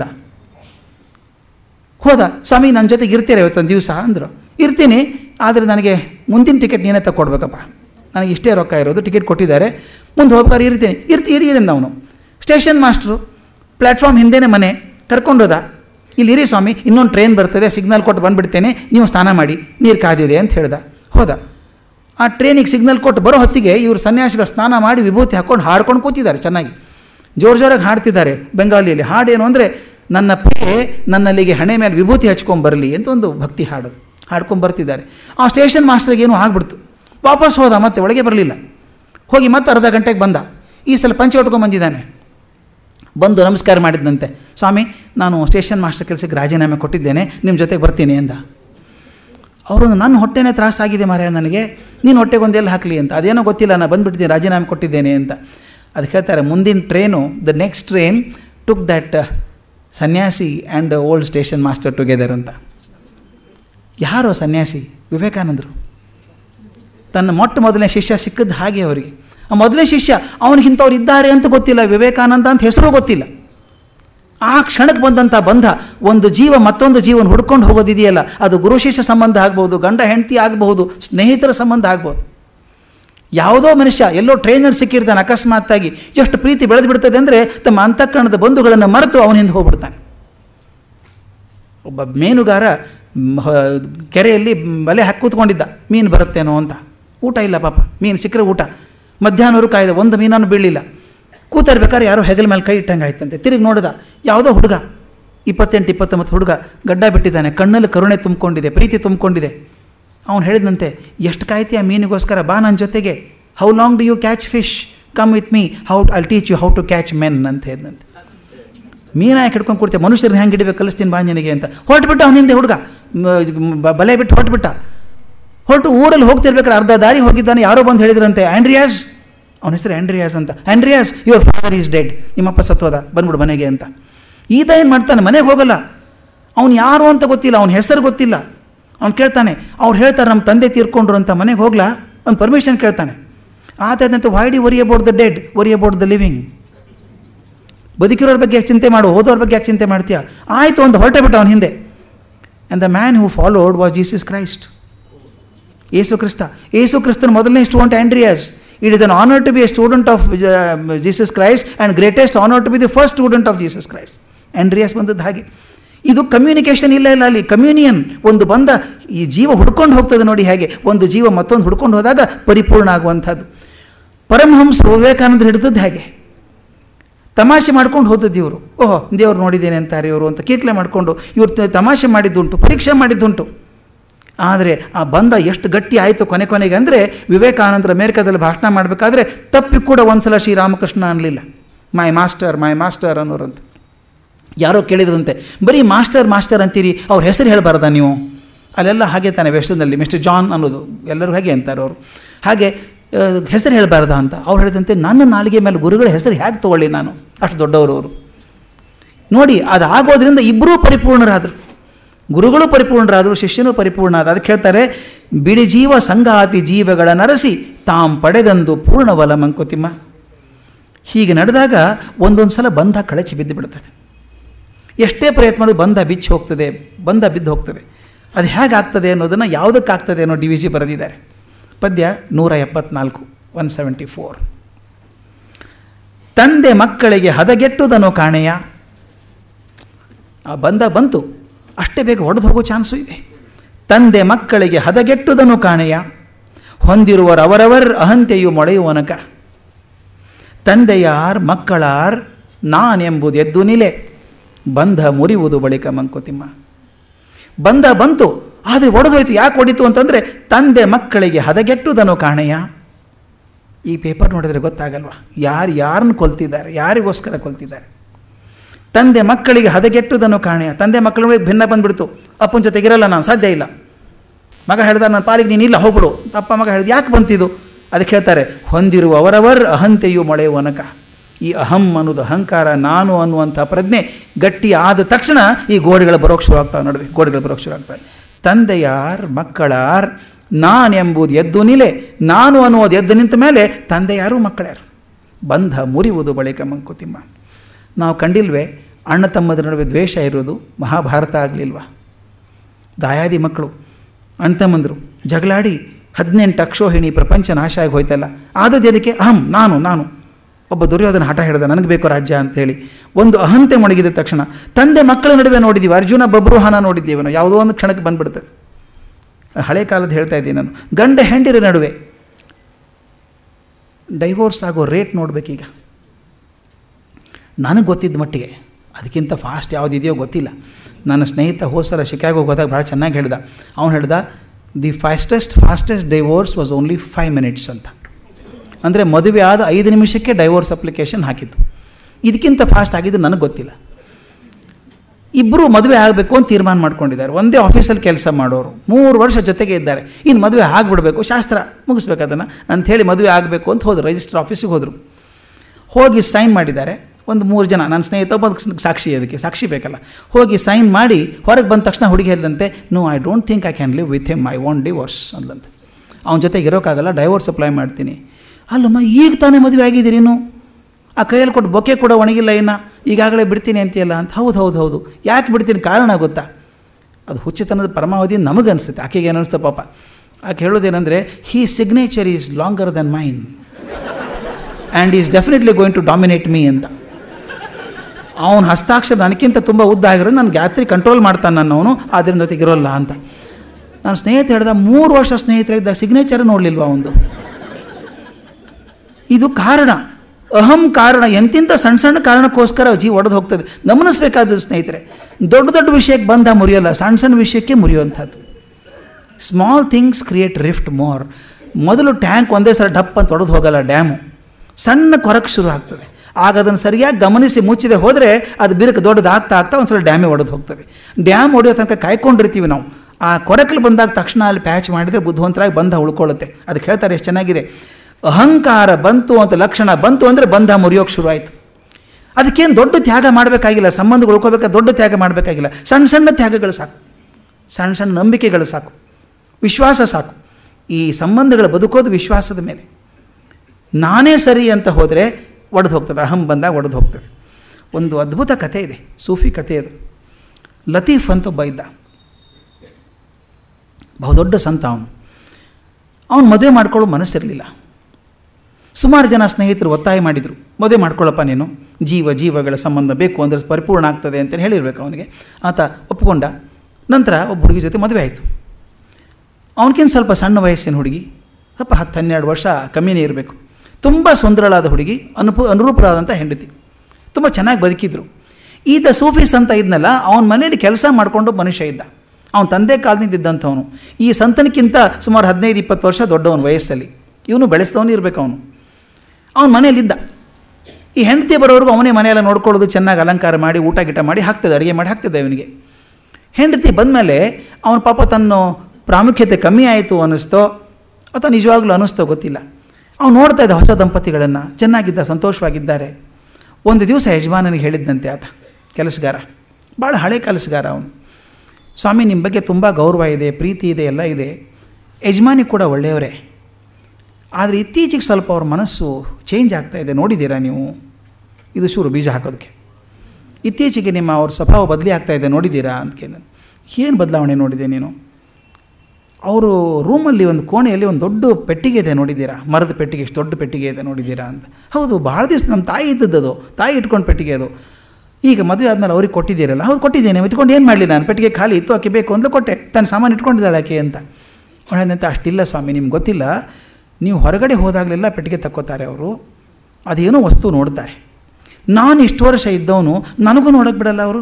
ಹೋದ, ಸ್ವಾಮಿ ನನ್ನ ಜೊತೆಗೆ ಇರ್ತೀರ ಇವತ್ತೊಂದು ದಿವಸ ಅಂದರು. ಇರ್ತೀನಿ, ಆದರೆ ನನಗೆ ಮುಂದಿನ ಟಿಕೆಟ್ ನೀನೇ ತಗೊಡ್ಬೇಕಪ್ಪ, ನನಗೆ ಇಷ್ಟೇ ರೊಕ್ಕ ಇರೋದು, ಟಿಕೆಟ್ ಕೊಟ್ಟಿದ್ದಾರೆ, ಮುಂದೆ ಹೋಗ್ಬೇಕಾದ್ರೆ ಇರ್ತೀನಿ. ಇರ್ತಿ ಇರಿ ಇರಿಂದ ಅವನು ಸ್ಟೇಷನ್ ಮಾಸ್ಟ್ರು ಪ್ಲ್ಯಾಟ್ಫಾರ್ಮ್ ಹಿಂದೆನೇ ಮನೆ ಕರ್ಕೊಂಡೋದ. ಇಲ್ಲಿ ಇರಿ ಸ್ವಾಮಿ, ಇನ್ನೊಂದು ಟ್ರೈನ್ ಬರ್ತದೆ, ಸಿಗ್ನಲ್ ಕೊಟ್ಟು ಬಂದುಬಿಡ್ತೇನೆ, ನೀವು ಸ್ನಾನ ಮಾಡಿ, ನೀರು ಕಾದಿದೆ ಅಂತ ಹೇಳ್ದ. ಹೋದ. ಆ ಟ್ರೈನಿಗೆ ಸಿಗ್ನಲ್ ಕೊಟ್ಟು ಬರೋ ಹೊತ್ತಿಗೆ ಇವರು ಸನ್ಯಾಸಿಗಳು ಸ್ನಾನ ಮಾಡಿ ವಿಭೂತಿ ಹಾಕ್ಕೊಂಡು ಹಾಡ್ಕೊಂಡು ಕೂತಿದ್ದಾರೆ, ಚೆನ್ನಾಗಿ ಜೋರು ಜೋರಾಗಿ ಹಾಡ್ತಿದ್ದಾರೆ ಬೆಂಗಾಲಿಯಲ್ಲಿ. ಹಾಡೇನು ಅಂದರೆ, ನನ್ನ ಪ್ರಿಯೆ ನನ್ನಲ್ಲಿಗೆ ಹಣೆ ಮೇಲೆ ವಿಭೂತಿ ಹಚ್ಕೊಂಬರಲಿ ಅಂತ ಒಂದು ಭಕ್ತಿ ಹಾಡು ಹಾಡ್ಕೊಂಡು ಬರ್ತಿದ್ದಾರೆ. ಆ ಸ್ಟೇಷನ್ ಮಾಸ್ಟರ್ಗೇನು ಆಗ್ಬಿಡ್ತು, ವಾಪಸ್ ಹೋದ, ಮತ್ತೆ ಒಳಗೆ ಬರಲಿಲ್ಲ. ಹೋಗಿ ಮತ್ತೆ ಅರ್ಧ ಗಂಟೆಗೆ ಬಂದ. ಈ ಸಲ ಪಂಚೆ ಉಟ್ಕೊಂಡು ಬಂದಿದ್ದಾನೆ. ಬಂದು ನಮಸ್ಕಾರ ಮಾಡಿದ್ದಂತೆ. ಸ್ವಾಮಿ, ನಾನು ಸ್ಟೇಷನ್ ಮಾಸ್ಟರ್ ಕೆಲಸಕ್ಕೆ ರಾಜೀನಾಮೆ ಕೊಟ್ಟಿದ್ದೇನೆ, ನಿಮ್ಮ ಜೊತೆಗೆ ಬರ್ತೀನಿ ಅಂದ. ಅವರು ನನ್ನ ಹೊಟ್ಟೆನೇ ತ್ರಾಸಾಗಿದೆ ಮಾರ್ಯ ನನಗೆ, ನೀನು ಹೊಟ್ಟೆಗೆ ಒಂದೆಲ್ಲ ಹಾಕಲಿ ಅಂತ. ಅದೇನೋ ಗೊತ್ತಿಲ್ಲ, ನಾನು ಬಂದುಬಿಟ್ಟಿದ್ದೀನಿ, ರಾಜೀನಾಮೆ ಕೊಟ್ಟಿದ್ದೇನೆ ಅಂತ. ಅದಕ್ಕೆ ಹೇಳ್ತಾರೆ, ಮುಂದಿನ train, the next train took that sanyasi and old station master together ಅಂತ. ಯಾರೋ ಸನ್ಯಾಸಿ? ವಿವೇಕಾನಂದರು. ತನ್ನ ಮೊಟ್ಟ ಮೊದಲನೇ ಶಿಷ್ಯ ಸಿಕ್ಕದ್ದು ಹಾಗೆ ಅವರಿಗೆ. ಆ ಮೊದಲನೇ ಶಿಷ್ಯ ಅವನಿಗಿಂತವ್ರು ಇದ್ದಾರೆ ಅಂತ ಗೊತ್ತಿಲ್ಲ, ವಿವೇಕಾನಂದ ಅಂತ ಹೆಸರು ಗೊತ್ತಿಲ್ಲ. ಆ ಕ್ಷಣಕ್ಕೆ ಬಂದಂಥ ಬಂಧ, ಒಂದು ಜೀವ ಮತ್ತೊಂದು ಜೀವನ ಹುಡ್ಕೊಂಡು ಹೋಗೋದಿದೆಯಲ್ಲ, ಅದು ಗುರು ಶಿಷ್ಯ ಸಂಬಂಧ ಆಗ್ಬೋದು, ಗಂಡ ಹೆಂಡತಿ ಆಗಬಹುದು, ಸ್ನೇಹಿತರ ಸಂಬಂಧ ಆಗ್ಬೋದು. ಯಾವುದೋ ಮನುಷ್ಯ ಎಲ್ಲೋ ಟ್ರೈನರ್ ಸಿಕ್ಕಿರ್ತಾನೆ ಅಕಸ್ಮಾತ್ತಾಗಿ, ಎಷ್ಟು ಪ್ರೀತಿ ಬೆಳೆದು ಬಿಡ್ತದೆ ಅಂದರೆ ತಮ್ಮ ಅಂತಃಕರಣದ ಬಂಧುಗಳನ್ನು ಮರೆತು ಅವನ ಹಿಂದೆ ಹೋಗ್ಬಿಡ್ತಾನೆ. ಒಬ್ಬ ಮೀನುಗಾರ ಕೆರೆಯಲ್ಲಿ ಬಲೆ ಹಾಕಿ ಕೂತ್ಕೊಂಡಿದ್ದ, ಮೀನು ಬರುತ್ತೇನೋ ಅಂತ. ಊಟ ಇಲ್ಲ ಪಾಪ, ಮೀನು ಸಿಕ್ಕರೆ ಊಟ. ಮಧ್ಯಾಹ್ನವರು ಕಾಯ್ದ, ಒಂದು ಮೀನನ್ನು ಬೀಳಲಿಲ್ಲ. ಕೂತಿರ್ಬೇಕಾದ್ರೆ ಯಾರೋ ಹೆಗಲ ಮೇಲೆ ಕೈ ಇಟ್ಟಂಗೆ ಆಯ್ತಂತೆ. ತಿರುಗಿ ನೋಡಿದ, ಯಾವುದೋ ಹುಡುಗ, ಇಪ್ಪತ್ತೆಂಟು ಇಪ್ಪತ್ತೊಂಬತ್ತು ಹುಡುಗ, ಗಡ್ಡ ಬಿಟ್ಟಿದ್ದಾನೆ, ಕಣ್ಣಲ್ಲಿ ಕರುಣೆ ತುಂಬಿಕೊಂಡಿದೆ, ಪ್ರೀತಿ ತುಂಬಿಕೊಂಡಿದೆ. ಅವನು ಹೇಳಿದಂತೆ, ಎಷ್ಟು ಕಾಯ್ತೀಯ ಮೀನಿಗೋಸ್ಕರ, ಬಾ ನನ್ನ ಜೊತೆಗೆ. How long do you catch fish, come with me, how I'll teach you how to catch men ಅಂತ ಹೇಳಿದಂತೆ. ಮೀನಾಗಿ ಹಿಡ್ಕೊಂಡು ಕೊಡ್ತೇವೆ, ಮನುಷ್ಯರನ್ನ ಹೆಂಗೆ ಹಿಡಿಬೇಕು ಕಲಿಸ್ತೀನಿ ಬಾ ನನಗೆ ಅಂತ. ಹೊರಟುಬಿಟ್ಟ ಅವನ ಹಿಂದೆ ಹುಡುಗ, ಬಲೆ ಬಿಟ್ಟು ಹೊರಟುಬಿಟ್ಟ. ಹೊರಟು ಊರಲ್ಲಿ ಹೋಗ್ತಿರ್ಬೇಕಾದ್ರೆ ಅರ್ಧ ದಾರಿ ಹೋಗಿದ್ದಾನೆ, ಯಾರೋ ಬಂದು ಹೇಳಿದ್ರಂತೆ, ಆ್ಯಂಡ್ರಿಯಾಸ್, ಅವನ ಹೆಸರು ಆ್ಯಂಡ್ರಿಯಾಸ್ ಅಂತ. Andreas, your father is dead, ನಿಮ್ಮಪ್ಪ ಸತ್ವದ, ಬಂದ್ಬಿಡು ಮನೆಗೆ ಅಂತ. ಈತ ಏನು ಮಾಡ್ತಾನೆ, ಮನೆಗೆ ಹೋಗಲ್ಲ. ಅವನು ಯಾರು ಅಂತ ಗೊತ್ತಿಲ್ಲ, ಅವನ ಹೆಸರು ಗೊತ್ತಿಲ್ಲ. ಅವ್ನು ಕೇಳ್ತಾನೆ, ಅವ್ರು ಹೇಳ್ತಾರೆ ನಮ್ಮ ತಂದೆ ತೀರ್ಕೊಂಡ್ರು ಅಂತ, ಮನೆಗೆ ಹೋಗ್ಲಾ ಒಂದು ಪರ್ಮಿಷನ್ ಕೇಳ್ತಾನೆ. ಆತದಂತೆ, why do worry about the dead, worry about the living. ಬದುಕಿರೋರ ಬಗ್ಗೆ ಯಾಕೆ ಚಿಂತೆ ಮಾಡು, ಹೋದವ್ರ ಬಗ್ಗೆ ಯಾಕೆ ಚಿಂತೆ ಮಾಡ್ತೀಯ? ಆಯಿತು ಅಂತ ಹೊರಟೆ ಬಿಟ್ಟು ಅವನ ಹಿಂದೆ. And the man who followed was Jesus Christ, ಯೇಸು ಕ್ರಿಸ್ತ. ಯೇಸು ಕ್ರಿಸ್ತನ ಮೊದಲನೇ student Andreas. It is an honour to be a student of Jesus Christ and greatest honour to be the first student of Jesus Christ. Andreas ಬಂದದ್ದು ಹಾಗೆ. ಇದು communication ಇಲ್ಲ ಇಲ್ಲ ಅಲ್ಲಿ, ಕಮ್ಯೂನಿಯನ್, ಒಂದು ಬಂಧ. ಈ ಜೀವ ಹುಡ್ಕೊಂಡು ಹೋಗ್ತದೆ ನೋಡಿ ಹೇಗೆ, ಒಂದು ಜೀವ ಮತ್ತೊಂದು ಹುಡ್ಕೊಂಡು ಹೋದಾಗ ಪರಿಪೂರ್ಣ ಆಗುವಂಥದ್ದು. ಪರಮಹಂಸರು ವಿವೇಕಾನಂದರು ಹಿಡಿದದ್ದು ಹೇಗೆ, ತಮಾಷೆ ಮಾಡ್ಕೊಂಡು ಹೋದದ್ದು ಇವರು. ಓಹೋ, ದೇವ್ರು ನೋಡಿದ್ದೇನೆ ಅಂತಾರೆ ಇವರು ಅಂತ ಕೀಟ್ಲೆ ಮಾಡಿಕೊಂಡು ಇವ್ರು ತಮಾಷೆ ಮಾಡಿದ್ದುಂಟು, ಪರೀಕ್ಷೆ ಮಾಡಿದ್ದುಂಟು. ಆದರೆ ಆ ಬಂಧ ಎಷ್ಟು ಗಟ್ಟಿ ಆಯಿತು ಕೊನೆ ಕೊನೆಗೆ ಅಂದರೆ, ವಿವೇಕಾನಂದರ ಅಮೇರಿಕಾದಲ್ಲಿ ಭಾಷಣ ಮಾಡಬೇಕಾದ್ರೆ ತಪ್ಪಿ ಕೂಡ ಒಂದು ಸಲ ಶ್ರೀರಾಮಕೃಷ್ಣ ಅನ್ನಲಿಲ್ಲ, ಮೈ ಮಾಸ್ಟರ್ ಮೈ ಮಾಸ್ಟರ್ ಅನ್ನೋರಂತ. ಯಾರೋ ಕೇಳಿದ್ರಂತೆ, ಬರೀ ಮಾಸ್ಟರ್ ಮಾಸ್ಟರ್ ಅಂತೀರಿ, ಅವ್ರ ಹೆಸರು ಹೇಳಬಾರ್ದ ನೀವು? ಅಲ್ಲೆಲ್ಲ ಹಾಗೆ ತಾನೆ ವೆಸ್ಟರ್ನಲ್ಲಿ ಮಿಸ್ಟರ್ ಜಾನ್ ಅನ್ನೋದು, ಎಲ್ಲರೂ ಹಾಗೆ ಅಂತಾರೆ ಅವರು. ಹಾಗೆ ಹೆಸರು ಹೇಳಬಾರ್ದ ಅಂತ ಅವ್ರು ಹೇಳಿದಂತೆ, ನನ್ನ ನಾಲಿಗೆ ಮೇಲೆ ಗುರುಗಳ ಹೆಸರು ಹೇಗೆ ತೊಗೊಳ್ಳಿ ನಾನು, ಅಷ್ಟು ದೊಡ್ಡವರು ಅವರು. ನೋಡಿ, ಅದು ಆಗೋದ್ರಿಂದ ಇಬ್ಬರೂ ಪರಿಪೂರ್ಣರಾದರು, ಗುರುಗಳು ಪರಿಪೂರ್ಣರಾದರು, ಶಿಷ್ಯನೂ ಪರಿಪೂರ್ಣ ಆದ. ಅದಕ್ಕೆ ಹೇಳ್ತಾರೆ, ಬಿಡಿ ಜೀವ ಸಂಗಾತಿ ಜೀವಗಳ ನರಸಿ ತಾಂ ಪಡೆದಂದು ಪೂರ್ಣವಲ ಮಂಕುತಿಮ್ಮ. ಹೀಗೆ ನಡೆದಾಗ ಒಂದೊಂದು ಸಲ ಬಂಧ ಕಳಚಿ ಬಿದ್ದು ಬಿಡ್ತದೆ. ಎಷ್ಟೇ ಪ್ರಯತ್ನ ಮಾಡೋದು ಬಂಧ ಬಿಚ್ಚಿ ಹೋಗ್ತದೆ, ಬಂಧ ಬಿದ್ದು ಹೋಗ್ತದೆ. ಅದು ಹೇಗಾಗ್ತದೆ ಅನ್ನೋದನ್ನು, ಯಾವುದಕ್ಕಾಗ್ತದೆ ಅನ್ನೋ ಡಿ ವಿ ಜಿ ಬರೆದಿದ್ದಾರೆ. ಪದ್ಯ ನೂರ ಎಪ್ಪತ್ನಾಲ್ಕು, ಒನ್ ಸೆವೆಂಟಿ ಫೋರ್. ತಂದೆ ಮಕ್ಕಳಿಗೆ ಹದಗೆಟ್ಟುದನ್ನು ಕಾಣೆಯ. ಆ ಬಂಧ ಬಂತು, ಅಷ್ಟೇ ಬೇಗ ಒಡೆದು ಹೋಗೋ ಚಾನ್ಸು ಇದೆ. ತಂದೆ ಮಕ್ಕಳಿಗೆ ಹದಗೆಟ್ಟುದನ್ನು ಕಾಣೆಯ, ಹೊಂದಿರುವರ ಅವರವರ್ ಅಹಂತೆಯು ಮೊಳೆಯುವನಕ. ತಂದೆಯಾರ್ ಮಕ್ಕಳಾರ್ ನಾನೆಂಬುದು ಎದ್ದು ನಿಲೆ, ಬಂಧ ಮುರಿಯುವುದು ಬಳಿಕ ಮಂಕುತಿಮ್ಮ. ಬಂಧ ಬಂತು, ಆದರೆ ಒಡೆದೋಯ್ತು. ಯಾಕೆ ಹೊಡಿತು ಅಂತಂದರೆ, ತಂದೆ ಮಕ್ಕಳಿಗೆ ಹದಗೆಟ್ಟುದನ್ನು ಕಾಣೆಯ. ಈ ಪೇಪರ್ ನೋಡಿದರೆ ಗೊತ್ತಾಗಲ್ವಾ, ಯಾರು ಯಾರನ್ನು ಕೊಲ್ತಿದ್ದಾರೆ, ಯಾರಿಗೋಸ್ಕರ ಕೊಲ್ತಿದ್ದಾರೆ. ತಂದೆ ಮಕ್ಕಳಿಗೆ ಹದಗೆಟ್ಟುದನ್ನು ಕಾಣೆಯ. ತಂದೆ ಮಕ್ಕಳಿಗೆ ಭಿನ್ನ ಬಂದುಬಿಡ್ತು, ಅಪ್ಪನ ಜೊತೆಗಿರಲ್ಲ ನಾನು, ಸಾಧ್ಯ ಇಲ್ಲ. ಮಗ ಹೇಳಿದ, ನನ್ನ ಪಾಲಿಗೆ ನೀನಿಲ್ಲ, ಹೋಗ್ಬಿಡು. ಅಪ್ಪ ಮಗ ಹೇಳಿದ, ಯಾಕೆ ಬಂತಿದ್ದು? ಅದಕ್ಕೆ ಹೇಳ್ತಾರೆ, ಹೊಂದಿರುವ ಅವರವರ್ ಅಹಂತೆಯು ಮೊಳೆಯುವನಕ. ಈ ಅಹಂ ಅನ್ನೋದು ಅಹಂಕಾರ, ನಾನು ಅನ್ನುವಂಥ ಪ್ರಜ್ಞೆ ಗಟ್ಟಿ ಆದ ತಕ್ಷಣ ಈ ಗೋಡೆಗಳ ಬರೋಕ್ಕೆ ಶುರುವಾಗ್ತವೆ. ನಡುವೆ ಗೋಡೆಗಳು ಬರೋಕ್ಕೆ ಶುರುವಾಗ್ತವೆ. ತಂದೆಯಾರ್ ಮಕ್ಕಳಾರ್ ನಾನೆಂಬುದು ಎದ್ದು ನಿಲೆ, ನಾನು ಅನ್ನೋದು ಎದ್ದು ನಿಂತ ಮೇಲೆ ತಂದೆ ಯಾರು ಮಕ್ಕಳ್ಯಾರು. ಬಂಧ ಮುರಿಯುವುದು ಬಳಿಕ ಮಂಕುತಿಮ್ಮ. ನಾವು ಕಂಡಿಲ್ವೇ ಅಣ್ಣ ತಮ್ಮದ ನಡುವೆ ದ್ವೇಷ ಇರೋದು? ಮಹಾಭಾರತ ಆಗಲಿಲ್ವಾ? ದಾಯಾದಿ ಮಕ್ಕಳು ಅಣ್ಣ ತಮ್ಮಂದರು ಜಗಳಾಡಿ ಹದಿನೆಂಟು ಅಕ್ಷೋಹಿಣಿ ಪ್ರಪಂಚ ನಾಶ ಆಗಿ ಹೋಯ್ತಲ್ಲ. ಆದದ್ದು ಅದಕ್ಕೆ ಅಹಂ, ನಾನು ನಾನು ಒಬ್ಬ ದುರ್ಯೋಧನ ಹಠ ಹಿಡಿದ, ನನಗೆ ಬೇಕು ರಾಜ್ಯ ಅಂತೇಳಿ. ಒಂದು ಅಹಂತೆ ಮೊಣಗಿದ ತಕ್ಷಣ ತಂದೆ ಮಕ್ಕಳ ನಡುವೆ ನೋಡಿದ್ದೀವಿ, ಅರ್ಜುನ ಬಬ್ರುಹನ ನೋಡಿದ್ದೀವಿ ನಾವು. ಯಾವುದೋ ಒಂದು ಕ್ಷಣಕ್ಕೆ ಬಂದುಬಿಡ್ತದೆ. ಹಳೆ ಕಾಲದ ಹೇಳ್ತಾ ಇದ್ದೀನಿ ನಾನು. ಗಂಡ ಹೆಂಡಿರ ನಡುವೆ ಡೈವೋರ್ಸ್ ಆಗೋ ರೇಟ್ ನೋಡಬೇಕೀಗ. ನನಗೆ ಗೊತ್ತಿದ್ದ ಮಟ್ಟಿಗೆ, ಅದಕ್ಕಿಂತ ಫಾಸ್ಟ್ ಯಾವುದಿದೆಯೋ ಗೊತ್ತಿಲ್ಲ. ನನ್ನ ಸ್ನೇಹಿತ ಹೋದ ಸಲ ಶಿಕಾಗೋಗೆ ಹೋದಾಗ ಭಾಳ ಚೆನ್ನಾಗಿ ಹೇಳ್ದ. ಅವನು ಹೇಳ್ದ, the fastest fastest divorce was only five minutes ಅಂತ. ಅಂದರೆ ಮದುವೆ ಆದ ಐದು ನಿಮಿಷಕ್ಕೆ ಡೈವೋರ್ಸ್ ಅಪ್ಲಿಕೇಶನ್ ಹಾಕಿತ್ತು. ಇದಕ್ಕಿಂತ ಫಾಸ್ಟ್ ಆಗಿದ್ದು ನನಗೆ ಗೊತ್ತಿಲ್ಲ. ಇಬ್ಬರು ಮದುವೆ ಆಗಬೇಕು ಅಂತ ತೀರ್ಮಾನ ಮಾಡ್ಕೊಂಡಿದ್ದಾರೆ. ಒಂದೇ ಆಫೀಸಲ್ಲಿ ಕೆಲಸ ಮಾಡೋರು, ಮೂರು ವರ್ಷ ಜೊತೆಗೆ ಇದ್ದಾರೆ. ಇನ್ನು ಮದುವೆ ಆಗಿಬಿಡಬೇಕು, ಶಾಸ್ತ್ರ ಮುಗಿಸ್ಬೇಕು ಅದನ್ನು ಅಂಥೇಳಿ ಮದುವೆ ಆಗಬೇಕು ಅಂತ ಹೋದರು. ರಿಜಿಸ್ಟರ್ ಆಫೀಸಿಗೆ ಹೋದರು. ಹೋಗಿ ಸೈನ್ ಮಾಡಿದ್ದಾರೆ. ಒಂದು ಮೂರು ಜನ ನನ್ನ ಸ್ನೇಹಿತ ಒಬ್ಬ ಸಾಕ್ಷಿ, ಅದಕ್ಕೆ ಸಾಕ್ಷಿ ಬೇಕಲ್ಲ. ಹೋಗಿ ಸೈನ್ ಮಾಡಿ ಹೊರಗೆ ಬಂದ ತಕ್ಷಣ ಹುಡುಗಿ ಹೇಳಿದಂತೆ, no I don't think I can live with him, I want divorce ಅಂದಂತೆ. ಅವನ ಜೊತೆಗೆ ಇರೋಕ್ಕಾಗಲ್ಲ, ಡೈವೋರ್ಸ್ ಅಪ್ಲೈ ಮಾಡ್ತೀನಿ. ಅಲ್ಲಮ್ಮ ಈಗ ತಾನೇ ಮದುವೆ ಆಗಿದ್ದೀರಿ, ಇನ್ನು ಆ ಕೈಯಲ್ಲಿ ಕೊಟ್ಟು ಬೊಕ್ಕೆ ಕೂಡ ಒಣಗಿಲ್ಲ, ಇನ್ನು ಈಗಾಗಲೇ ಬಿಡ್ತೀನಿ ಅಂತೀಯಲ್ಲ ಅಂತ. ಹೌದು ಹೌದು ಹೌದು ಯಾಕೆ ಬಿಡ್ತೀನಿ ಕಾರಣ ಗೊತ್ತಾ? ಅದು ಹುಚ್ಚುತನದ ಪರಮಾವಧಿ ನಮಗನ್ಸುತ್ತೆ, ಆಕೆಗೆ ಏನು ಅನಿಸ್ತಾ ಪಾಪ. ಆಕೆ ಹೇಳೋದೇನೆಂದರೆ, he signature is longer than mine and is definitely going to dominate me ಅಂತ. ಅವನ ಹಸ್ತಾಕ್ಷರ ನನಗಿಂತ ತುಂಬ ಉದ್ದ ಆಗಿರೋದು, ನನ್ನ ಗಾತ್ರಿ ಕಂಟ್ರೋಲ್ ಮಾಡ್ತಾನೆ ನನ್ನವನು, ಅದರಿಂದ ಜೊತೆಗೆ ಇರೋಲ್ಲ ಅಂತ. ನನ್ನ ಸ್ನೇಹಿತ ಹೇಳ್ದ, ಮೂರು ವರ್ಷ ಸ್ನೇಹಿತರಿದ್ದ ಸಿಗ್ನೇಚರ್ ನೋಡಲಿಲ್ವ ಅವನು. ಇದು ಕಾರಣ, ಅಹಂ ಕಾರಣ. ಎಂತಿಂಥ ಸಣ್ಣ ಸಣ್ಣ ಕಾರಣಕ್ಕೋಸ್ಕರ ಜೀವ ಒಡೆದು ಹೋಗ್ತದೆ. ಗಮನಿಸಬೇಕಾದ ಸ್ನೇಹಿತರೆ, ದೊಡ್ಡ ದೊಡ್ಡ ವಿಷಯಕ್ಕೆ ಬಂದ ಮುರಿಯೋಲ್ಲ, ಸಣ್ಣ ಸಣ್ಣ ವಿಷಯಕ್ಕೆ ಮುರಿಯುವಂಥದ್ದು. Small things create rift more. ಮೊದಲು ಟ್ಯಾಂಕ್ ಒಂದೇ ಸಲ ಡಪ್ ಅಂತ ಒಡೆದು ಹೋಗಲ್ಲ, ಡ್ಯಾಮು ಸಣ್ಣ ಕೊರಕ್ಕೆ ಶುರು ಆಗ್ತದೆ. ಆಗ ಅದನ್ನು ಸರಿಯಾಗಿ ಗಮನಿಸಿ ಮುಚ್ಚಿದೆ ಹೋದರೆ ಅದು ಬಿರುಕು ದೊಡ್ಡದು ಆಗ್ತಾ ಆಗ್ತಾ ಒಂದು ಸಲ ಡ್ಯಾಮೇ ಒಡೆದು ಹೋಗ್ತದೆ. ಡ್ಯಾಮ್ ಹೊಡೆಯೋ ತನಕ ಕಾಯ್ಕೊಂಡಿರ್ತೀವಿ ನಾವು. ಆ ಕೊರಕಲು ಬಂದಾಗ ತಕ್ಷಣ ಅಲ್ಲಿ ಪ್ಯಾಚ್ ಮಾಡಿದರೆ ಬುದ್ಧಿವಂತರಾಗಿ ಬಂಧ ಉಳ್ಕೊಳ್ಳುತ್ತೆ. ಅದಕ್ಕೆ ಹೇಳ್ತಾರೆ ಎಷ್ಟು ಚೆನ್ನಾಗಿದೆ, ಅಹಂಕಾರ ಬಂತು ಅಂತ ಲಕ್ಷಣ ಬಂತು ಅಂದರೆ ಬಂಧ ಮುರಿಯೋಕ್ಕೆ ಶುರು ಆಯಿತು. ಅದಕ್ಕೇನು ದೊಡ್ಡ ತ್ಯಾಗ ಮಾಡಬೇಕಾಗಿಲ್ಲ, ಸಂಬಂಧ ಉಳ್ಕೋಬೇಕಾದ್ರೆ ದೊಡ್ಡ ತ್ಯಾಗ ಮಾಡಬೇಕಾಗಿಲ್ಲ. ಸಣ್ಣ ಸಣ್ಣ ತ್ಯಾಗಗಳು ಸಾಕು, ಸಣ್ಣ ಸಣ್ಣ ನಂಬಿಕೆಗಳು ಸಾಕು, ವಿಶ್ವಾಸ ಸಾಕು. ಈ ಸಂಬಂಧಗಳು ಬದುಕೋದು ವಿಶ್ವಾಸದ ಮೇಲೆ. ನಾನೇ ಸರಿ ಅಂತ ಹೋದರೆ ಒಡೆದು ಹೋಗ್ತದೆ, ಅಹಂ ಬಂದಾಗ ಒಡೆದು ಹೋಗ್ತದೆ. ಒಂದು ಅದ್ಭುತ ಕಥೆ ಇದೆ, ಸೂಫಿ ಕಥೆ ಅದು. ಲತೀಫ್ ಅಂತ ಒಬ್ಬ ಇದ್ದ, ಬಹುದೊಡ್ಡ ಸಂತ ಅವನು. ಅವನು ಮದುವೆ ಮಾಡ್ಕೊಳ್ಳೋ ಮನಸ್ಸಿರಲಿಲ್ಲ. ಸುಮಾರು ಜನ ಸ್ನೇಹಿತರು ಒತ್ತಾಯ ಮಾಡಿದರು, ಮದುವೆ ಮಾಡ್ಕೊಳ್ಳಪ್ಪ ನೀನು, ಜೀವ ಜೀವಗಳ ಸಂಬಂಧ ಬೇಕು ಅಂದರೆ ಪರಿಪೂರ್ಣ ಆಗ್ತದೆ ಅಂತ ಹೇಳಿರ್ಬೇಕು ಅವನಿಗೆ. ಆತ ಒಪ್ಪಿಕೊಂಡ. ನಂತರ ಒಬ್ಬ ಹುಡುಗಿ ಜೊತೆ ಮದುವೆ ಆಯಿತು. ಅವನಕ್ಕಿಂತ ಸ್ವಲ್ಪ ಸಣ್ಣ ವಯಸ್ಸಿನ ಹುಡುಗಿ, ಸ್ವಲ್ಪ ಹತ್ತು ಹನ್ನೆರಡು ವರ್ಷ ಕಮ್ಮಿನೇ ಇರಬೇಕು. ತುಂಬ ಸುಂದರಳಾದ ಹುಡುಗಿ, ಅನುಪ ಅನುರೂಪರಾದಂಥ ಹೆಂಡತಿ, ತುಂಬ ಚೆನ್ನಾಗಿ ಬದುಕಿದ್ರು. ಈತ ಸೂಫಿ ಸಂತ ಇದ್ನಲ್ಲ, ಅವನ ಮನೆಯಲ್ಲಿ ಕೆಲಸ ಮಾಡಿಕೊಂಡು ಮನುಷ್ಯ ಇದ್ದ. ಅವನ ತಂದೆ ಕಾಲದಿಂದ ಇದ್ದಂಥವನು. ಈ ಸಂತನಕ್ಕಿಂತ ಸುಮಾರು ಹದಿನೈದು ಇಪ್ಪತ್ತು ವರ್ಷ ದೊಡ್ಡವನು ವಯಸ್ಸಲ್ಲಿ. ಇವನು ಬೆಳೆಸ್ದವನು ಇರಬೇಕು ಅವನು. ಅವನ ಮನೆಯಲ್ಲಿದ್ದ. ಈ ಹೆಂಡತಿ ಬರೋವರೆಗೂ ಅವನೇ ಮನೆಯೆಲ್ಲ ನೋಡ್ಕೊಳ್ಳೋದು, ಚೆನ್ನಾಗಿ ಅಲಂಕಾರ ಮಾಡಿ ಊಟ ಗಿಟ ಮಾಡಿ ಹಾಕ್ತದೆ, ಅಡುಗೆ ಮಾಡಿ ಹಾಕ್ತದೆ ಅವನಿಗೆ. ಹೆಂಡತಿ ಬಂದಮೇಲೆ ಅವನ ಪಾಪ ತನ್ನ ಪ್ರಾಮುಖ್ಯತೆ ಕಮ್ಮಿ ಆಯಿತು ಅನ್ನಿಸ್ತೋ ಅಥವಾ ನಿಜವಾಗ್ಲೂ ಅನ್ನಿಸ್ತೋ ಗೊತ್ತಿಲ್ಲ. ಅವನು ನೋಡ್ತಾ ಇದ್ದ ಹೊಸ ದಂಪತಿಗಳನ್ನು, ಚೆನ್ನಾಗಿದ್ದ, ಸಂತೋಷವಾಗಿದ್ದಾರೆ. ಒಂದು ದಿವಸ ಯಜಮಾನನಿಗೆ ಹೇಳಿದ್ದಂತೆ ಆತ, ಕೆಲಸಗಾರ, ಭಾಳ ಹಳೆ ಕೆಲಸಗಾರ ಅವನು, ಸ್ವಾಮಿ ನಿಮ್ಮ ಬಗ್ಗೆ ತುಂಬ ಗೌರವ ಇದೆ, ಪ್ರೀತಿ ಇದೆ, ಎಲ್ಲ ಇದೆ, ಯಜಮಾನಿ ಕೂಡ ಒಳ್ಳೆಯವರೇ, ಆದರೆ ಇತ್ತೀಚೆಗೆ ಸ್ವಲ್ಪ ಅವ್ರ ಮನಸ್ಸು ಚೇಂಜ್ ಆಗ್ತಾ ಇದೆ, ನೋಡಿದ್ದೀರಾ ನೀವು? ಇದು ಶುರು ಬೀಜ ಹಾಕೋದಕ್ಕೆ. ಇತ್ತೀಚೆಗೆ ನಿಮ್ಮ ಅವ್ರ ಸ್ವಭಾವ ಬದಲಿ ಆಗ್ತಾ ಇದೆ, ನೋಡಿದ್ದೀರಾ ಅಂತ ಕೇಳಿದ. ಏನು ಬದಲಾವಣೆ ನೋಡಿದೆ ನೀನು? ಅವರು ರೂಮಲ್ಲಿ ಒಂದು ಕೋಣೆಯಲ್ಲಿ ಒಂದು ದೊಡ್ಡ ಪೆಟ್ಟಿಗೆ ಇದೆ, ನೋಡಿದ್ದೀರಾ? ಮರದ ಪೆಟ್ಟಿಗೆ, ಎಷ್ಟು ದೊಡ್ಡ ಪೆಟ್ಟಿಗೆ ಇದೆ, ನೋಡಿದ್ದೀರಾ ಅಂತ. ಹೌದು, ಭಾಳ ದಿವಸ ನಮ್ಮ ತಾಯಿ ಇದ್ದದ್ದು, ತಾಯಿ ಇಟ್ಕೊಂಡು ಪೆಟ್ಟಿಗೆ ಅದು. ಈಗ ಮದುವೆ ಆದಮೇಲೆ ಅವ್ರಿಗೆ ಕೊಟ್ಟಿದ್ದೀರಲ್ಲ? ಹೌದು ಕೊಟ್ಟಿದ್ದೇನೆ, ಇಟ್ಕೊಂಡು ಏನು ಮಾಡಲಿ, ನಾನು ಪೆಟ್ಟಿಗೆ ಖಾಲಿ ಇತ್ತು, ಆಕೆ ಬೇಕು ಅಂತ ಕೊಟ್ಟೆ, ತನ್ನ ಸಾಮಾನು ಇಟ್ಕೊಂಡಿದ್ದಾಳೆ ಆಕೆ ಅಂತ. ಅವಳಂತ ಅಷ್ಟಿಲ್ಲ ಸ್ವಾಮಿ, ನಿಮ್ಗೆ ಗೊತ್ತಿಲ್ಲ, ನೀವು ಹೊರಗಡೆ ಹೋದಾಗಲೆಲ್ಲ ಪೆಟ್ಟಿಗೆ ತಕ್ಕೋತಾರೆ ಅವರು, ಅದೇನೋ ವಸ್ತು ನೋಡ್ತಾರೆ. ನಾನು ಇಷ್ಟು ವರ್ಷ ಇದ್ದವನು, ನನಗೂ ನೋಡೋಕ್ಕೆ ಬಿಡಲ್ಲ ಅವರು.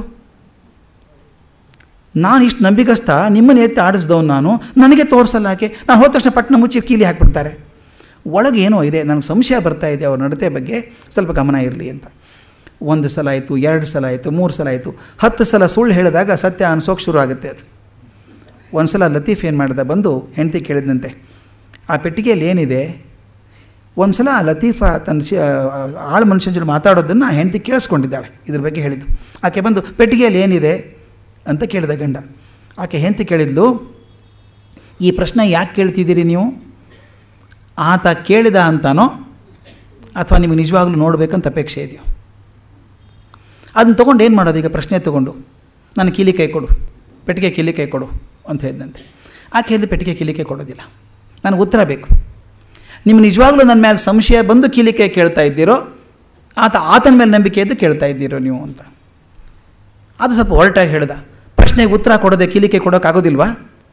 ನಾನು ಇಷ್ಟು ನಂಬಿಕಸ್ಥ, ನಿಮ್ಮನ್ನು ಎತ್ತಿ ಆಡಿಸ್ದವನು ನಾನು, ನನಗೆ ತೋರಿಸಲ್ಲ ಆಕೆ. ನಾನು ಹೋದ ತಕ್ಷಣ ಪಟ್ಟಣ ಮುಚ್ಚಿ ಕೀಲಿ ಹಾಕಿಬಿಡ್ತಾರೆ. ಒಳಗೆ ಏನೋ ಇದೆ, ನನಗೆ ಸಂಶಯ ಬರ್ತಾ ಇದೆ ಅವ್ರ ನಡತೆ ಬಗ್ಗೆ, ಸ್ವಲ್ಪ ಗಮನ ಇರಲಿ ಅಂತ. ಒಂದು ಸಲ ಆಯಿತು, ಎರಡು ಸಲ ಆಯಿತು, ಮೂರು ಸಲ ಆಯಿತು, ಹತ್ತು ಸಲ ಸುಳ್ಳು ಹೇಳಿದಾಗ ಸತ್ಯ ಅನಿಸೋಕೆ ಶುರು ಆಗುತ್ತೆ ಅದು. ಒಂದು ಸಲ ಲತೀಫ್ ಏನು ಮಾಡಿದ, ಬಂದು ಹೆಂಡತಿ ಕೇಳಿದಂತೆ, ಆ ಪೆಟ್ಟಿಗೆಯಲ್ಲಿ ಏನಿದೆ? ಒಂದು ಸಲ ಲತೀಫ ತನ್ನ ಆಳು ಮನುಷ್ಯನ ಜೊತೆ ಮಾತಾಡೋದನ್ನು ಹೆಂಡತಿ ಕೇಳಿಸ್ಕೊಂಡಿದ್ದಾಳೆ, ಇದ್ರ ಬಗ್ಗೆ ಹೇಳಿದ್ದು. ಆಕೆ ಬಂದು ಪೆಟ್ಟಿಗೆಯಲ್ಲಿ ಏನಿದೆ ಅಂತ ಕೇಳಿದ ಗಂಡ. ಆಕೆ ಹೆಂಡತಿ ಕೇಳಿದ್ಲು, ಈ ಪ್ರಶ್ನೆ ಯಾಕೆ ಕೇಳ್ತಿದ್ದೀರಿ ನೀವು? ಆತ ಕೇಳಿದ ಅಂತಾನೋ ಅಥವಾ ನಿಮಗೆ ನಿಜವಾಗ್ಲೂ ನೋಡಬೇಕಂತ ಅಪೇಕ್ಷೆ ಇದೆಯೋ? ಅದನ್ನು ತೊಗೊಂಡು ಏನು ಮಾಡೋದು? ಈಗ ಪ್ರಶ್ನೆ ತೊಗೊಂಡು ನಾನು ಕೀಲಿ ಕೈ ಕೊಡು, ಪೆಟ್ಟಿಗೆ ಕೀಲಿ ಕೈ ಕೊಡು ಅಂತ ಹೇಳಿದಂತೆ. ಆಕೆ ಹೇಳಿದ ಪೆಟ್ಟಿಗೆ ಕೀಲಿ ಕೈ ಕೊಡೋದಿಲ್ಲ, ನನಗೆ ಉತ್ತರ ಬೇಕು. ನಿಮ್ಗೆ ನಿಜವಾಗ್ಲೂ ನನ್ನ ಮೇಲೆ ಸಂಶಯ ಬಂದು ಕೀಲಿ ಕೈ ಕೇಳ್ತಾ ಇದ್ದೀರೋ ಆತ ಆತನ ಮೇಲೆ ನಂಬಿಕೆ ಇದ್ದು ಕೇಳ್ತಾ ಇದ್ದೀರೋ ನೀವು ಅಂತ. ಅದು ಸ್ವಲ್ಪ ಹೊರಟಾಗಿ ಹೇಳ್ದ. ಪ್ರಶ್ನೆಗೆ ಉತ್ತರ ಕೊಡೋದೆ ಕೀಲಿಕೆ ಕೊಡೋಕ್ಕಾಗೋದಿಲ್ವಾ?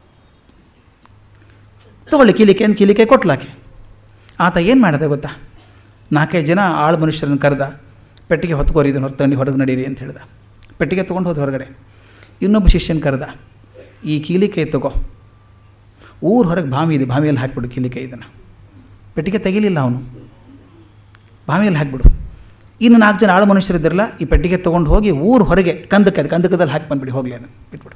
ತೊಗೊಳ್ಳಿ ಕೀಲಿಕೆ ಅಂತ ಕೀಲಿಕೆ ಕೊಟ್ಲಾಕೆ. ಆತ ಏನು ಮಾಡಿದೆ ಗೊತ್ತಾ? ನಾಲ್ಕೈದು ಜನ ಆಳು ಮನುಷ್ಯರನ್ನು ಕರೆದ, ಪೆಟ್ಟಿಗೆ ಹೊತ್ಕೋರಿ, ಇದನ್ನು ಹೊರತಂಡು ಹೊರಗೆ ನಡೀರಿ ಅಂತ ಹೇಳ್ದ. ಪೆಟ್ಟಿಗೆ ತೊಗೊಂಡು ಹೋದ ಹೊರಗಡೆ. ಇನ್ನೊಬ್ಬ ಶಿಷ್ಯನ ಕರೆದ, ಈ ಕೀಲಿಕೆ ತಗೋ, ಊರು ಹೊರಗೆ ಬಾವಿ ಇದೆ, ಬಾವಿಯಲ್ಲಿ ಹಾಕಿಬಿಡು ಕೀಲಿಕೆ ಇದನ್ನು. ಪೆಟ್ಟಿಗೆ ತೆಗಿಲಿಲ್ಲ ಅವನು, ಬಾವಿಯಲ್ಲಿ ಹಾಕಿಬಿಡು. ಇನ್ನು ನಾಲ್ಕು ಜನ ಆಳು ಮನುಷ್ಯರಿದ್ದಿರಲ್ಲ, ಈ ಪೆಟ್ಟಿಗೆ ತೊಗೊಂಡು ಹೋಗಿ ಊರು ಹೊರಗೆ ಕಂದಕ್ಕೆ ಅದು ಕಂದಕದಲ್ಲಿ ಹಾಕಿ ಬಂದುಬಿಡಿ, ಹೋಗಲಿ ಅದನ್ನು ಬಿಟ್ಬಿಡು.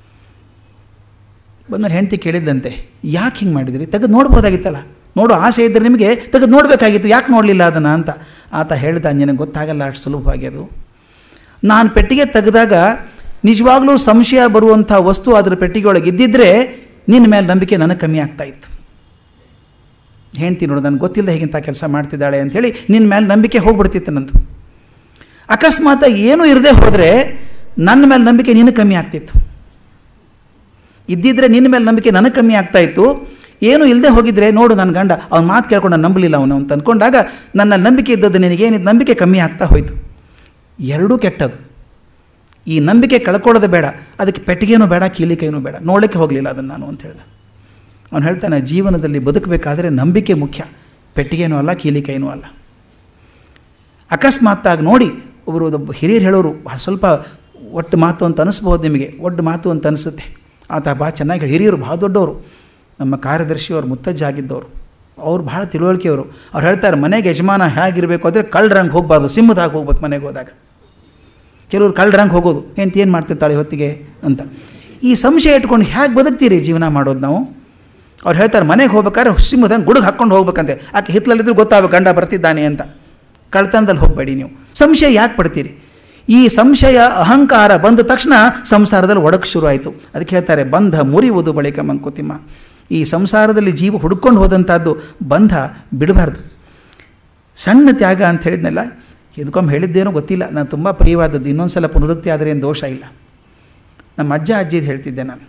ಬಂದರೆ ಹೆಂಡತಿ ಕೇಳಿದ್ದಂತೆ, ಯಾಕೆ ಹಿಂಗೆ ಮಾಡಿದಿರಿ? ತೆಗೆದು ನೋಡ್ಬೋದಾಗಿತ್ತಲ್ಲ, ನೋಡೋ ಆಸೆ ಇದ್ದರೆ ನಿಮಗೆ ತೆಗೆದು ನೋಡಬೇಕಾಗಿತ್ತು, ಯಾಕೆ ನೋಡಲಿಲ್ಲ ಅದನ್ನು ಅಂತ. ಆತ ಹೇಳ್ದ, ನಿನಗೆ ಗೊತ್ತಾಗಲ್ಲ ಅಷ್ಟು ಸುಲಭವಾಗಿ ಅದು. ನಾನು ಪೆಟ್ಟಿಗೆ ತೆಗೆದಾಗ ನಿಜವಾಗ್ಲೂ ಸಂಶಯ ಬರುವಂಥ ವಸ್ತು ಅದರ ಪೆಟ್ಟಿಗೆ ಒಳಗೆ ಇದ್ದಿದ್ದರೆ ನಿನ್ನ ಮೇಲೆ ನಂಬಿಕೆ ನನಗೆ ಕಮ್ಮಿ ಆಗ್ತಾಯಿತ್ತು. ಹೆಂಡ್ತಿ ನೋಡು, ನನಗೆ ಗೊತ್ತಿಲ್ಲ ಹೇಗಿಂತ ಕೆಲಸ ಮಾಡ್ತಿದ್ದಾಳೆ ಅಂಥೇಳಿ ನಿನ್ನ ಮೇಲೆ ನಂಬಿಕೆ ಹೋಗ್ಬಿಡ್ತಿತ್ತು ನಂದು. ಅಕಸ್ಮಾತ್ ಏನೂ ಇರದೇ ಹೋದರೆ ನನ್ನ ಮೇಲೆ ನಂಬಿಕೆ ನಿನಗೆ ಕಮ್ಮಿ ಆಗ್ತಿತ್ತು. ಇದ್ದಿದ್ದರೆ ನಿನ್ನ ಮೇಲೆ ನಂಬಿಕೆ ನನಗೆ ಕಮ್ಮಿ ಆಗ್ತಾಯಿತ್ತು. ಏನೂ ಇಲ್ಲದೆ ಹೋಗಿದ್ರೆ, ನೋಡು ನನ್ನ ಗಂಡ ಅವ್ನ ಮಾತು ಕೇಳ್ಕೊಂಡು ನಾನು ನಂಬಲಿಲ್ಲ ಅವನು ಅಂತ ಅಂದ್ಕೊಂಡಾಗ ನನ್ನ ನಂಬಿಕೆ ಇದ್ದದ್ದು ನಿನಗೇನಿದ್ದು ನಂಬಿಕೆ ಕಮ್ಮಿ ಆಗ್ತಾ ಹೋಯಿತು. ಎರಡೂ ಕೆಟ್ಟದು. ಈ ನಂಬಿಕೆ ಕಳ್ಕೊಳ್ಳೋದು ಬೇಡ, ಅದಕ್ಕೆ ಪೆಟ್ಟಿಗೆನೂ ಬೇಡ, ಕೀಲಿಕೈನೂ ಬೇಡ, ನೋಡಲಿಕ್ಕೆ ಹೋಗಲಿಲ್ಲ ಅದನ್ನು ನಾನು ಅಂತ ಹೇಳ್ದೆ. ಅವನು ಹೇಳ್ತಾನೆ, ಜೀವನದಲ್ಲಿ ಬದುಕಬೇಕಾದ್ರೆ ನಂಬಿಕೆ ಮುಖ್ಯ, ಪೆಟ್ಟಿಗೆನೂ ಅಲ್ಲ, ಕೀಲಿಕೈನೂ ಅಲ್ಲ. ಅಕಸ್ಮಾತ್ತಾಗಿ ನೋಡಿ, ಒಬ್ಬರು ಹಿರಿಯರು ಹೇಳೋರು ಸ್ವಲ್ಪ ಒಟ್ಟು ಮಾತು ಅಂತ ಅನಿಸ್ಬೋದು ನಿಮಗೆ, ಒಡ್ಡು ಮಾತು ಅಂತ ಅನಿಸುತ್ತೆ. ಆತ ಭಾಳ ಚೆನ್ನಾಗಿ ಹಿರಿಯರು, ಭಾಳ ದೊಡ್ಡವರು, ನಮ್ಮ ಕಾರ್ಯದರ್ಶಿಯವರು ಮುತ್ತಜ್ಜ ಆಗಿದ್ದವರು, ಅವ್ರು ಭಾಳ ತಿಳುವಳಿಕೆಯವರು. ಅವ್ರು ಹೇಳ್ತಾರೆ, ಮನೆಗೆ ಯಜಮಾನ ಹೇಗಿರಬೇಕು ಅಂದರೆ ಕಳ್ಳರಂಗೆ ಹೋಗಬಾರ್ದು, ಸಿಂಹದಾಗ ಹೋಗ್ಬೇಕು ಮನೆಗೆ ಹೋದಾಗ. ಕೆಲವರು ಕಳ್ಳರಂಗೆ ಹೋಗೋದು, ಹೆಂಡ್ತಿ ಏನು ಮಾಡ್ತಿರ್ತಾಳೆ ಹೊತ್ತಿಗೆ ಅಂತ. ಈ ಸಂಶಯ ಇಟ್ಕೊಂಡು ಹೇಗೆ ಬದುಕ್ತೀರಿ ಜೀವನ ಮಾಡೋದು ನಾವು? ಅವ್ರು ಹೇಳ್ತಾರೆ, ಮನೆಗೆ ಹೋಗ್ಬೇಕಾದ್ರೆ ಸಿಂಹದಂಗೆ ಗುಡುಗೆ ಹಾಕ್ಕೊಂಡು ಹೋಗ್ಬೇಕಂತೆ, ಆಕೆ ಹಿತ್ತಲಲ್ಲಿದ್ದರೂ ಗೊತ್ತಾಗಬೇಕು ಗಂಡ ಬರ್ತಿದ್ದಾನೆ ಅಂತ. ಕಳ್ತನದಲ್ಲಿ ಹೋಗಬೇಡಿ ನೀವು. ಸಂಶಯ ಯಾಕೆ ಪಡ್ತೀರಿ? ಈ ಸಂಶಯ ಅಹಂಕಾರ ಬಂದ ತಕ್ಷಣ ಸಂಸಾರದಲ್ಲಿ ಒಡಕು ಶುರು ಆಯಿತು. ಅದಕ್ಕೆ ಹೇಳ್ತಾರೆ, ಬಂಧ ಮುರಿಯುವುದು ಬಳಿಕ ಮಂಕುತಿಮ್ಮ. ಈ ಸಂಸಾರದಲ್ಲಿ ಜೀವ ಹುಡ್ಕೊಂಡು ಹೋದಂಥದ್ದು ಬಂಧ ಬಿಡಬಾರ್ದು. ಸಣ್ಣ ತ್ಯಾಗ ಅಂತ ಹೇಳಿದ್ನಲ್ಲ, ಇದಕ್ಕೊಮ್ಮೆ ಹೇಳಿದ್ದೇನೋ ಗೊತ್ತಿಲ್ಲ, ನಾನು ತುಂಬ ಪ್ರಿಯವಾದದ್ದು, ಇನ್ನೊಂದು ಸಲ ಪುನರುಕ್ತಿ ಆದರೆ ಏನು ದೋಷ ಇಲ್ಲ. ನಮ್ಮ ಅಜ್ಜ ಅಜ್ಜಿದು ಹೇಳ್ತಿದ್ದೆ ನಾನು.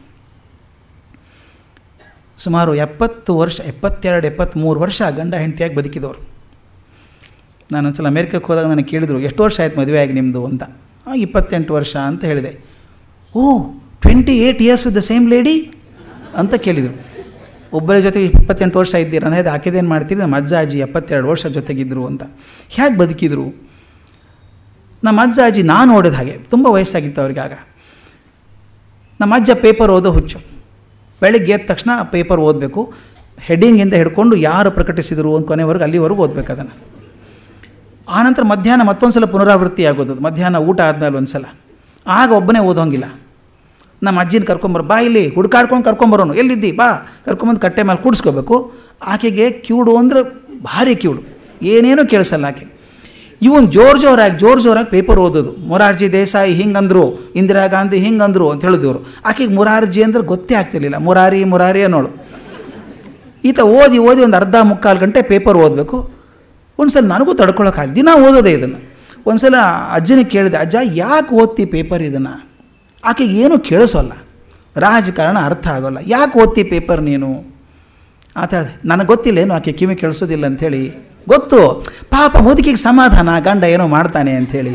ಸುಮಾರು ಎಪ್ಪತ್ತು ವರ್ಷ ಎಪ್ಪತ್ತೆರಡು ಎಪ್ಪತ್ತ್ಮೂರು ವರ್ಷ ಗಂಡ ಹೆಂಡತಿಯಾಗಿ ಬದುಕಿದವರು. ನಾನೊಂದು ಸಲ ಅಮೇರಿಕಕ್ಕೆ ಹೋದಾಗ ನನಗೆ ಕೇಳಿದರು, ಎಷ್ಟು ವರ್ಷ ಆಯ್ತು ಮದುವೆ ಆಗಿ ನಿಮ್ಮದು ಅಂತ. ಇಪ್ಪತ್ತೆಂಟು ವರ್ಷ ಅಂತ ಹೇಳಿದೆ. Oh, twenty eight years with the same lady ಅಂತ ಕೇಳಿದರು. ಒಬ್ಬರ ಜೊತೆಗೆ ಇಪ್ಪತ್ತೆಂಟು ವರ್ಷ ಇದ್ದೀರ ಅನ್ನೋದು, ಆಕೆದೇನು ಮಾಡ್ತೀರಿ? ನಮ್ಮ ಅಜ್ಜ ಅಜ್ಜಿ ಎಪ್ಪತ್ತೆರಡು ವರ್ಷ ಜೊತೆಗಿದ್ದರು ಅಂತ. ಹೇಗೆ ಬದುಕಿದ್ರು ನಮ್ಮ ಅಜ್ಜ ಅಜ್ಜಿ? ನಾನು ನೋಡಿದ ಹಾಗೆ ತುಂಬ ವಯಸ್ಸಾಗಿತ್ತು ಅವ್ರಿಗೆ ಆಗ. ನಮ್ಮ ಅಜ್ಜ ಪೇಪರ್ ಓದೋ ಹುಚ್ಚು. ಬೆಳಗ್ಗೆ ಎದ್ದ ತಕ್ಷಣ ಪೇಪರ್ ಓದಬೇಕು, ಹೆಡ್ಡಿಂಗಿಂದ ಹಿಡ್ಕೊಂಡು ಯಾರು ಪ್ರಕಟಿಸಿದರು ಅಂತ ಕೊನೆವರೆಗೂ ಅಲ್ಲಿವರೆಗೂ ಓದಬೇಕು ಅದನ್ನು. ಆನಂತರ ಮಧ್ಯಾಹ್ನ ಮತ್ತೊಂದು ಸಲ ಪುನರಾವೃತ್ತಿ ಆಗೋದು, ಮಧ್ಯಾಹ್ನ ಊಟ ಆದಮೇಲೆ ಒಂದು ಸಲ. ಆಗ ಒಬ್ಬನೇ ಓದೋಂಗಿಲ್ಲ. ನಮ್ಮ ಅಜ್ಜಿನ ಕರ್ಕೊಂಬರು, ಬಾ ಇಲ್ಲಿ ಹುಡ್ಕಾಡ್ಕೊಂಡು ಕರ್ಕೊಂಬರೋನು, ಎಲ್ಲಿದ್ದಿ ಬಾ, ಕರ್ಕೊಂಬಂದು ಕಟ್ಟೆ ಮೇಲೆ ಕೂಡಿಸ್ಕೋಬೇಕು. ಆಕೆಗೆ ಕಿವುಡು ಅಂದರೆ ಭಾರಿ ಕಿವುಡು, ಏನೇನೂ ಕೇಳಿಸಲ್ಲ ಆಕೆ. ಇವನು ಜೋರು ಜೋರಾಗಿ ಜೋರು ಜೋರಾಗಿ ಪೇಪರ್ ಓದೋದು. ಮೊರಾರ್ಜಿ ದೇಸಾಯಿ ಹಿಂಗಂದರು, ಇಂದಿರಾ ಗಾಂಧಿ ಹಿಂಗಂದರು ಅಂತ ಹೇಳಿದವರು. ಆಕೆಗೆ ಮೊರಾರ್ಜಿ ಅಂದ್ರೆ ಗೊತ್ತೇ ಆಗ್ತಿರ್ಲಿಲ್ಲ, ಮುರಾರಿ ಮುರಾರಿ ಅನ್ನೋಳು. ಈತ ಓದಿ ಓದಿ ಒಂದು ಅರ್ಧ ಮುಕ್ಕಾಲು ಗಂಟೆ ಪೇಪರ್ ಓದಬೇಕು. ಒಂದು ಸಲ ನನಗೂ ತಡ್ಕೊಳಕ್ಕಾಗ, ದಿನ ಓದೋದೇ ಇದನ್ನು. ಒಂದು ಸಲ ಅಜ್ಜನಿಗೆ ಕೇಳಿದೆ, ಅಜ್ಜ ಯಾಕೆ ಓದ್ತಿ ಪೇಪರ್ ಇದನ್ನು? ಆಕೆಗೆ ಏನೂ ಕೇಳಿಸೋಲ್ಲ, ರಾಜಕಾರಣ ಅರ್ಥ ಆಗೋಲ್ಲ, ಯಾಕೆ ಓದ್ತಿ ಪೇಪರ್ ನೀನು ಆತ ಹೇಳಿದೆ. ನನಗೆ ಗೊತ್ತಿಲ್ಲ ಏನು ಆಕೆ ಕಿವಿ ಕೇಳಿಸೋದಿಲ್ಲ ಅಂಥೇಳಿ. ಗೊತ್ತು, ಪಾಪ ಮುದುಕಿಗೆ ಸಮಾಧಾನ, ಗಂಡ ಏನೋ ಮಾಡ್ತಾನೆ ಅಂಥೇಳಿ.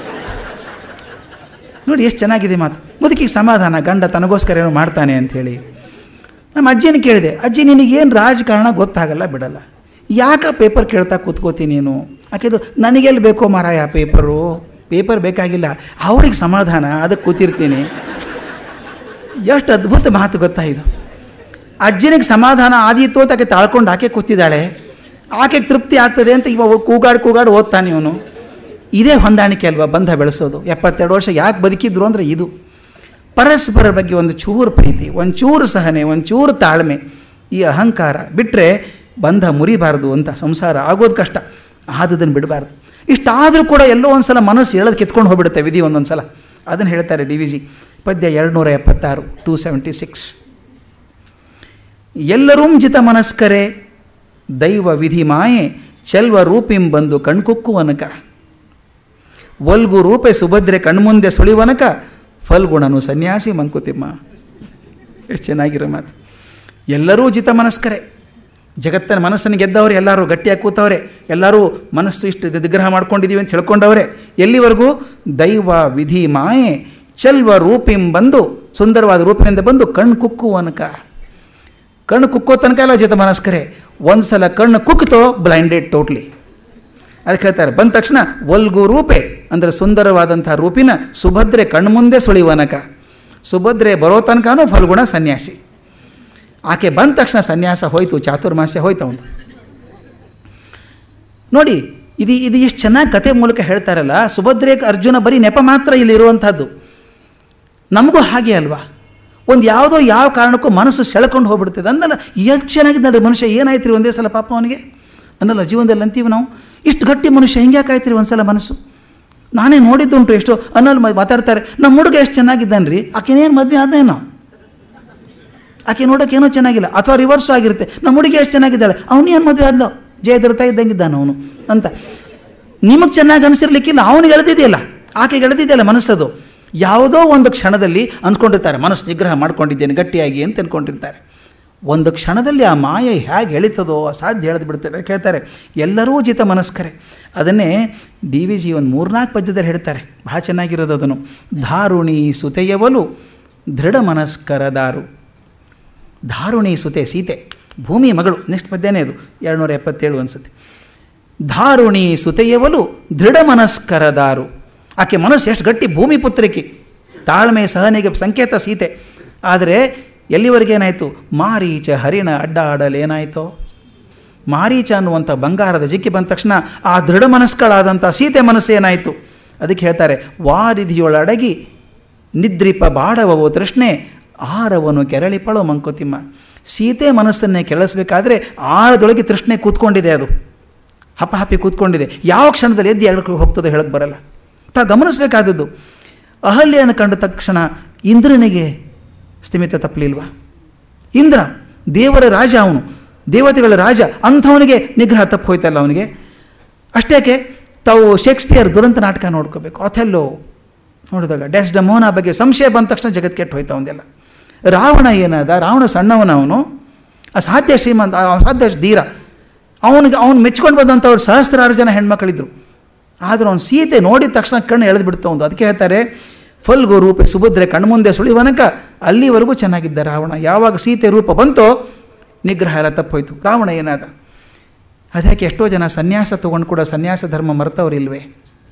ನೋಡಿ ಎಷ್ಟು ಚೆನ್ನಾಗಿದೆ ಮಾತು. ಮುದುಕಿಗೆ ಸಮಾಧಾನ, ಗಂಡ ತನಗೋಸ್ಕರ ಏನೋ ಮಾಡ್ತಾನೆ ಅಂಥೇಳಿ. ನಮ್ಮ ಅಜ್ಜಿನ ಕೇಳಿದೆ, ಅಜ್ಜಿ ನಿನಗೇನು ರಾಜಕಾರಣ ಗೊತ್ತಾಗಲ್ಲ ಬಿಡಲ್ಲ, ಯಾಕೆ ಪೇಪರ್ ಕೇಳ್ತಾ ಕೂತ್ಕೋತೀನಿ ನೀನು? ಆಕೆದು, ನನಗೆಲ್ಲಿ ಬೇಕೋ ಮಾರಾಯ ಪೇಪರು, ಪೇಪರ್ ಬೇಕಾಗಿಲ್ಲ, ಅವ್ರಿಗೆ ಸಮಾಧಾನ, ಅದಕ್ಕೆ ಕೂತಿರ್ತೀನಿ. ಎಷ್ಟು ಅದ್ಭುತ ಮಾತು ಗೊತ್ತಾ ಇದು. ಅಜ್ಜನಿಗೆ ಸಮಾಧಾನ ಆದೀತು ಅಂತ ಆಕೆ ತಾಳ್ಕೊಂಡು ಆಕೆ ಕೂತಿದ್ದಾಳೆ. ಆಕೆಗೆ ತೃಪ್ತಿ ಆಗ್ತದೆ ಅಂತ ಇವಾಗ ಕೂಗಾಡು ಕೂಗಾಡು ಓದ್ತಾನೆ ಇವನು. ಇದೇ ಹೊಂದಾಣಿಕೆ ಅಲ್ವಾ ಬಂಧ ಬೆಳೆಸೋದು. ಎಪ್ಪತ್ತೆರಡು ವರ್ಷ ಯಾಕೆ ಬದುಕಿದ್ರು ಅಂದರೆ ಇದು. ಪರಸ್ಪರ ಬಗ್ಗೆ ಒಂದು ಚೂರು ಪ್ರೀತಿ, ಒಂದು ಚೂರು ಸಹನೆ, ಒಂದು ಚೂರು ತಾಳ್ಮೆ, ಈ ಅಹಂಕಾರ ಬಿಟ್ಟರೆ ಬಂಧ ಮುರಿಬಾರ್ದು ಅಂತ. ಸಂಸಾರ ಆಗೋದು ಕಷ್ಟ, ಆದದನ್ನು ಬಿಡಬಾರ್ದು. ಇಷ್ಟಾದರೂ ಕೂಡ ಎಲ್ಲೋ ಒಂದು ಸಲ ಮನಸ್ಸು ಹೇಳೋದು ಕಿತ್ಕೊಂಡು ಹೋಗ್ಬಿಡುತ್ತೆ ವಿಧಿ ಒಂದೊಂದು ಸಲ. ಅದನ್ನು ಹೇಳ್ತಾರೆ ಡಿ ವಿ ಜಿ ಪದ್ಯ ಎರಡು ನೂರ ಎಪ್ಪತ್ತಾರು ಟೂ ಸೆವೆಂಟಿ ಸಿಕ್ಸ್. ಎಲ್ಲರೂ ಜಿತ ಮನಸ್ಕರೇ ದೈವ ವಿಧಿ ಮಾಯೆ ಚೆಲ್ವ ರೂಪಿಂ ಬಂದು ಕಣ್ಕುಕ್ಕುವನಕ ಒಲ್ಗು ರೂಪೆ ಸುಭದ್ರೆ ಕಣ್ಮುಂದೆ ಸುಳಿವನಕ ಫಲ್ಗುಣನು ಸನ್ಯಾಸಿ ಮಂಕುತಿಮ್ಮ. ಎಷ್ಟು ಚೆನ್ನಾಗಿರೋ ಮಾತು. ಎಲ್ಲರೂ ಜಿತ ಮನಸ್ಕರೇ, ಜಗತ್ತಿನ ಮನಸ್ಸನ್ನು ಗೆದ್ದವರೆ, ಎಲ್ಲರೂ ಗಟ್ಟಿಯಾಗಿ ಕೂತವ್ರೆ, ಎಲ್ಲರೂ ಮನಸ್ಸು ಇಷ್ಟು ನಿಗ್ರಹ ಮಾಡ್ಕೊಂಡಿದ್ದೀವಿ ಅಂತ ಹೇಳ್ಕೊಂಡವ್ರೆ. ಎಲ್ಲಿವರೆಗೂ? ದೈವ ವಿಧಿ ಮಾಯೆ ಚೆಲ್ವ ರೂಪಿಂ ಬಂದು, ಸುಂದರವಾದ ರೂಪಿನಿಂದ ಬಂದು ಕಣ್ಣು ಕುಕ್ಕುವನಕ. ಕಣ್ಣು ಕುಕ್ಕೋ ತನಕ ಎಲ್ಲ ಜಿತ ಮನಸ್ಕರೇ. ಒಂದು ಸಲ ಕಣ್ಣು ಕುಕ್ತೋ ಬ್ಲೈಂಡೆಡ್ ಟೋಟ್ಲಿ. ಅದಕ್ಕೆ ಹೇಳ್ತಾರೆ, ಬಂದ ತಕ್ಷಣ ಒಲ್ಗು ರೂಪೆ ಅಂದರೆ ಸುಂದರವಾದಂಥ ರೂಪಿನ ಸುಭದ್ರೆ ಕಣ್ಮುಂದೆ ಸುಳಿವನಕ. ಸುಭದ್ರೆ ಬರೋ ತನಕನೂ ಫಲ್ಗುಣ ಸನ್ಯಾಸಿ. ಆಕೆ ಬಂದ ತಕ್ಷಣ ಸನ್ಯಾಸ ಹೋಯ್ತು, ಚಾತುರ್ಮಾಸ್ಯ ಹೋಯ್ತು ಅವನು. ನೋಡಿ, ಇದು ಇದು ಎಷ್ಟು ಚೆನ್ನಾಗಿ ಕತೆ ಮೂಲಕ ಹೇಳ್ತಾರಲ್ಲ. ಸುಭದ್ರೇಕ ಅರ್ಜುನ ಬರೀ ನೆಪ ಮಾತ್ರ ಇಲ್ಲಿ ಇರುವಂಥದ್ದು. ನಮಗೂ ಹಾಗೆ ಅಲ್ವಾ, ಒಂದು ಯಾವುದೋ ಯಾವ ಕಾರಣಕ್ಕೂ ಮನಸ್ಸು ಸೆಳ್ಕೊಂಡು ಹೋಗ್ಬಿಡ್ತದೆ. ಅಂದಲ್ಲ ಎಷ್ಟು ಚೆನ್ನಾಗಿದ್ದಾನೆ ಮನುಷ್ಯ, ಏನಾಯ್ತು ರೀ ಒಂದೇ ಸಲ ಪಾಪ ಅವನಿಗೆ ಅನ್ನಲ್ಲ. ಜೀವನದಲ್ಲಿ ಅಂತೀವಿ ನಾವು, ಇಷ್ಟು ಗಟ್ಟಿ ಮನುಷ್ಯ ಹಿಂಗೆ ಯಾಕಾಯ್ತು ರೀ ಒಂದು ಸಲ ಮನಸ್ಸು. ನಾನೇ ನೋಡಿದ್ದುಂಟು ಎಷ್ಟೋ ಅನ್ನಲ್ಲಿ ಮಾತಾಡ್ತಾರೆ, ನಮ್ಮ ಹುಡುಗ ಎಷ್ಟು ಚೆನ್ನಾಗಿದ್ದಾನೆ ರೀ, ಆಕೆನೇನು ಮದುವೆ ಆದೇನೋ, ಆಕೆ ನೋಡೋಕ್ಕೇನೋ ಚೆನ್ನಾಗಿಲ್ಲ. ಅಥವಾ ರಿವರ್ಸು ಆಗಿರುತ್ತೆ, ನಮ್ಮ ಹುಡುಗಿ ಎಷ್ಟು ಚೆನ್ನಾಗಿದ್ದಾಳೆ, ಅವನೇನು ಮದುವೆ ಆದ್ಲೋ, ಜಯದ್ರಥ ಇದ್ದಂಗಿದ್ದಾನೆ ಅವನು ಅಂತ. ನಿಮಗೆ ಚೆನ್ನಾಗಿ ಅನಿಸಿರ್ಲಿಕ್ಕಿಲ್ಲ, ಅವನಿಗೆ ಎಳೆದಿದೆಯಲ್ಲ, ಆಕೆಗೆ ಎಳೆದಿದೆಯಲ್ಲ ಮನಸ್ಸದು. ಯಾವುದೋ ಒಂದು ಕ್ಷಣದಲ್ಲಿ ಅಂದ್ಕೊಂಡಿರ್ತಾರೆ, ಮನಸ್ಸು ನಿಗ್ರಹ ಮಾಡ್ಕೊಂಡಿದ್ದೇನೆ ಗಟ್ಟಿಯಾಗಿ ಅಂತ ಅಂದ್ಕೊಂಡಿರ್ತಾರೆ. ಒಂದು ಕ್ಷಣದಲ್ಲಿ ಆ ಮಾಯೆ ಹೇಗೆ ಎಳಿತದೋ ಅಸಾಧ್ಯ ಎಳೆದು ಬಿಡ್ತದೆ. ಕೇಳ್ತಾರೆ ಎಲ್ಲರೂ ಜಿತ ಮನಸ್ಕರೇ. ಅದನ್ನೇ ಡಿ ವಿ ಜಿ ಒಂದು ಮೂರ್ನಾಲ್ಕು ಪದ್ಯದಲ್ಲಿ ಹೇಳ್ತಾರೆ, ಭಾಳ ಚೆನ್ನಾಗಿರೋದು ಅದನ್ನು. ಧಾರುಣಿ ಸುತೆಯವಲು ದೃಢ ಮನಸ್ಕರ ದಾರು. ಧಾರುಣಿ ಸುತೆ ಸೀತೆ, ಭೂಮಿ ಮಗಳು. ನೆಕ್ಸ್ಟ್ ಪದ್ಯನೇ ಅದು, ಎರಡು ನೂರ ಎಪ್ಪತ್ತೇಳು ಅನಿಸುತ್ತೆ. ಧಾರುಣಿ ಸುತೆಯವಲು ದೃಢ ಮನಸ್ಕರ ದಾರು. ಆಕೆ ಮನಸ್ಸು ಎಷ್ಟು ಗಟ್ಟಿ, ಭೂಮಿ ಪುತ್ರಿಕೆ, ತಾಳ್ಮೆ ಸಹನೆಗೆ ಸಂಕೇತ ಸೀತೆ. ಆದರೆ ಎಲ್ಲಿವರೆಗೆ ಏನಾಯಿತು, ಮಾರೀಚ ಹರಿಣ ಅಡ್ಡಾಡಲೇನಾಯಿತೋ. ಮಾರೀಚ ಅನ್ನುವಂಥ ಬಂಗಾರದ ಜಿಕ್ಕಿ ಬಂದ ತಕ್ಷಣ ಆ ದೃಢ ಮನಸ್ಕಳಾದಂಥ ಸೀತೆ ಮನಸ್ಸು ಏನಾಯಿತು. ಅದಕ್ಕೆ ಹೇಳ್ತಾರೆ, ವಾರಿಧಿಯೊಳಡಗಿ ನಿದ್ರಿಪ ಬಾಡವವು ತೃಷ್ಣೆ ಆರವನು ಕೆರಳಿಪಳೋ ಮಂಕುತಿಮ್ಮ. ಸೀತೆ ಮನಸ್ಸನ್ನೇ ಕೆಳಿಸ್ಬೇಕಾದ್ರೆ ಆಳದೊಳಗೆ ತೃಷ್ಣೆ ಕೂತ್ಕೊಂಡಿದೆ, ಅದು ಹಪ್ಪ ಹಪ್ಪಿ ಕೂತ್ಕೊಂಡಿದೆ. ಯಾವ ಕ್ಷಣದಲ್ಲಿ ಎದ್ದು ಎಳಕ್ಕೆ ಹೋಗ್ತದೆ ಹೇಳಕ್ಕೆ ಬರಲ್ಲ. ತಾ ಗಮನಿಸಬೇಕಾದದ್ದು. ಅಹಲ್ಯನ ಕಂಡ ತಕ್ಷಣ ಇಂದ್ರನಿಗೆ ಸ್ಥಿಮಿತ ತಪ್ಪಲಿಲ್ವಾ? ಇಂದ್ರ ದೇವರ ರಾಜ, ಅವನು ದೇವತೆಗಳ ರಾಜ, ಅಂಥವನಿಗೆ ನಿಗ್ರಹ ತಪ್ಪು ಹೋಯ್ತಲ್ಲ ಅವನಿಗೆ. ಅಷ್ಟೇಕೆ ತಾವು ಶೇಕ್ಸ್ಪಿಯರ್ ದುರಂತ ನಾಟಕ ನೋಡ್ಕೋಬೇಕು. ಅಥೆಲ್ಲೋ ನೋಡಿದಾಗ ಡೆಸ್ಡೆಮೋನಾ ಬಗ್ಗೆ ಸಂಶಯ ಬಂದ ತಕ್ಷಣ ಜಗತ್ತು ಕೆಟ್ಟು ಹೋಯ್ತು ಅವನದೆಲ್ಲ. ರಾವಣ ಏನಾದ, ರಾವಣ ಸಣ್ಣವನ, ಅವನು ಅಸಾಧ್ಯ ಶ್ರೀಮಂತ, ಅಸಾಧ್ಯ ಧೀರ. ಅವನಿಗೆ ಅವನು ಮೆಚ್ಕೊಂಡು ಬಂದಂಥವ್ರು ಸಹಸ್ರಾರು ಜನ ಹೆಣ್ಮಕ್ಳಿದ್ರು. ಆದರೆ ಅವನು ಸೀತೆ ನೋಡಿದ ತಕ್ಷಣ ಕಣ್ಣು ಎಳೆದು ಬಿಡ್ತಾ ಒಂದು. ಅದಕ್ಕೆ ಹೇಳ್ತಾರೆ, ಫಲ್ಗು ರೂಪೆ ಸುಭದ್ರೆ ಕಣ್ಮುಂದೆ ಸುಳಿವನಕ. ಅಲ್ಲಿವರೆಗೂ ಚೆನ್ನಾಗಿದ್ದ ರಾವಣ, ಯಾವಾಗ ಸೀತೆ ರೂಪ ಬಂತೋ ನಿಗ್ರಹ ಎಲ್ಲ ತಪ್ಪೋಯ್ತು. ರಾವಣ ಏನಾದ. ಅದಕ್ಕೆ ಎಷ್ಟೋ ಜನ ಸನ್ಯಾಸ ತೊಗೊಂಡು ಕೂಡ ಸನ್ಯಾಸ ಧರ್ಮ ಮರೆತವರಿಲ್ವೇ?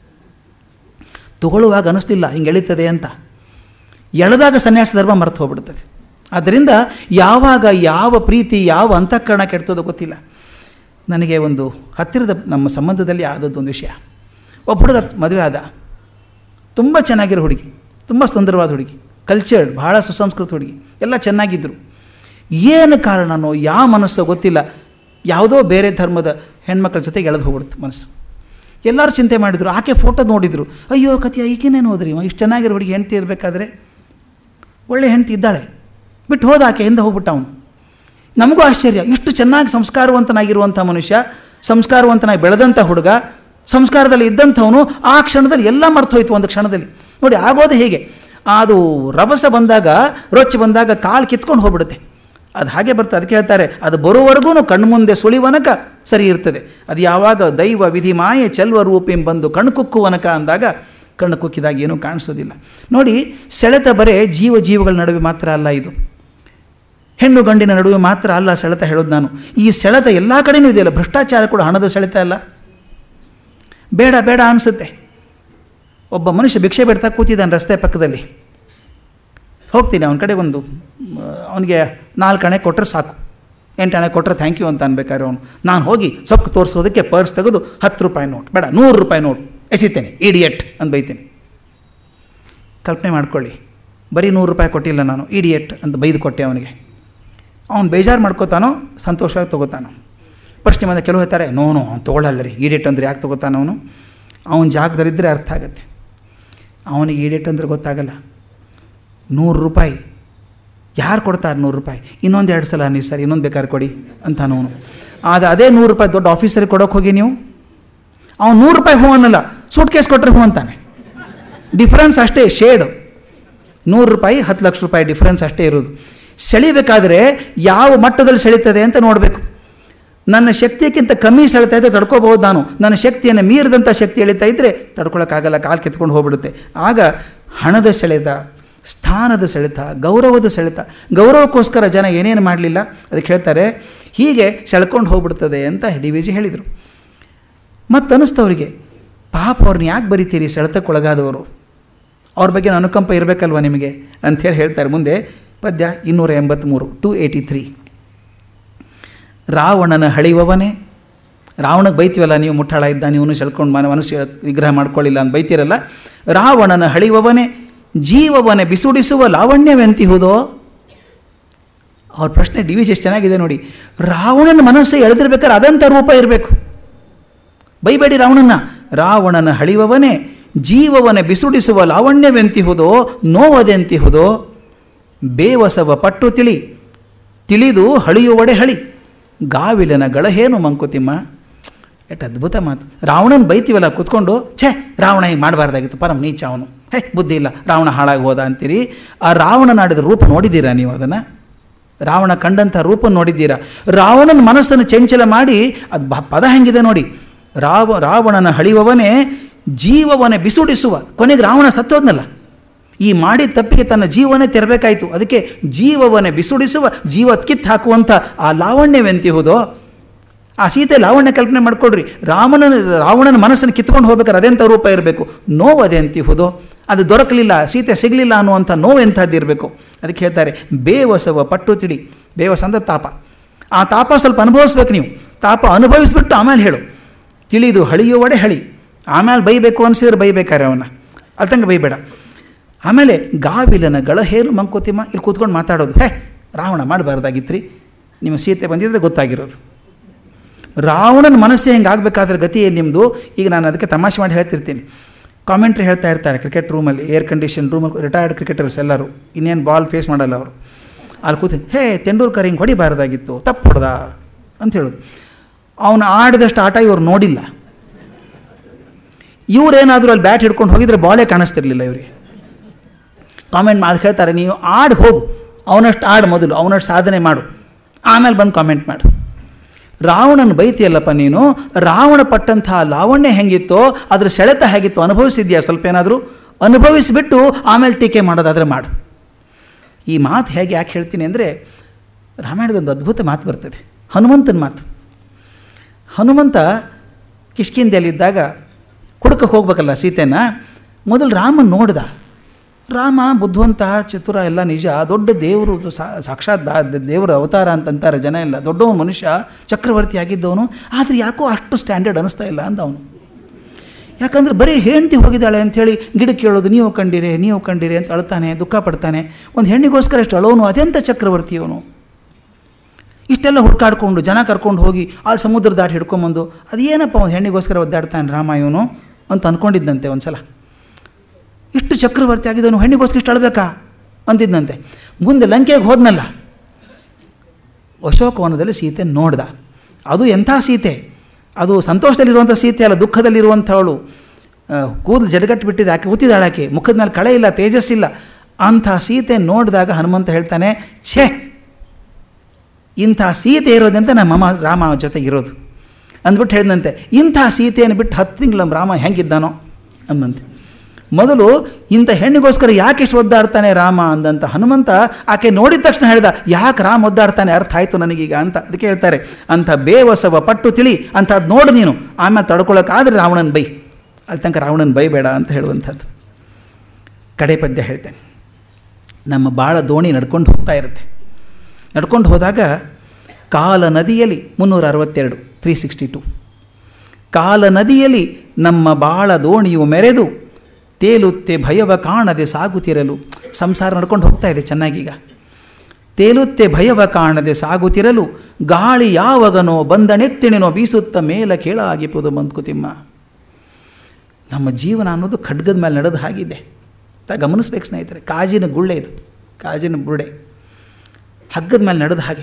ತಗೊಳ್ಳುವಾಗ ಅನ್ನಿಸ್ತಿಲ್ಲ ಹಿಂಗೆ ಎಳಿತದೆ ಅಂತ, ಎಳೆದಾಗ ಸನ್ಯಾಸ ಧರ್ಮ ಮರೆತು ಹೋಗ್ಬಿಡ್ತದೆ. ಆದ್ದರಿಂದ ಯಾವಾಗ ಯಾವ ಪ್ರೀತಿ ಯಾವ ಅಂತಃಕರಣ ಕೆಡ್ತದೋ ಗೊತ್ತಿಲ್ಲ. ನನಗೆ ಒಂದು ಹತ್ತಿರದ ನಮ್ಮ ಸಂಬಂಧದಲ್ಲಿ ಆದದ್ದೊಂದು ವಿಷಯ. ಒಬ್ಬ ಹುಡುಗ ಮದುವೆ ಆದ, ತುಂಬ ಚೆನ್ನಾಗಿರೋ ಹುಡುಗಿ, ತುಂಬ ಸುಂದರವಾದ ಹುಡುಗಿ, ಕಲ್ಚರ್ಡ್, ಭಾಳ ಸುಸಂಸ್ಕೃತ ಹುಡುಗಿ, ಎಲ್ಲ ಚೆನ್ನಾಗಿದ್ದರು. ಏನು ಕಾರಣನೋ ಯಾವ ಮನಸ್ಸೋ ಗೊತ್ತಿಲ್ಲ, ಯಾವುದೋ ಬೇರೆ ಧರ್ಮದ ಹೆಣ್ಮಕ್ಳ ಜೊತೆಗೆ ಎಳೆದು ಹೋಗ್ಬಿಡ್ತು ಮನಸ್ಸು. ಎಲ್ಲರೂ ಚಿಂತೆ ಮಾಡಿದರು, ಆಕೆ ಫೋಟೋ ನೋಡಿದರು, ಅಯ್ಯೋ ಕತಿಯ ಈಗೇನೇನು ಹೋದ್ರಿ, ಇಷ್ಟು ಚೆನ್ನಾಗಿರೋ ಹುಡುಗಿ ಹೆಂಡ್ತಿ ಇರಬೇಕಾದ್ರೆ, ಒಳ್ಳೆ ಹೆಂಡ್ತಿ ಇದ್ದಾಳೆ, ಬಿಟ್ಟು ಹೋದ ಆಕೆ ಹಿಂದೆ ಹೋಗ್ಬಿಟ್ಟ ಅವನು. ನಮಗೂ ಆಶ್ಚರ್ಯ, ಇಷ್ಟು ಚೆನ್ನಾಗಿ ಸಂಸ್ಕಾರವಂತನಾಗಿರುವಂಥ ಮನುಷ್ಯ, ಸಂಸ್ಕಾರವಂತನಾಗಿ ಬೆಳೆದಂಥ ಹುಡುಗ, ಸಂಸ್ಕಾರದಲ್ಲಿ ಇದ್ದಂಥವನು ಆ ಕ್ಷಣದಲ್ಲಿ ಎಲ್ಲ ಮರ್ತು ಹೋಯ್ತು ಒಂದು ಕ್ಷಣದಲ್ಲಿ. ನೋಡಿ ಆಗೋದು ಹೇಗೆ, ಅದು ರಭಸ ಬಂದಾಗ, ರೊಚ್ಚು ಬಂದಾಗ ಕಾಲು ಕಿತ್ಕೊಂಡು ಹೋಗ್ಬಿಡುತ್ತೆ. ಅದು ಹಾಗೆ ಬರ್ತದೆ. ಅದಕ್ಕೆ ಹೇಳ್ತಾರೆ, ಅದು ಬರುವವರೆಗೂ ಕಣ್ಣು ಮುಂದೆ ಸುಳಿವನಕ ಸರಿ ಇರ್ತದೆ. ಅದು ಯಾವಾಗ ದೈವ ವಿಧಿ ಮಾಯೆ ಚೆಲ್ವ ರೂಪಿಂ ಬಂದು ಕಣ್ಣು ಕುಕ್ಕುವನಕ ಅಂದಾಗ ಕಣ್ಣು ಕುಕ್ಕಿದಾಗ ಏನೂ ಕಾಣಿಸೋದಿಲ್ಲ. ನೋಡಿ, ಸೆಳೆತ ಬರೇ ಜೀವ ಜೀವಗಳ ನಡುವೆ ಮಾತ್ರ ಅಲ್ಲ, ಇದು ಹೆಣ್ಣು ಗಂಡಿನ ನಡುವೆ ಮಾತ್ರ ಅಲ್ಲ ಸೆಳೆತ ಹೇಳೋದು ನಾನು. ಈ ಸೆಳೆತ ಎಲ್ಲ ಕಡೆಯೂ ಇದೆಯಲ್ಲ. ಭ್ರಷ್ಟಾಚಾರ ಕೂಡ ಹಣದ ಸೆಳೆತ ಅಲ್ಲ. ಬೇಡ ಬೇಡ ಅನಿಸುತ್ತೆ. ಒಬ್ಬ ಮನುಷ್ಯ ಭಿಕ್ಷೆ ಬೇಡ್ತಾ ಕೂತಿದ್ದಾನೆ ರಸ್ತೆ ಪಕ್ಕದಲ್ಲಿ. ಹೋಗ್ತೀನಿ ಅವನ ಕಡೆ, ಒಂದು ಅವನಿಗೆ ನಾಲ್ಕು ಹಣೆ ಕೊಟ್ಟರೆ ಸಾಕು, ಎಂಟು ಹಣೆ ಕೊಟ್ಟರೆ ಥ್ಯಾಂಕ್ ಯು ಅಂತ ಅನ್ಬೇಕಾದ್ರೆ ಅವನು. ನಾನು ಹೋಗಿ ಸೊಕ್ಕು ತೋರಿಸೋದಕ್ಕೆ ಪರ್ಸ್ ತೆಗೆದು ಹತ್ತು ರೂಪಾಯಿ ನೋಟ್, ಬೇಡ ನೂರು ರೂಪಾಯಿ ನೋಟ್ ಎಸಿತೇನೆ, ಇಡಿಯಟ್ ಅಂತ ಬೈತೇನೆ. ಕಲ್ಪನೆ ಮಾಡ್ಕೊಳ್ಳಿ, ಬರೀ ನೂರು ರೂಪಾಯಿ ಕೊಟ್ಟಿಲ್ಲ ನಾನು, ಇಡಿಯಟ್ ಅಂತ ಬೈದು ಕೊಟ್ಟೆ ಅವನಿಗೆ. ಅವ್ನು ಬೇಜಾರು ಮಾಡ್ಕೋತಾನೋ ಸಂತೋಷವಾಗಿ ತೊಗೋತಾನೋ. ಪ್ರಶ್ನೆ ಬಂದ ಕೆಲವು ಹೇಳ್ತಾರೆ, ನೋ ನೋ ಅವ್ನು ತೊಗೊಳ್ಳಲ್ಲ ರೀ, ಇಡಿಯಟ್ ಅಂದ್ರೆ ಯಾಕೆ ತೊಗೋತಾನ ಅವನು, ಅವನ ಜಾಗದಲ್ಲಿದ್ದರೆ ಅರ್ಥ ಆಗುತ್ತೆ. ಅವನಿಗೆ ಇಡಿಯಟ್ ಅಂದ್ರೆ ಗೊತ್ತಾಗಲ್ಲ. ನೂರು ರೂಪಾಯಿ ಯಾರು ಕೊಡ್ತಾರೆ? ನೂರು ರೂಪಾಯಿ ಇನ್ನೊಂದು ಎರಡು ಸಲ ನೀವು ಸರ್ ಇನ್ನೊಂದು ಬೇಕಾದ್ರೆ ಕೊಡಿ ಅಂತಾನವನು. ಆದರೆ ಅದೇ ನೂರು ರೂಪಾಯಿ ದೊಡ್ಡ ಆಫೀಸರಿಗೆ ಕೊಡೋಕೆ ಹೋಗಿ ನೀವು, ಅವನು ನೂರು ರೂಪಾಯಿ ಹೂ ಅನ್ನಲ್ಲ, ಸೂಟ್ ಕೇಸ್ ಕೊಟ್ಟರೆ ಹೂ ಅಂತಾನೆ. ಡಿಫ್ರೆನ್ಸ್ ಅಷ್ಟೇ, ಶೇಡು. ನೂರು ರೂಪಾಯಿ ಹತ್ತು ಲಕ್ಷ ರೂಪಾಯಿ ಡಿಫ್ರೆನ್ಸ್ ಅಷ್ಟೇ ಇರೋದು. ಸೆಳಿಬೇಕಾದ್ರೆ ಯಾವ ಮಟ್ಟದಲ್ಲಿ ಸೆಳೀತದೆ ಅಂತ ನೋಡಬೇಕು. ನನ್ನ ಶಕ್ತಿಯಕ್ಕಿಂತ ಕಮ್ಮಿ ಸೆಳಿತಾ ಇದ್ದರೆ ತಡ್ಕೋಬಹುದು ನಾನು. ನನ್ನ ಶಕ್ತಿಯನ್ನು ಮೀರಿದಂಥ ಶಕ್ತಿ ಎಳಿತಾ ಇದ್ದರೆ ತಡ್ಕೊಳಕ್ಕಾಗಲ್ಲ, ಕಾಲು ಕಿತ್ಕೊಂಡು ಹೋಗ್ಬಿಡುತ್ತೆ. ಆಗ ಹಣದ ಸೆಳೆತ, ಸ್ಥಾನದ ಸೆಳೆತ, ಗೌರವದ ಸೆಳೆತ. ಗೌರವಕ್ಕೋಸ್ಕರ ಜನ ಏನೇನು ಮಾಡಲಿಲ್ಲ, ಅದಕ್ಕೆ ಹೇಳ್ತಾರೆ ಹೀಗೆ ಸೆಳ್ಕೊಂಡು ಹೋಗ್ಬಿಡ್ತದೆ ಅಂತ ಡಿ ವಿ ಜಿ ಹೇಳಿದರು. ಮತ್ತು ಅನ್ನಿಸ್ತವರಿಗೆ, ಪಾಪ ಅವ್ರನ್ನ ಯಾಕೆ ಬರಿತೀರಿ ಸೆಳೆತಕ್ಕೊಳಗಾದವರು, ಅವ್ರ ಬಗ್ಗೆ ಅನುಕಂಪ ಇರಬೇಕಲ್ವ ನಿಮಗೆ ಅಂಥೇಳಿ ಹೇಳ್ತಾರೆ. ಮುಂದೆ ಪದ್ಯ ಇನ್ನೂರ ಎಂಬತ್ತ್ಮೂರು ಟು ಏಯ್ಟಿ ತ್ರೀ. ರಾವಣನ ಹಳಿವವನೇ ರಾವಣಗೆ ಬೈತೀವಲ್ಲ, ನೀವು ಮುಟ್ಟಾಳ ಇದ್ದ, ನೀವು ಸೆಳ್ಕೊಂಡು ಮನ ಮನಸ್ಸು ವಿಗ್ರಹ ಮಾಡ್ಕೊಳ್ಳಿಲ್ಲ ಅಂತ ಬೈತಿರಲ್ಲ. ರಾವಣನ ಹಳಿವವನೇ ಜೀವವನೇ ಬಿಸುಡಿಸುವ ಲಾವಣ್ಯವೆಂತಿಹುದೋ. ಅವ್ರ ಪ್ರಶ್ನೆ ಡಿ ವಿ ಜಿ ಎಷ್ಟು ಚೆನ್ನಾಗಿದೆ ನೋಡಿ. ರಾವಣನ ಮನಸ್ಸು ಎಳೆದಿರ್ಬೇಕಾದ್ರೆ ಅದಂಥ ರೂಪ ಇರಬೇಕು. ಬೈಬೇಡಿ ರಾವಣನ. ರಾವಣನ ಹಳಿವವನೇ ಜೀವವನೇ ಬಿಸುಡಿಸುವ ಲಾವಣ್ಯವೆಂತಿಹುದೋ ನೋವದೆಂತಿಹುದೋ. ಬೇವಸವ ಪಟ್ಟು ತಿಳಿ ತಿಳಿದು ಹಳಿಯುವಡೆ ಹಳಿ ಗಾವಿಲನ ಗಳಹೇನು ಮಂಕುತಿಮ್ಮ. ಎಷ್ಟು ಅದ್ಭುತ ಮಾತು. ರಾವಣನ ಬೈತೀವಲ್ಲ ಕೂತ್ಕೊಂಡು, ಛೇ ರಾವಣ ಹೀಗೆ ಮಾಡಬಾರ್ದಾಗಿತ್ತು, ಪರಂ ನೀಚ ಅವನು, ಹೇ ಬುದ್ಧಿ ಇಲ್ಲ, ರಾವಣ ಹಾಳಾಗಿ ಹೋದ ಅಂತೀರಿ. ಆ ರಾವಣನ ಆಡಿದ ರೂಪ ನೋಡಿದ್ದೀರಾ ನೀವು? ಅದನ್ನು ರಾವಣ ಕಂಡಂಥ ರೂಪ ನೋಡಿದ್ದೀರಾ? ರಾವಣನ ಮನಸ್ಸನ್ನು ಚಂಚಲ ಮಾಡಿ ಅದು ಪದ ಹೆಂಗಿದೆ ನೋಡಿ. ರಾವ ರಾವಣನ ಹಳಿವವನೇ ಜೀವವನೇ ಬಿಸುಡಿಸುವ. ಕೊನೆಗೆ ರಾವಣ ಸತ್ತೋದ್ನಲ್ಲ, ಈ ಮಾಡಿದ ತಪ್ಪಿಗೆ ತನ್ನ ಜೀವನೇ ತೆರಬೇಕಾಯಿತು. ಅದಕ್ಕೆ ಜೀವವನ್ನೇ ಬಿಸುಡಿಸುವ, ಜೀವ ಕಿತ್ತು ಹಾಕುವಂಥ ಆ ಲಾವಣ್ಯವೆಂತಿಹುದೋ. ಆ ಸೀತೆ ಲಾವಣ್ಯ ಕಲ್ಪನೆ ಮಾಡ್ಕೊಡ್ರಿ. ರಾಮನ ರಾವಣನ ಮನಸ್ಸನ್ನು ಕಿತ್ಕೊಂಡು ಹೋಗ್ಬೇಕಾದ್ರೆ ಅದೆಂಥ ರೂಪ ಇರಬೇಕು. ನೋವು ಅದೆಂತಿಹುದೋ. ಅದು ದೊರಕಲಿಲ್ಲ, ಸೀತೆ ಸಿಗಲಿಲ್ಲ ಅನ್ನುವಂಥ ನೋವು ಎಂಥದ್ದಿರಬೇಕು. ಅದಕ್ಕೆ ಹೇಳ್ತಾರೆ ಬೇವಸವ ಪಟ್ಟು ತಿಳಿ. ಬೇವಸ ಅಂದರೆ ತಾಪ. ಆ ತಾಪ ಸ್ವಲ್ಪ ಅನುಭವಿಸ್ಬೇಕು ನೀವು. ತಾಪ ಅನುಭವಿಸ್ಬಿಟ್ಟು ಆಮೇಲೆ ಹೇಳು. ತಿಳಿದು ಹಳಿಯುವಡೆ ಹಳಿ. ಆಮೇಲೆ ಬೈಬೇಕು ಅನಿಸಿದ್ರೆ ಬೈಬೇಕಾರೆ ಅವನ್ನ, ಅಲ್ತಂಗೆ ಬೈಬೇಡ. ಆಮೇಲೆ ಗಾವಿಲನ ಗಳಹೇನು ಮಂಕುತಿಮ್ಮ. ಇಲ್ಲಿ ಕೂತ್ಕೊಂಡು ಮಾತಾಡೋದು, ಹೇ ರಾವಣ ಮಾಡಬಾರ್ದಾಗಿತ್ರಿ, ನಿಮ್ಮ ಸೀತೆ ಬಂದಿದ್ರೆ ಗೊತ್ತಾಗಿರೋದು. ರಾವಣನ ಮನಸ್ಸೇ ಹೆಂಗೆ ಆಗಬೇಕಾದ್ರೆ ಗತಿ ಏನು ನಿಮ್ಮದು? ಈಗ ನಾನು ಅದಕ್ಕೆ ತಮಾಷೆ ಮಾಡಿ ಹೇಳ್ತಿರ್ತೀನಿ. ಕಾಮೆಂಟ್ರಿ ಹೇಳ್ತಾ ಇರ್ತಾರೆ ಕ್ರಿಕೆಟ್ ರೂಮಲ್ಲಿ, ಏರ್ ಕಂಡೀಷನ್ ರೂಮಲ್ಲಿ, ರಿಟೈರ್ಡ್ ಕ್ರಿಕೆಟರ್ಸ್ ಎಲ್ಲರೂ, ಇನ್ನೇನು ಬಾಲ್ ಫೇಸ್ ಮಾಡಲ್ಲ ಅವರು. ಅಲ್ಲಿ ಕೂತು ಹೇ ತೆಂಡೂಲ್ಕರ್ ಹಿಂಗೆ ಹೊಡಿಬಾರ್ದಾಗಿತ್ತು, ತಪ್ಪು ಹೊಡೆದ ಅಂತ ಹೇಳೋದು. ಅವನು ಆಡಿದಷ್ಟು ಆಟ ಇವ್ರು ನೋಡಿಲ್ಲ. ಇವರೇನಾದರೂ ಅಲ್ಲಿ ಬ್ಯಾಟ್ ಹಿಡ್ಕೊಂಡು ಹೋಗಿದ್ರೆ ಬಾಲೇ ಕಾಣಿಸ್ತಿರ್ಲಿಲ್ಲ ಇವರಿಗೆ. ಕಾಮೆಂಟ್ ಮಾಡಿ ಹೇಳ್ತಾರೆ, ನೀವು ಆಡಿ ಹೋಗು, ಅವನಷ್ಟು ಆಡು ಮೊದಲು, ಅವನಷ್ಟು ಸಾಧನೆ ಮಾಡು, ಆಮೇಲೆ ಬಂದು ಕಾಮೆಂಟ್ ಮಾಡು. ರಾವಣನ ಬೈತಿಯಲ್ಲಪ್ಪ ನೀನು. ರಾವಣ ಪಟ್ಟಂಥ ಲಾವಣ್ಯ ಹೆಂಗಿತ್ತೋ ಅದ್ರ ಸೆಳೆತ ಹೇಗಿತ್ತು ಅನುಭವಿಸಿದ್ಯಾ? ಸ್ವಲ್ಪ ಏನಾದರೂ ಅನುಭವಿಸಿಬಿಟ್ಟು ಆಮೇಲೆ ಟೀಕೆ ಮಾಡೋದಾದರೆ ಮಾಡು. ಈ ಮಾತು ಹೇಗೆ ಯಾಕೆ ಹೇಳ್ತೀನಿ ಅಂದರೆ, ರಾಮಾಯಣದೊಂದು ಅದ್ಭುತ ಮಾತು ಬರ್ತದೆ, ಹನುಮಂತನ ಮಾತು. ಹನುಮಂತ ಕಿಷ್ಕಿಂಧೆಯಲ್ಲಿದ್ದಾಗ ಹುಡುಕಕ್ಕೆ ಹೋಗ್ಬೇಕಲ್ಲ ಸೀತೆನ. ಮೊದಲು ರಾಮನ ನೋಡ್ದ. ರಾಮ ಬುದ್ಧಿವಂತ, ಚತುರ, ಎಲ್ಲ ನಿಜ, ದೊಡ್ಡ ದೇವರು, ಸಾಕ್ಷಾತ್ ದೇವರ ಅವತಾರ ಅಂತಂತಾರೆ ಜನ ಎಲ್ಲ. ದೊಡ್ಡವನು ಮನುಷ್ಯ, ಚಕ್ರವರ್ತಿ ಆಗಿದ್ದವನು. ಆದರೆ ಯಾಕೋ ಅಷ್ಟು ಸ್ಟ್ಯಾಂಡರ್ಡ್ ಅನ್ನಿಸ್ತಾ ಇಲ್ಲ ಅಂದ ಅವನು. ಯಾಕಂದರೆ ಬರೀ ಹೆಂಡತಿ ಹೋಗಿದ್ದಾಳೆ ಅಂಥೇಳಿ ಗಿಡಕ್ಕೆ ಕೇಳೋದು, ನೀವು ಕಂಡಿರೆ ನೀವು ಕಂಡಿರೆ ಅಂತ ಅಳ್ತಾನೆ, ದುಃಖ ಪಡ್ತಾನೆ. ಒಂದು ಹೆಣ್ಣಿಗೋಸ್ಕರ ಎಷ್ಟು ಅಳೋನು, ಅದೆಂಥ ಚಕ್ರವರ್ತಿಯವನು. ಇಷ್ಟೆಲ್ಲ ಹುಡ್ಕಾಡ್ಕೊಂಡು ಜನ ಕರ್ಕೊಂಡು ಹೋಗಿ ಅಲ್ಲಿ ಸಮುದ್ರ ದಾಟಿ ಹಿಡ್ಕೊಂಬಂದು, ಅದೇನಪ್ಪ ಒಂದು ಹೆಣ್ಣಿಗೋಸ್ಕರ ಒದ್ದಾಡ್ತಾನೆ ರಾಮ ಇವನು ಅಂತ ಅಂದ್ಕೊಂಡಿದ್ದಂತೆ ಒಂದು ಸಲ. ಇಷ್ಟು ಚಕ್ರವರ್ತಿ ಆಗಿದ್ದವನು ಹೆಣ್ಣಿಗೋಸ್ಕರ ಇಷ್ಟು ಅಳಬೇಕಾ ಅಂತಿದ್ದಂತೆ. ಮುಂದೆ ಲಂಕೆಗೆ ಹೋದ್ನಲ್ಲ, ಅಶೋಕವನದಲ್ಲಿ ಸೀತೆ ನೋಡ್ದ. ಅದು ಎಂಥ ಸೀತೆ! ಅದು ಸಂತೋಷದಲ್ಲಿರುವಂಥ ಸೀತೆ ಅಲ್ಲ, ದುಃಖದಲ್ಲಿರುವಂಥವಳು. ಕೂದಲು ಜಡಗಟ್ಟು ಬಿಟ್ಟಿದ್ದು, ಆಕೆ ಉತ್ತಿದಾಳೆ, ಆಕೆ ಮುಖದ ಮೇಲೆ ಕಳೆ ಇಲ್ಲ, ತೇಜಸ್ಸಿಲ್ಲ. ಅಂಥ ಸೀತೆ ನೋಡಿದಾಗ ಹನುಮಂತ ಹೇಳ್ತಾನೆ, ಛೇ ಇಂಥ ಸೀತೆ ಇರೋದಂತೆ ನಮ್ಮ ಅಮ್ಮ ರಾಮ ಜೊತೆಗಿರೋದು ಅಂದ್ಬಿಟ್ಟು ಹೇಳಿದಂತೆ. ಇಂಥ ಸೀತೆಯನ್ನು ಬಿಟ್ಟು ಹತ್ತು ತಿಂಗಳು ನಮ್ಮ ರಾಮ ಹೆಂಗಿದ್ದಾನೋ ಅಂದಂತೆ. ಮೊದಲು ಇಂಥ ಹೆಣ್ಣಿಗೋಸ್ಕರ ಯಾಕೆ ಇಷ್ಟು ಒದ್ದಾಡ್ತಾನೆ ರಾಮ ಅಂದಂಥ ಹನುಮಂತ ಆಕೆ ನೋಡಿದ ತಕ್ಷಣ ಹೇಳಿದ, ಯಾಕೆ ರಾಮ ಒದ್ದಾಡ್ತಾನೆ ಅರ್ಥ ಆಯಿತು ನನಗೀಗ ಅಂತ. ಅದಕ್ಕೆ ಹೇಳ್ತಾರೆ, ಅಂಥ ಬೇವಸವ ಪಟ್ಟು ತಿಳಿ, ಅಂಥದ್ದು ನೋಡು ನೀನು, ಆಮೇಲೆ ತಡ್ಕೊಳ್ಳೋಕ್ಕಾದರೆ ರಾವಣನ ಬೈ, ಅಲ್ಲಿ ತನಕ ರಾವಣನ ಬೈಬೇಡ ಅಂತ ಹೇಳುವಂಥದ್ದು. ಕಡೆ ಪದ್ಯ ಹೇಳ್ತೇನೆ. ನಮ್ಮ ಬಾಳ ದೋಣಿ ನಡ್ಕೊಂಡು ಹೋಗ್ತಾ ಇರುತ್ತೆ. ನಡ್ಕೊಂಡು ಹೋದಾಗ ಕಾಲ ನದಿಯಲ್ಲಿ ಮುನ್ನೂರ ಅರವತ್ತೆರಡು ತ್ರೀ ಸಿಕ್ಸ್ಟಿ ಟು ಕಾಲ ನದಿಯಲ್ಲಿ ನಮ್ಮ ಬಾಳ ದೋಣಿಯು ಮೆರೆದು ತೇಲುತ್ತೆ ಭಯವ ಕಾಣದೆ ಸಾಗುತ್ತಿರಲು. ಸಂಸಾರ ನಡ್ಕೊಂಡು ಹೋಗ್ತಾ ಇದೆ ಚೆನ್ನಾಗೀಗ. ತೇಲುತ್ತೆ ಭಯವ ಕಾಣದೆ ಸಾಗುತ್ತಿರಲು ಗಾಳಿ ಯಾವಾಗನೋ ಬಂದನೆತ್ತಿಣಿನೋ ಬೀಸುತ್ತ ಮೇಲ ಕೇಳಾಗಿಪುದು ಮಂಕುತಿಮ್ಮ. ನಮ್ಮ ಜೀವನ ಅನ್ನೋದು ಖಡ್ಗದ ಮೇಲೆ ನಡೆದು ಹಾಗಿದೆ. ಗಮನಿಸ್ಬೇಕು ಸ್ನೇಹಿತರೆ, ಕಾಜಿನ ಗುಳ್ಳೆ ಇದು, ಕಾಜಿನ ಬುರುಡೆ ಹಗ್ಗದ ಮೇಲೆ ನಡೆದ ಹಾಗೆ.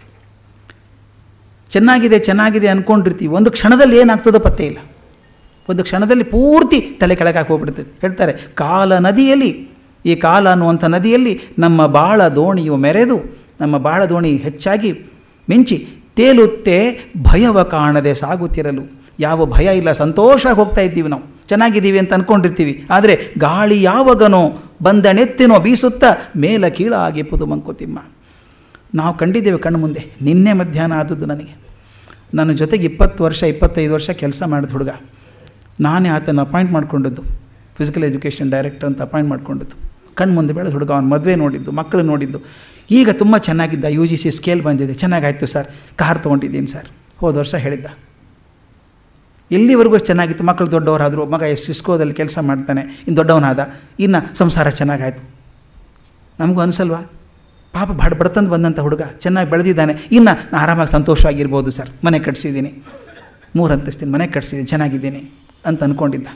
ಚೆನ್ನಾಗಿದೆ ಚೆನ್ನಾಗಿದೆ ಅಂದ್ಕೊಂಡಿರ್ತೀವಿ, ಒಂದು ಕ್ಷಣದಲ್ಲಿ ಏನಾಗ್ತದೋ ಪತ್ತೆ ಇಲ್ಲ. ಒಂದು ಕ್ಷಣದಲ್ಲಿ ಪೂರ್ತಿ ತಲೆ ಕೆಳಗೆ ಹೋಗ್ಬಿಡ್ತದೆ. ಹೇಳ್ತಾರೆ, ಕಾಲ ನದಿಯಲ್ಲಿ, ಈ ಕಾಲ ಅನ್ನುವಂಥ ನದಿಯಲ್ಲಿ ನಮ್ಮ ಬಾಳ ದೋಣಿಯು ಮೆರೆದು, ನಮ್ಮ ಬಾಳ ದೋಣಿ ಹೆಚ್ಚಾಗಿ ಮಿಂಚಿ ತೇಲುತ್ತೆ ಭಯವ ಕಾಣದೆ ಸಾಗುತ್ತಿರಲು. ಯಾವ ಭಯ ಇಲ್ಲ, ಸಂತೋಷವಾಗಿ ಹೋಗ್ತಾ ಇದ್ದೀವಿ, ನಾವು ಚೆನ್ನಾಗಿದ್ದೀವಿ ಅಂತ ಅಂದ್ಕೊಂಡಿರ್ತೀವಿ. ಆದರೆ ಗಾಳಿ ಯಾವಾಗನೋ ಬಂದನೆತ್ತಿನೋ ಬೀಸುತ್ತಾ ಮೇಲ ಕೀಳಾಗಿ ಪುದು ಮಂಕುತಿಮ್ಮ. ನಾವು ಕಂಡಿದ್ದೇವೆ ಕಣ್ಣು ಮುಂದೆ. ನಿನ್ನೆ ಮಧ್ಯಾಹ್ನ ಆದದ್ದು ನನಗೆ. ನನ್ನ ಜೊತೆಗೆ ಇಪ್ಪತ್ತು ವರ್ಷ ಇಪ್ಪತ್ತೈದು ವರ್ಷ ಕೆಲಸ ಮಾಡಿದ ಹುಡುಗ, ನಾನೇ ಆತನ ಅಪಾಯಿಂಟ್ ಮಾಡ್ಕೊಂಡದ್ದು, ಫಿಸಿಕಲ್ ಎಜುಕೇಷನ್ ಡೈರೆಕ್ಟರ್ ಅಂತ ಅಪಾಯಿಂಟ್ ಮಾಡ್ಕೊಂಡದ್ದು. ಕಣ್ಣು ಮುಂದೆ ಬೆಳೆದ ಹುಡುಗ, ಅವನ ಮದುವೆ ನೋಡಿದ್ದು, ಮಕ್ಕಳು ನೋಡಿದ್ದು. ಈಗ ತುಂಬ ಚೆನ್ನಾಗಿದ್ದ, ಯು ಜಿ ಸಿ ಸ್ಕೇಲ್ ಬಂದಿದೆ, ಚೆನ್ನಾಗಾಯಿತು ಸರ್, ಕಾರ್ ತೊಗೊಂಡಿದ್ದೀನಿ ಸರ್. ಹೋದ ವರ್ಷ ಹೇಳಿದ್ದ, ಎಲ್ಲಿವರೆಗೂ ಚೆನ್ನಾಗಿತ್ತು, ಮಕ್ಕಳು ದೊಡ್ಡವರಾದರು, ಮಗ ಎಷ್ಟು ಸಿಸ್ಕೋದಲ್ಲಿ ಕೆಲಸ ಮಾಡ್ತಾನೆ, ಇನ್ನು ದೊಡ್ಡವನಾದ, ಇನ್ನು ಸಂಸಾರ ಚೆನ್ನಾಗಾಯ್ತು. ನಮಗೂ ಅನಿಸಲ್ವಾ? ಪಾಪ ಬಡ ಬಡತಂದು ಬಂದಂಥ ಹುಡುಗ ಚೆನ್ನಾಗಿ ಬೆಳೆದಿದ್ದಾನೆ, ಇನ್ನು ನಾನು ಆರಾಮಾಗಿ ಸಂತೋಷವಾಗಿರ್ಬೋದು ಸರ್, ಮನೆ ಕಟ್ಸಿದ್ದೀನಿ, ಮೂರು ಅಂತಸ್ತಿನ ಮನೆ ಕಟ್ಸಿದ್ದೀನಿ, ಚೆನ್ನಾಗಿದ್ದೀನಿ ಅಂತ ಅಂದ್ಕೊಂಡಿದ್ದ.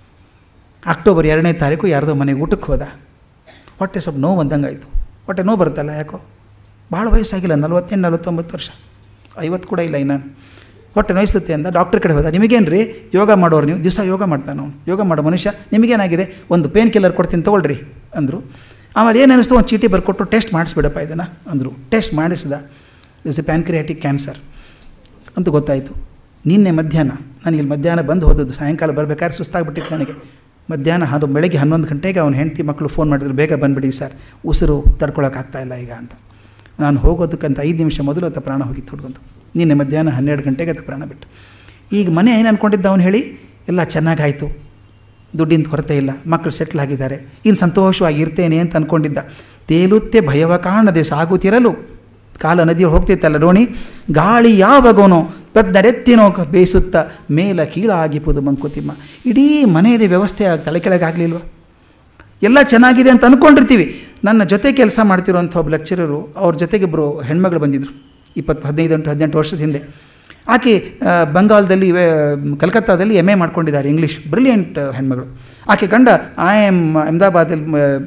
ಅಕ್ಟೋಬರ್ ಎರಡನೇ ತಾರೀಕು ಯಾರ್ದೋ ಮನೆಗೆ ಊಟಕ್ಕೆ ಹೋದ. ಹೊಟ್ಟೆ ಸ್ವಲ್ಪ ನೋವು ಬಂದಂಗಾಯಿತು. ಹೊಟ್ಟೆ ನೋವು ಬರುತ್ತಲ್ಲ, ಯಾಕೋ ಭಾಳ ವಯಸ್ಸಾಗಿಲ್ಲ, ನಲ್ವತ್ತೆಂಟು ನಲ್ವತ್ತೊಂಬತ್ತು ವರ್ಷ, ಐವತ್ತು ಕೂಡ ಇಲ್ಲ ಇನ್ನು. ಹೊಟ್ಟೆ ನೋಯಿಸುತ್ತೆ ಅಂತ ಡಾಕ್ಟ್ರ್ ಕಡೆ ಹೋದ. ನಿಮಗೇನು ರೀ, ಯೋಗ ಮಾಡೋರು ನೀವು, ದಿವಸ ಯೋಗ ಮಾಡ್ತಾನೆ ಅವನು, ಯೋಗ ಮಾಡೋ ಮನುಷ್ಯ, ನಿಮಗೇನಾಗಿದೆ, ಒಂದು ಪೇನ್ ಕಿಲ್ಲರ್ ಕೊಡ್ತೀನಿ ತೊಗೊಳ್ರಿ ಅಂದರು. ಆಮೇಲೆ ಏನು ಅನ್ನಿಸ್ತು, ಒಂದು ಚೀಟಿ ಬರ್ಕೊಟ್ಟು ಟೆಸ್ಟ್ ಮಾಡಿಸ್ಬಿಡಪ್ಪ ಇದನ್ನು ಅಂದರು. ಟೆಸ್ಟ್ ಮಾಡಿಸಿದ, ದಿಸ್ ಎ ಪ್ಯಾನ್ಕ್ರಿಯಾಟಿಕ್ ಕ್ಯಾನ್ಸರ್ ಅಂತ ಗೊತ್ತಾಯಿತು. ನಿನ್ನೆ ಮಧ್ಯಾಹ್ನ, ನನಗೆ ಮಧ್ಯಾಹ್ನ ಬಂದು ಹೋದದ್ದು, ಸಾಯಂಕಾಲ ಬರಬೇಕಾದ್ರೆ ಸುಸ್ತಾಗ್ಬಿಟ್ಟಿತ್ತು ನನಗೆ. ಮಧ್ಯಾಹ್ನ ಅದು ಬೆಳಗ್ಗೆ ಹನ್ನೊಂದು ಗಂಟೆಗೆ ಅವನ ಹೆಂಡತಿ ಮಕ್ಕಳು ಫೋನ್ ಮಾಡಿದ್ರು, ಬೇಗ ಬಂದುಬಿಡಿ ಸರ್, ಉಸಿರು ತಡ್ಕೊಳಕ್ಕಾಗ್ತಾಯಿಲ್ಲ ಈಗ ಅಂತ. ನಾನು ಹೋಗೋದಕ್ಕಂತ ಐದು ನಿಮಿಷ ಮೊದಲು ಅದು ಪ್ರಾಣ ಹೋಗಿತ್ತು ಹುಡುಗಂತು. ನಿನ್ನೆ ಮಧ್ಯಾಹ್ನ ಹನ್ನೆರಡು ಗಂಟೆಗೆ ಅದು ಪ್ರಾಣ ಬಿಟ್ಟು. ಈಗ ಮನೆ ಏನು ಅಂದ್ಕೊಂಡಿದ್ದ ಅವನು ಹೇಳಿ, ಎಲ್ಲ ಚೆನ್ನಾಗಾಯಿತು, ದುಡ್ಡಿನ ಕೊರತೆ ಇಲ್ಲ, ಮಕ್ಕಳು ಸೆಟ್ಲ್ ಆಗಿದ್ದಾರೆ, ಇನ್ನು ಸಂತೋಷವಾಗಿರ್ತೇನೆ ಅಂತ ಅಂದ್ಕೊಂಡಿದ್ದ. ತೇಲುತ್ತೆ ಭಯವ ಕಾಣದೆ ಸಾಗುತ್ತಿರಲು, ಕಾಲ ನದಿಯೊಳಗೆ ಹೋಗ್ತಿತ್ತಲ್ಲ ಡೋಣಿ, ಗಾಳಿ ಯಾವಾಗವನೋ ಪೆದ್ದರೆತ್ತಿನೋ ಬೇಯಿಸುತ್ತಾ ಮೇಲ ಕೀಳಾಗಿಪುದು ಮಂಕುತಿಮ್ಮ. ಇಡೀ ಮನೆಯದೇ ವ್ಯವಸ್ಥೆ ತಲೆ ಕೆಳಗಾಗಲಿಲ್ವ? ಎಲ್ಲ ಚೆನ್ನಾಗಿದೆ ಅಂತ ಅಂದ್ಕೊಂಡಿರ್ತೀವಿ. ನನ್ನ ಜೊತೆ ಕೆಲಸ ಮಾಡ್ತಿರೋಂಥ ಒಬ್ಬ ಲೆಕ್ಚರರು, ಅವ್ರ ಜೊತೆಗೆ ಇಬ್ಬರು ಹೆಣ್ಮಗಳು ಬಂದಿದ್ದರು, ಇಪ್ಪತ್ತು ಹದಿನೈದು ಎಂಟು ಹದಿನೆಂಟು ವರ್ಷದ ಹಿಂದೆ. ಆಕೆ ಬಂಗಾಳದಲ್ಲಿ, ಕಲ್ಕತ್ತಾದಲ್ಲಿ ಎಮ್ ಎ ಮಾಡ್ಕೊಂಡಿದ್ದಾರೆ, ಇಂಗ್ಲೀಷ್, ಬ್ರಿಲಿಯಂಟ್ ಹೆಣ್ಮಗಳು. ಆಕೆ ಗಂಡ ಐ ಎಮ್ ಅಹಮದಾಬಾದಲ್ಲಿ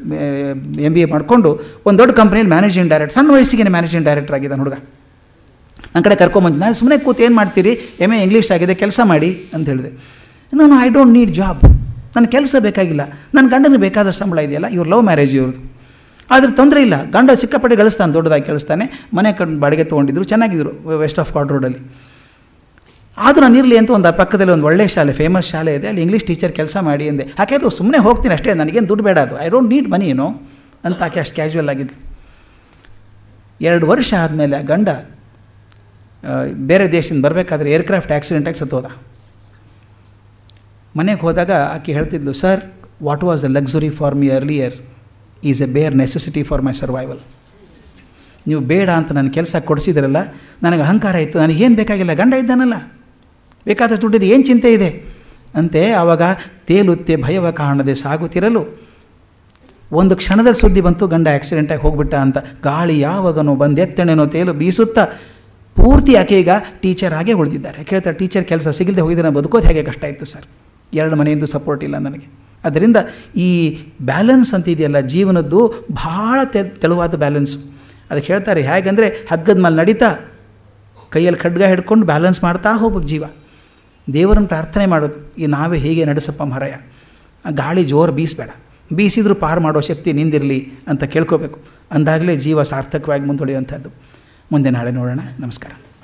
ಎಮ್ ಬಿ ಎ ಮಾಡಿಕೊಂಡು ಒಂದು ದೊಡ್ಡ ಕಂಪ್ನಿಯಲ್ಲಿ ಮ್ಯಾನೇಜಿಂಗ್ ಡೈರೆಕ್ಟರ್, ಸಣ್ಣ ವಯಸ್ಸಿಗೆ ಮ್ಯಾನೇಜಿಂಗ್ ಡೈರೆಕ್ಟರ್ ಆಗಿದ್ದಾನೆ ಹುಡುಗ. ನನ್ನ ಕಡೆ ಕರ್ಕೊಂಬಂದು, ನಾನು ಸುಮ್ಮನೆ ಕೂತು ಏನು ಮಾಡ್ತೀರಿ, ಎಮ್ ಎ ಇಂಗ್ಲೀಷ್ ಆಗಿದೆ, ಕೆಲಸ ಮಾಡಿ ಅಂತ ಹೇಳಿದೆ. ನಾನು ಐ ಡೋಂಟ್ ನೀಡ್ ಜಾಬ್, ನನ್ನ ಕೆಲಸ ಬೇಕಾಗಿಲ್ಲ, ನನ್ನ ಗಂಡನಿಗೆ ಬೇಕಾದ ಸಂಬಳ ಇದೆಯಲ್ಲ, ಇವ್ರು ಲವ್ ಮ್ಯಾರೇಜ್ ಇವ್ರದ್ದು, ಆದರೆ ತೊಂದರೆ ಇಲ್ಲ, ಗಂಡ ಸಿಕ್ಕಾಪಟ್ಟೆ ಗಳಿಸ್ತಾನೆ, ದೊಡ್ಡದಾಗಿ ಕೇಳಿಸ್ತಾನೆ, ಮನೆ ಕಡೆ ಬಾಡಿಗೆ ತೊಗೊಂಡಿದ್ರು, ಚೆನ್ನಾಗಿದ್ರು ವೆಸ್ಟ್ ಆಫ್ ಕಾರ್ಡ್ ರೋಡಲ್ಲಿ. ಆದರೂ ನಾನು ಇರಲಿ ಅಂತ ಒಂದು ಪಕ್ಕದಲ್ಲಿ ಒಂದು ಒಳ್ಳೆ ಶಾಲೆ, ಫೇಮಸ್ ಶಾಲೆ ಇದೆ, ಅಲ್ಲಿ ಇಂಗ್ಲೀಷ್ ಟೀಚರ್ ಕೆಲಸ ಮಾಡಿ ಅಂದೆ. ಆಕೆ ಅದು ಸುಮ್ಮನೆ ಹೋಗ್ತೀನಿ ಅಷ್ಟೇ, ನನಗೇನು ದುಡ್ಡು ಬೇಡ, ಅದು ಐ ಡೋಂಟ್ ನೀಡ್ ಮನಿ ಏನೋ ಅಂತ ಆಕೆ ಅಷ್ಟು ಕ್ಯಾಶುವಲ್ ಆಗಿದ್ಲು. ಎರಡು ವರ್ಷ ಆದಮೇಲೆ ಆ ಗಂಡ ಬೇರೆ ದೇಶದಿಂದ ಬರಬೇಕಾದ್ರೆ ಏರ್ಕ್ರಾಫ್ಟ್ ಆಕ್ಸಿಡೆಂಟಾಗಿ ಸತ್ತೋದ. ಮನೆಗೆ ಹೋದಾಗ ಆಕೆ ಹೇಳ್ತಿದ್ಲು, sir, what was a luxury for me earlier is a bare necessity for my survival. ನೀವು ಬೇಡ ಅಂತ ನನ್ನ ಕೆಲಸ ಕೊಡಿಸಿದ್ರಲ್ಲ, ನನಗೆ ಅಹಂಕಾರ ಇತ್ತು, ನನಗೇನು ಬೇಕಾಗಿಲ್ಲ, ಗಂಡ ಇದ್ದಾನಲ್ಲ, ಬೇಕಾದಷ್ಟು ದುಡ್ಡಿದೆ, ಏನು ಚಿಂತೆ ಇದೆ ಅಂತೆ. ಆವಾಗ ತೇಲುತ್ತೆ ಭಯವ ಕಾಣದೆ ಸಾಗುತ್ತಿರಲು, ಒಂದು ಕ್ಷಣದಲ್ಲಿ ಸುದ್ದಿ ಬಂತು, ಗಂಡ ಆಕ್ಸಿಡೆಂಟಾಗಿ ಹೋಗ್ಬಿಟ್ಟ ಅಂತ. ಗಾಳಿ ಯಾವಾಗನೋ ಬಂದೆತ್ತಣೆನೋ ತೇಲು ಬೀಸುತ್ತಾ ಪೂರ್ತಿ ಆಕೆ ಈಗ ಟೀಚರ್ ಆಗೇ ಉಳಿದಿದ್ದಾರೆ. ಕೇಳ್ತಾರೆ, ಟೀಚರ್ ಕೆಲಸ ಸಿಗದೆ ಹೋಗಿದ್ರೆ ನಾನು ಬದುಕೋದು ಹೇಗೆ ಕಷ್ಟ ಇತ್ತು ಸರ್, ಎರಡು ಮನೆಯಿಂದ ಸಪೋರ್ಟ್ ಇಲ್ಲ ನನಗೆ. ಅದರಿಂದ ಈ ಬ್ಯಾಲೆನ್ಸ್ ಅಂತ ಇದೆಯಲ್ಲ ಜೀವನದ್ದು, ಭಾಳ ತೆ ತೆಳುವಾದ ಬ್ಯಾಲೆನ್ಸು. ಅದಕ್ಕೆ ಹೇಳ್ತಾರೆ, ಹೇಗೆಂದರೆ ಹಗ್ಗದ ಮೇಲೆ ನಡೀತಾ ಕೈಯಲ್ಲಿ ಖಡ್ಗ ಹಿಡ್ಕೊಂಡು ಬ್ಯಾಲೆನ್ಸ್ ಮಾಡ್ತಾ ಹೋಗ್ಬೇಕು ಜೀವ. ದೇವರನ್ನು ಪ್ರಾರ್ಥನೆ ಮಾಡೋದು, ಈ ನಾವೇ ಹೀಗೆ ನಡೆಸಪ್ಪ ಮಹಾರಾಯ, ಗಾಳಿ ಜೋರು ಬೀಸಬೇಡ, ಬೀಸಿದ್ರೂ ಪಾರು ಮಾಡೋ ಶಕ್ತಿ ನಿಂದಿರಲಿ ಅಂತ ಕೇಳ್ಕೋಬೇಕು. ಅಂದಾಗಲೇ ಜೀವ ಸಾರ್ಥಕವಾಗಿ ಮುಂದುವರಿಯುವಂಥದ್ದು. ಮುಂದೆ ನಾಳೆ ನೋಡೋಣ. ನಮಸ್ಕಾರ.